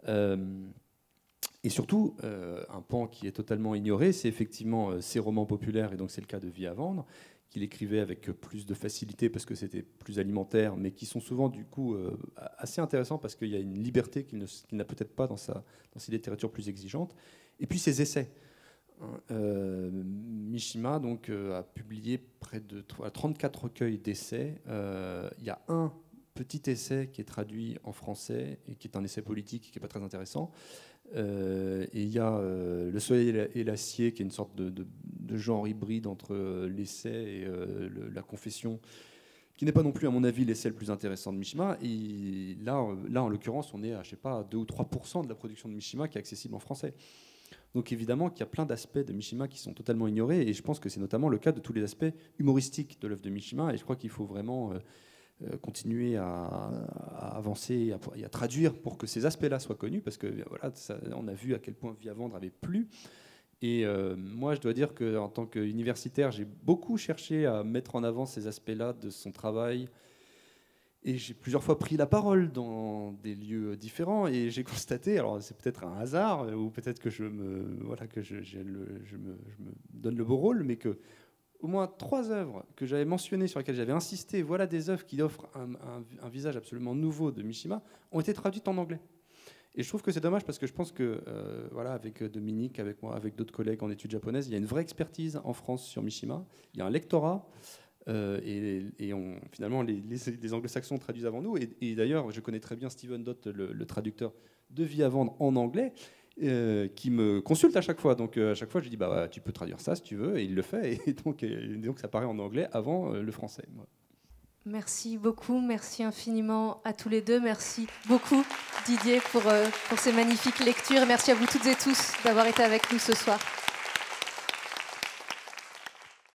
Et surtout, un pan qui est totalement ignoré, c'est effectivement ses romans populaires, et donc c'est le cas de Vie à vendre, qu'il écrivait avec plus de facilité parce que c'était plus alimentaire, mais qui sont souvent du coup assez intéressants parce qu'il y a une liberté qu'il n'a peut-être pas dans ses littératures plus exigeantes. Et puis ses essais. Mishima donc, a publié près de 34 recueils d'essais. Il y a un petit essai qui est traduit en français et qui est un essai politique qui n'est pas très intéressant. Et il y a Le Soleil et l'acier, qui est une sorte de genre hybride entre l'essai et la confession, qui n'est pas non plus, à mon avis, l'essai le plus intéressant de Mishima. Et là, en l'occurrence, on est à, je sais pas, 2 ou 3% de la production de Mishima qui est accessible en français. Donc évidemment qu'il y a plein d'aspects de Mishima qui sont totalement ignorés, et je pense que c'est notamment le cas de tous les aspects humoristiques de l'œuvre de Mishima, et je crois qu'il faut vraiment continuer à avancer et à traduire pour que ces aspects-là soient connus, parce que voilà, on a vu à quel point Vie à vendre avait plu. Et moi, je dois dire qu'en tant qu'universitaire, j'ai beaucoup cherché à mettre en avant ces aspects-là de son travail. Et j'ai plusieurs fois pris la parole dans des lieux différents, et j'ai constaté, alors c'est peut-être un hasard, ou peut-être que je me donne le beau rôle, mais que au moins 3 œuvres que j'avais mentionnées, sur lesquelles j'avais insisté, voilà des œuvres qui offrent un visage absolument nouveau de Mishima, ont été traduites en anglais. Et je trouve que c'est dommage, parce que je pense que, voilà, avec Dominique, avec moi, avec d'autres collègues en études japonaises, il y a une vraie expertise en France sur Mishima. Il y a un lectorat, et finalement, les anglo-saxons traduisent avant nous. Et d'ailleurs, je connais très bien Stephen Dott, le traducteur de Vie à vendre en anglais, qui me consulte à chaque fois. Donc à chaque fois, je lui dis bah, tu peux traduire ça si tu veux, et il le fait. Et donc ça paraît en anglais avant le français. Merci beaucoup, merci infiniment à tous les deux. Merci beaucoup Didier pour ces magnifiques lectures. Merci à vous toutes et tous d'avoir été avec nous ce soir.